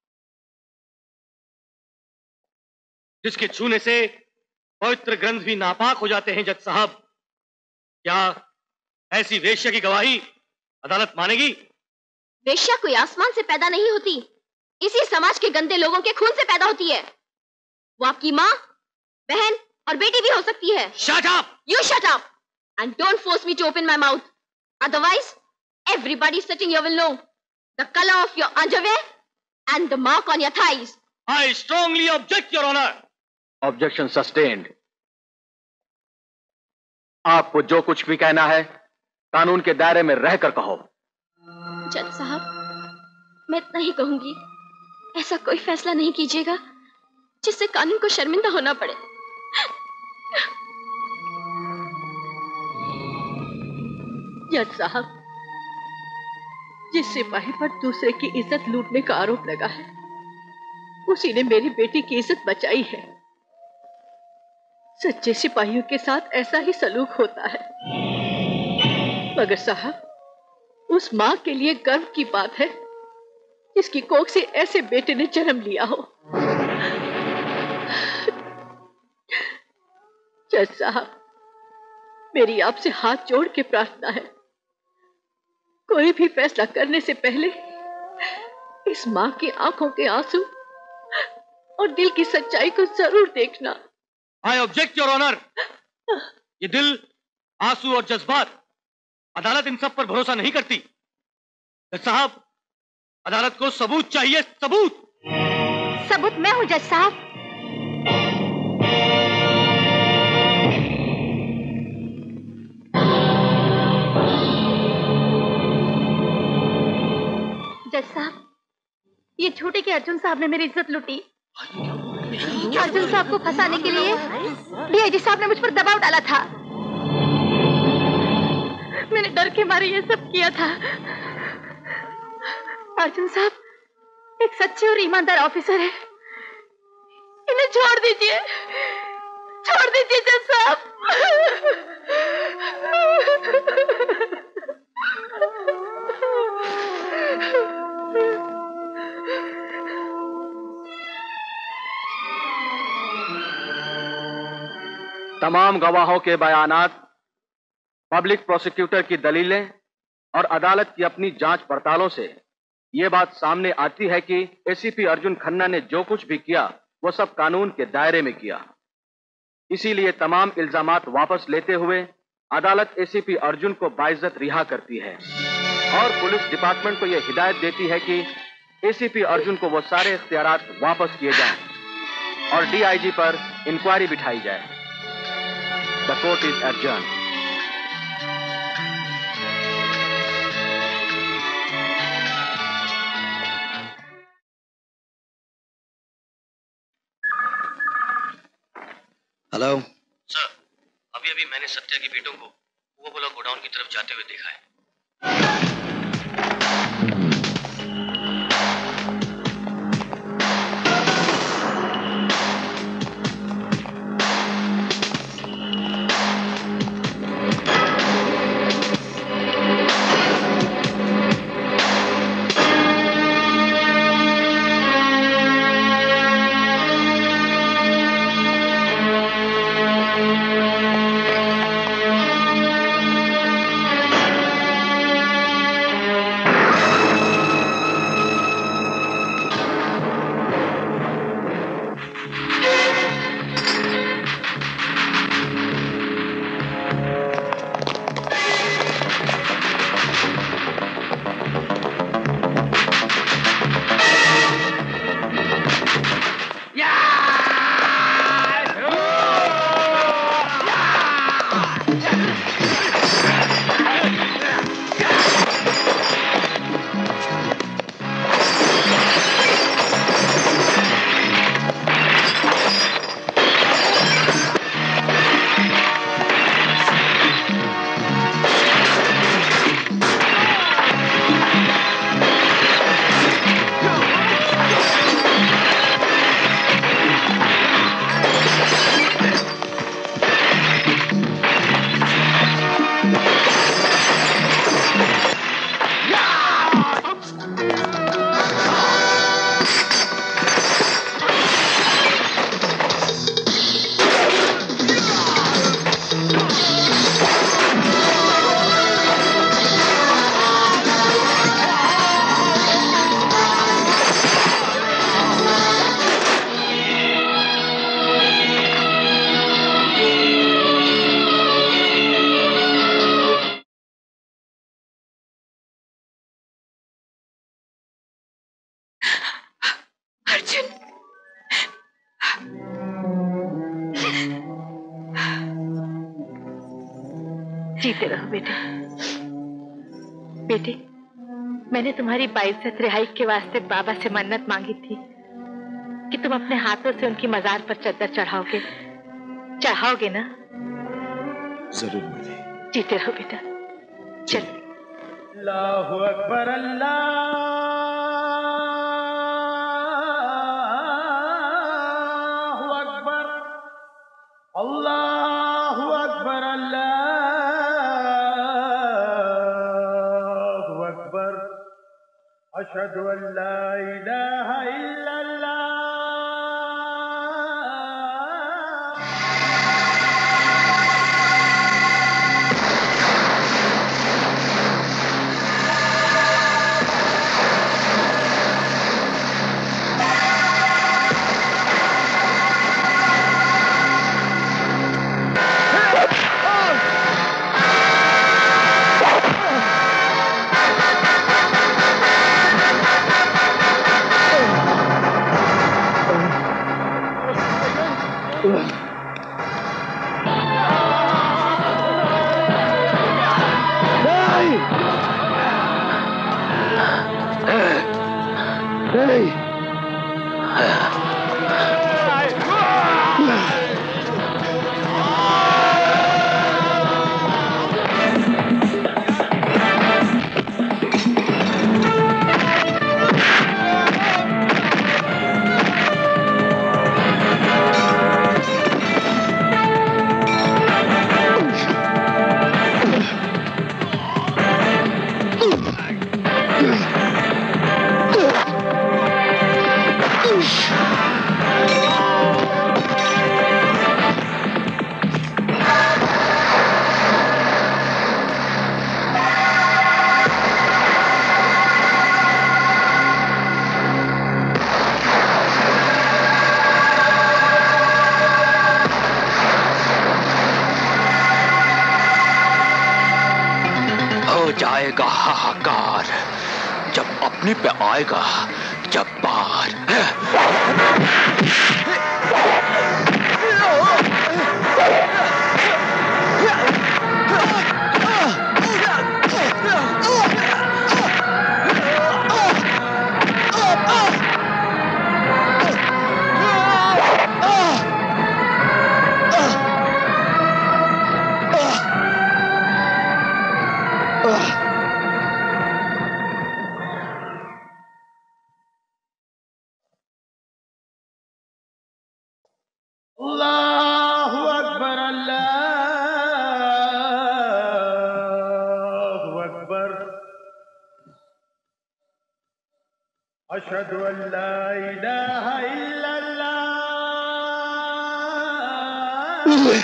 जिसके छूने से पवित्र ग्रंथ भी नापाक हो जाते हैं जज साहब, क्या ऐसी वेश्या की गवाही अदालत मानेगी? वेश्या कोई आसमान से पैदा नहीं होती, इसी समाज के गंदे लोगों के खून से पैदा होती है। वो आपकी माँ, बहन और बेटी भी हो सकती है। Shut up! You shut up and don't force me to open my mouth. Otherwise, everybody sitting here will know the color of your underwear and the mark on your thighs. I strongly object, Your Honor. Objection sustained. आपको जो कुछ भी कहना है कानून के दायरे में रहकर कहो। जज साहब, मैं इतना ही कहूंगी, ऐसा कोई फैसला नहीं कीजिएगा जिससे कानून को शर्मिंदा होना पड़े। जज साहब, जिस सिपाही पर दूसरे की इज्जत लूटने का आरोप लगा है, उसी ने मेरी बेटी की इज्जत बचाई है। सच्चे सिपाहियों के साथ ऐसा ही सलूक होता है। मगर साहब, उस माँ के लिए गर्व की बात है जिसकी कोख से ऐसे बेटे ने जन्म लिया हो। जज साहब, मेरी आपसे हाथ जोड़ के प्रार्थना है, कोई भी फैसला करने से पहले इस माँ की आंखों के आंसू और दिल की सच्चाई को जरूर देखना। I object your honour. ये दिल, आंसू और जज्बात, अदालत इन सब पर भरोसा नहीं करती। जज साहब, अदालत को सबूत चाहिए, सबूत। सबूत मैं हूं जज साहब। जज साहब, ये छोटे के अर्जुन साहब ने मेरी इज्जत लूटी। अर्जुन साहब को फंसाने के लिए डीआईजी साहब ने मुझ पर दबाव डाला था। मैंने डर के मारे ये सब किया था। अर्जुन साहब एक सच्चे और ईमानदार ऑफिसर है, इन्हें छोड़ दीजिए, छोड़ दीजिए जज साहब। तमाम गवाहों के बयानात, पब्लिक प्रोसिक्यूटर की दलीलें और अदालत की अपनी जांच पड़तालों से ये बात सामने आती है कि एसीपी अर्जुन खन्ना ने जो कुछ भी किया वो सब कानून के दायरे में किया। इसीलिए तमाम इल्जामात वापस लेते हुए अदालत एसीपी अर्जुन को बाइज्जत रिहा करती है और पुलिस डिपार्टमेंट को यह हिदायत देती है कि एसीपी अर्जुन को वो सारे इख्तियारात वापस किए जाएं और डीआईजी पर इंक्वायरी बिठाई जाए। The court is adjourned. Hello sir, अभी अभी मैंने सत्या की बेटों को वो बोला गोडाउन की तरफ जाते हुए देखा है। जीते रहो बेटे। बेटे, मैंने तुम्हारी बाइज्जत रिहाई के वास्ते बाबा से मन्नत मांगी थी कि तुम अपने हाथों से उनकी मजार पर चद्दर चढ़ाओगे। चढ़ाओगे ना? जरूर माते। जीते रहो बेटा। चल। अल्लाहु अकबर, अल्लाहु अकबर, अल्लाहु अकबर, अल्लाहु अकबर, अशहदु अल्ला इलाहा इल्लल्लाह। जाएगा हाहाकार जब अपने पे आएगा जब्बार। अल्लाहु अकबर अल्लाहु अकबर अशहदु अल्ला इलाहा इल्लल्लाह।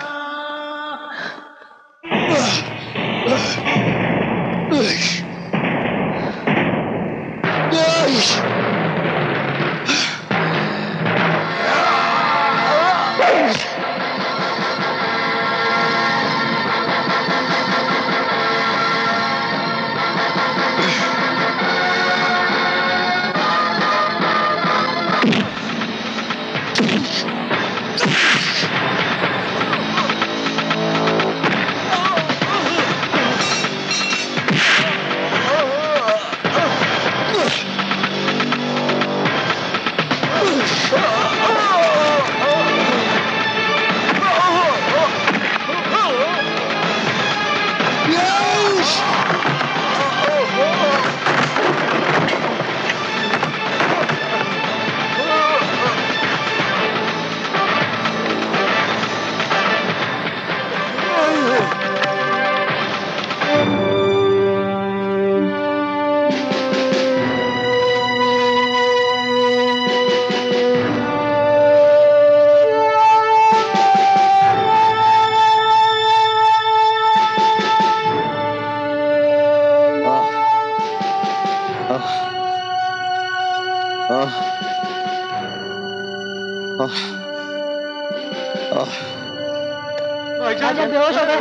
बेहोश हो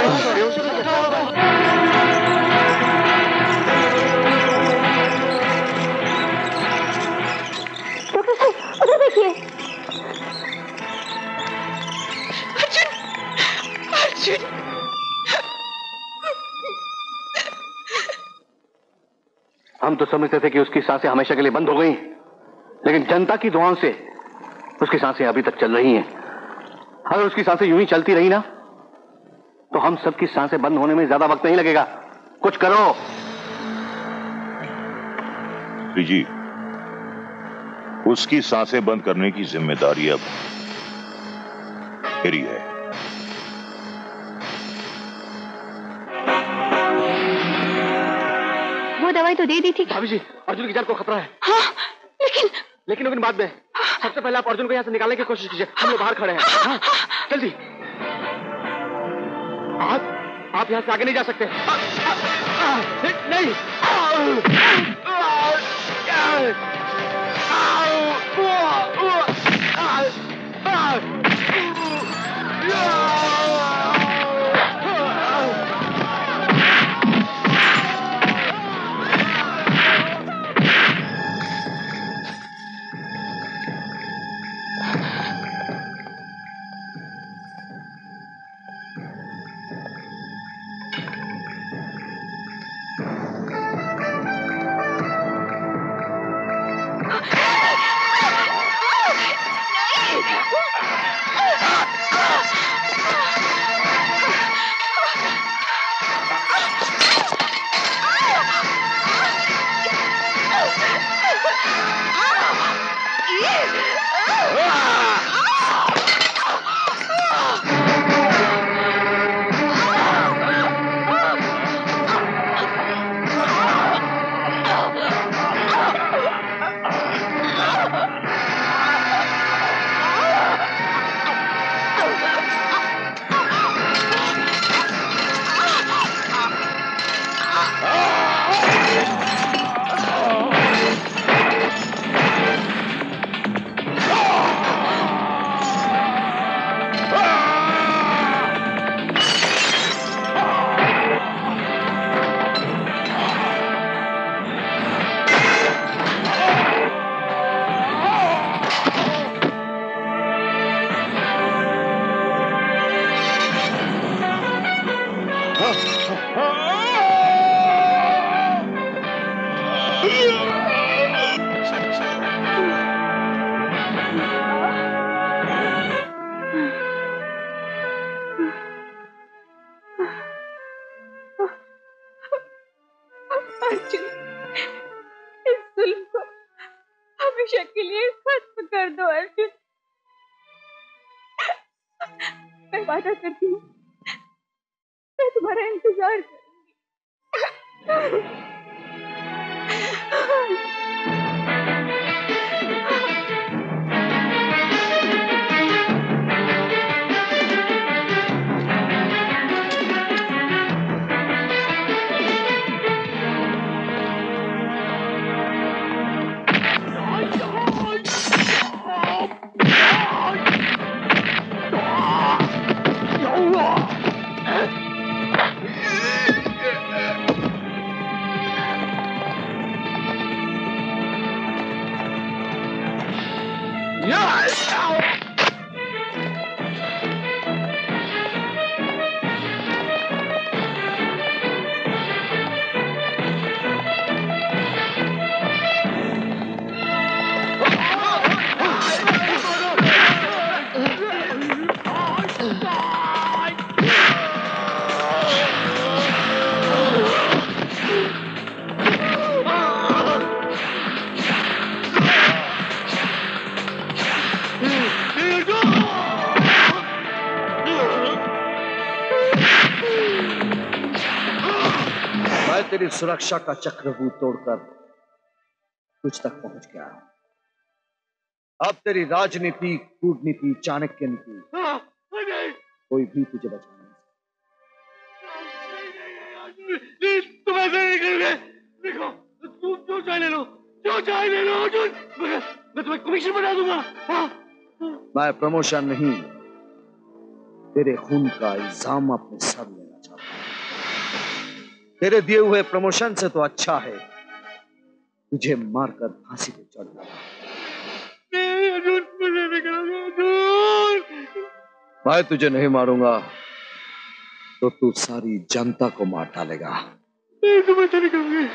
उधर देखिए। अर्जुन, अर्जुन। हम तो समझते थे कि उसकी सांसें हमेशा के लिए बंद हो गई, लेकिन जनता की दुआओं से उसकी सांसें अभी तक चल रही हैं। अगर उसकी सांसें यूं ही चलती रही ना, तो हम सबकी सांसें बंद होने में ज्यादा वक्त नहीं लगेगा। कुछ करो। जी, उसकी सांसें बंद करने की जिम्मेदारी अब मेरी है। वो दवाई तो दे दी थी। भाभी जी, अर्जुन की जान को खतरा है। हाँ, लेकिन बाद में सबसे पहले आप अर्जुन को यहाँ से निकालने की कोशिश कीजिए। हम लोग बाहर खड़े हैं। हाँ, जल्दी। आप यहाँ से आगे नहीं जा सकते। नहीं। अर्जुन, इस जुल्म को हमेशा के लिए खत्म कर दो अर्जुन। मैं वादा करती हूँ, मैं तुम्हारा इंतजार करूंगी। तेरी सुरक्षा का चक्रव्यूह तोड़कर तुझ तक पहुंच गया। अब तेरी राजनीति, कूटनीति, चाणक्य नीति कोई भी तुझे बचा नहीं। तुम ऐसे नहीं करोगे। देखो, तुम जो चाहे ले लो, जो चाहे ले लो अर्जुन। मैं तुम्हें कमीशन बना दूंगा। मैं प्रमोशन नहीं, तेरे खून का इल्जाम अपने सर लेना चाहता हूं। तेरे दिए हुए प्रमोशन से तो अच्छा है तुझे मारकर फांसी पे चढ़ना। मैं तुझे नहीं मारूंगा तो तू सारी जनता को मार डालेगा। तुम ऐसा नहीं करोगे।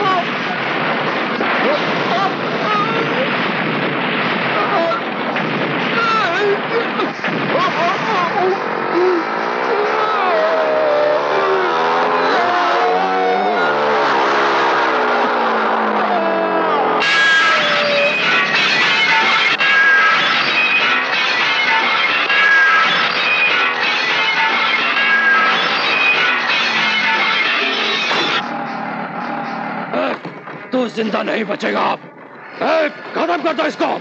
तू जिंदा नहीं बचेगा। खत्म कर दो इसको।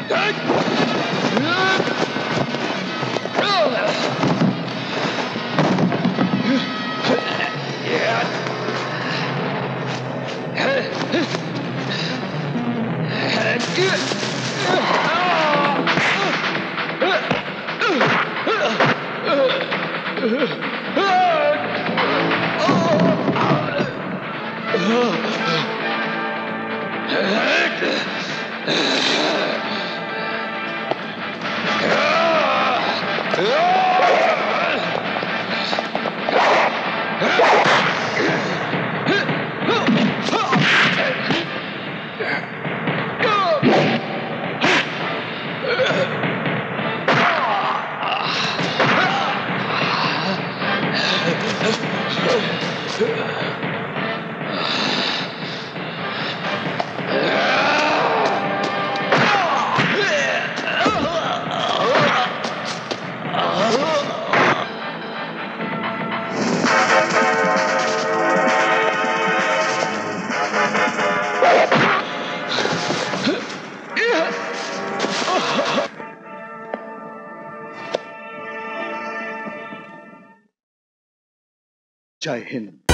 जय हिंद।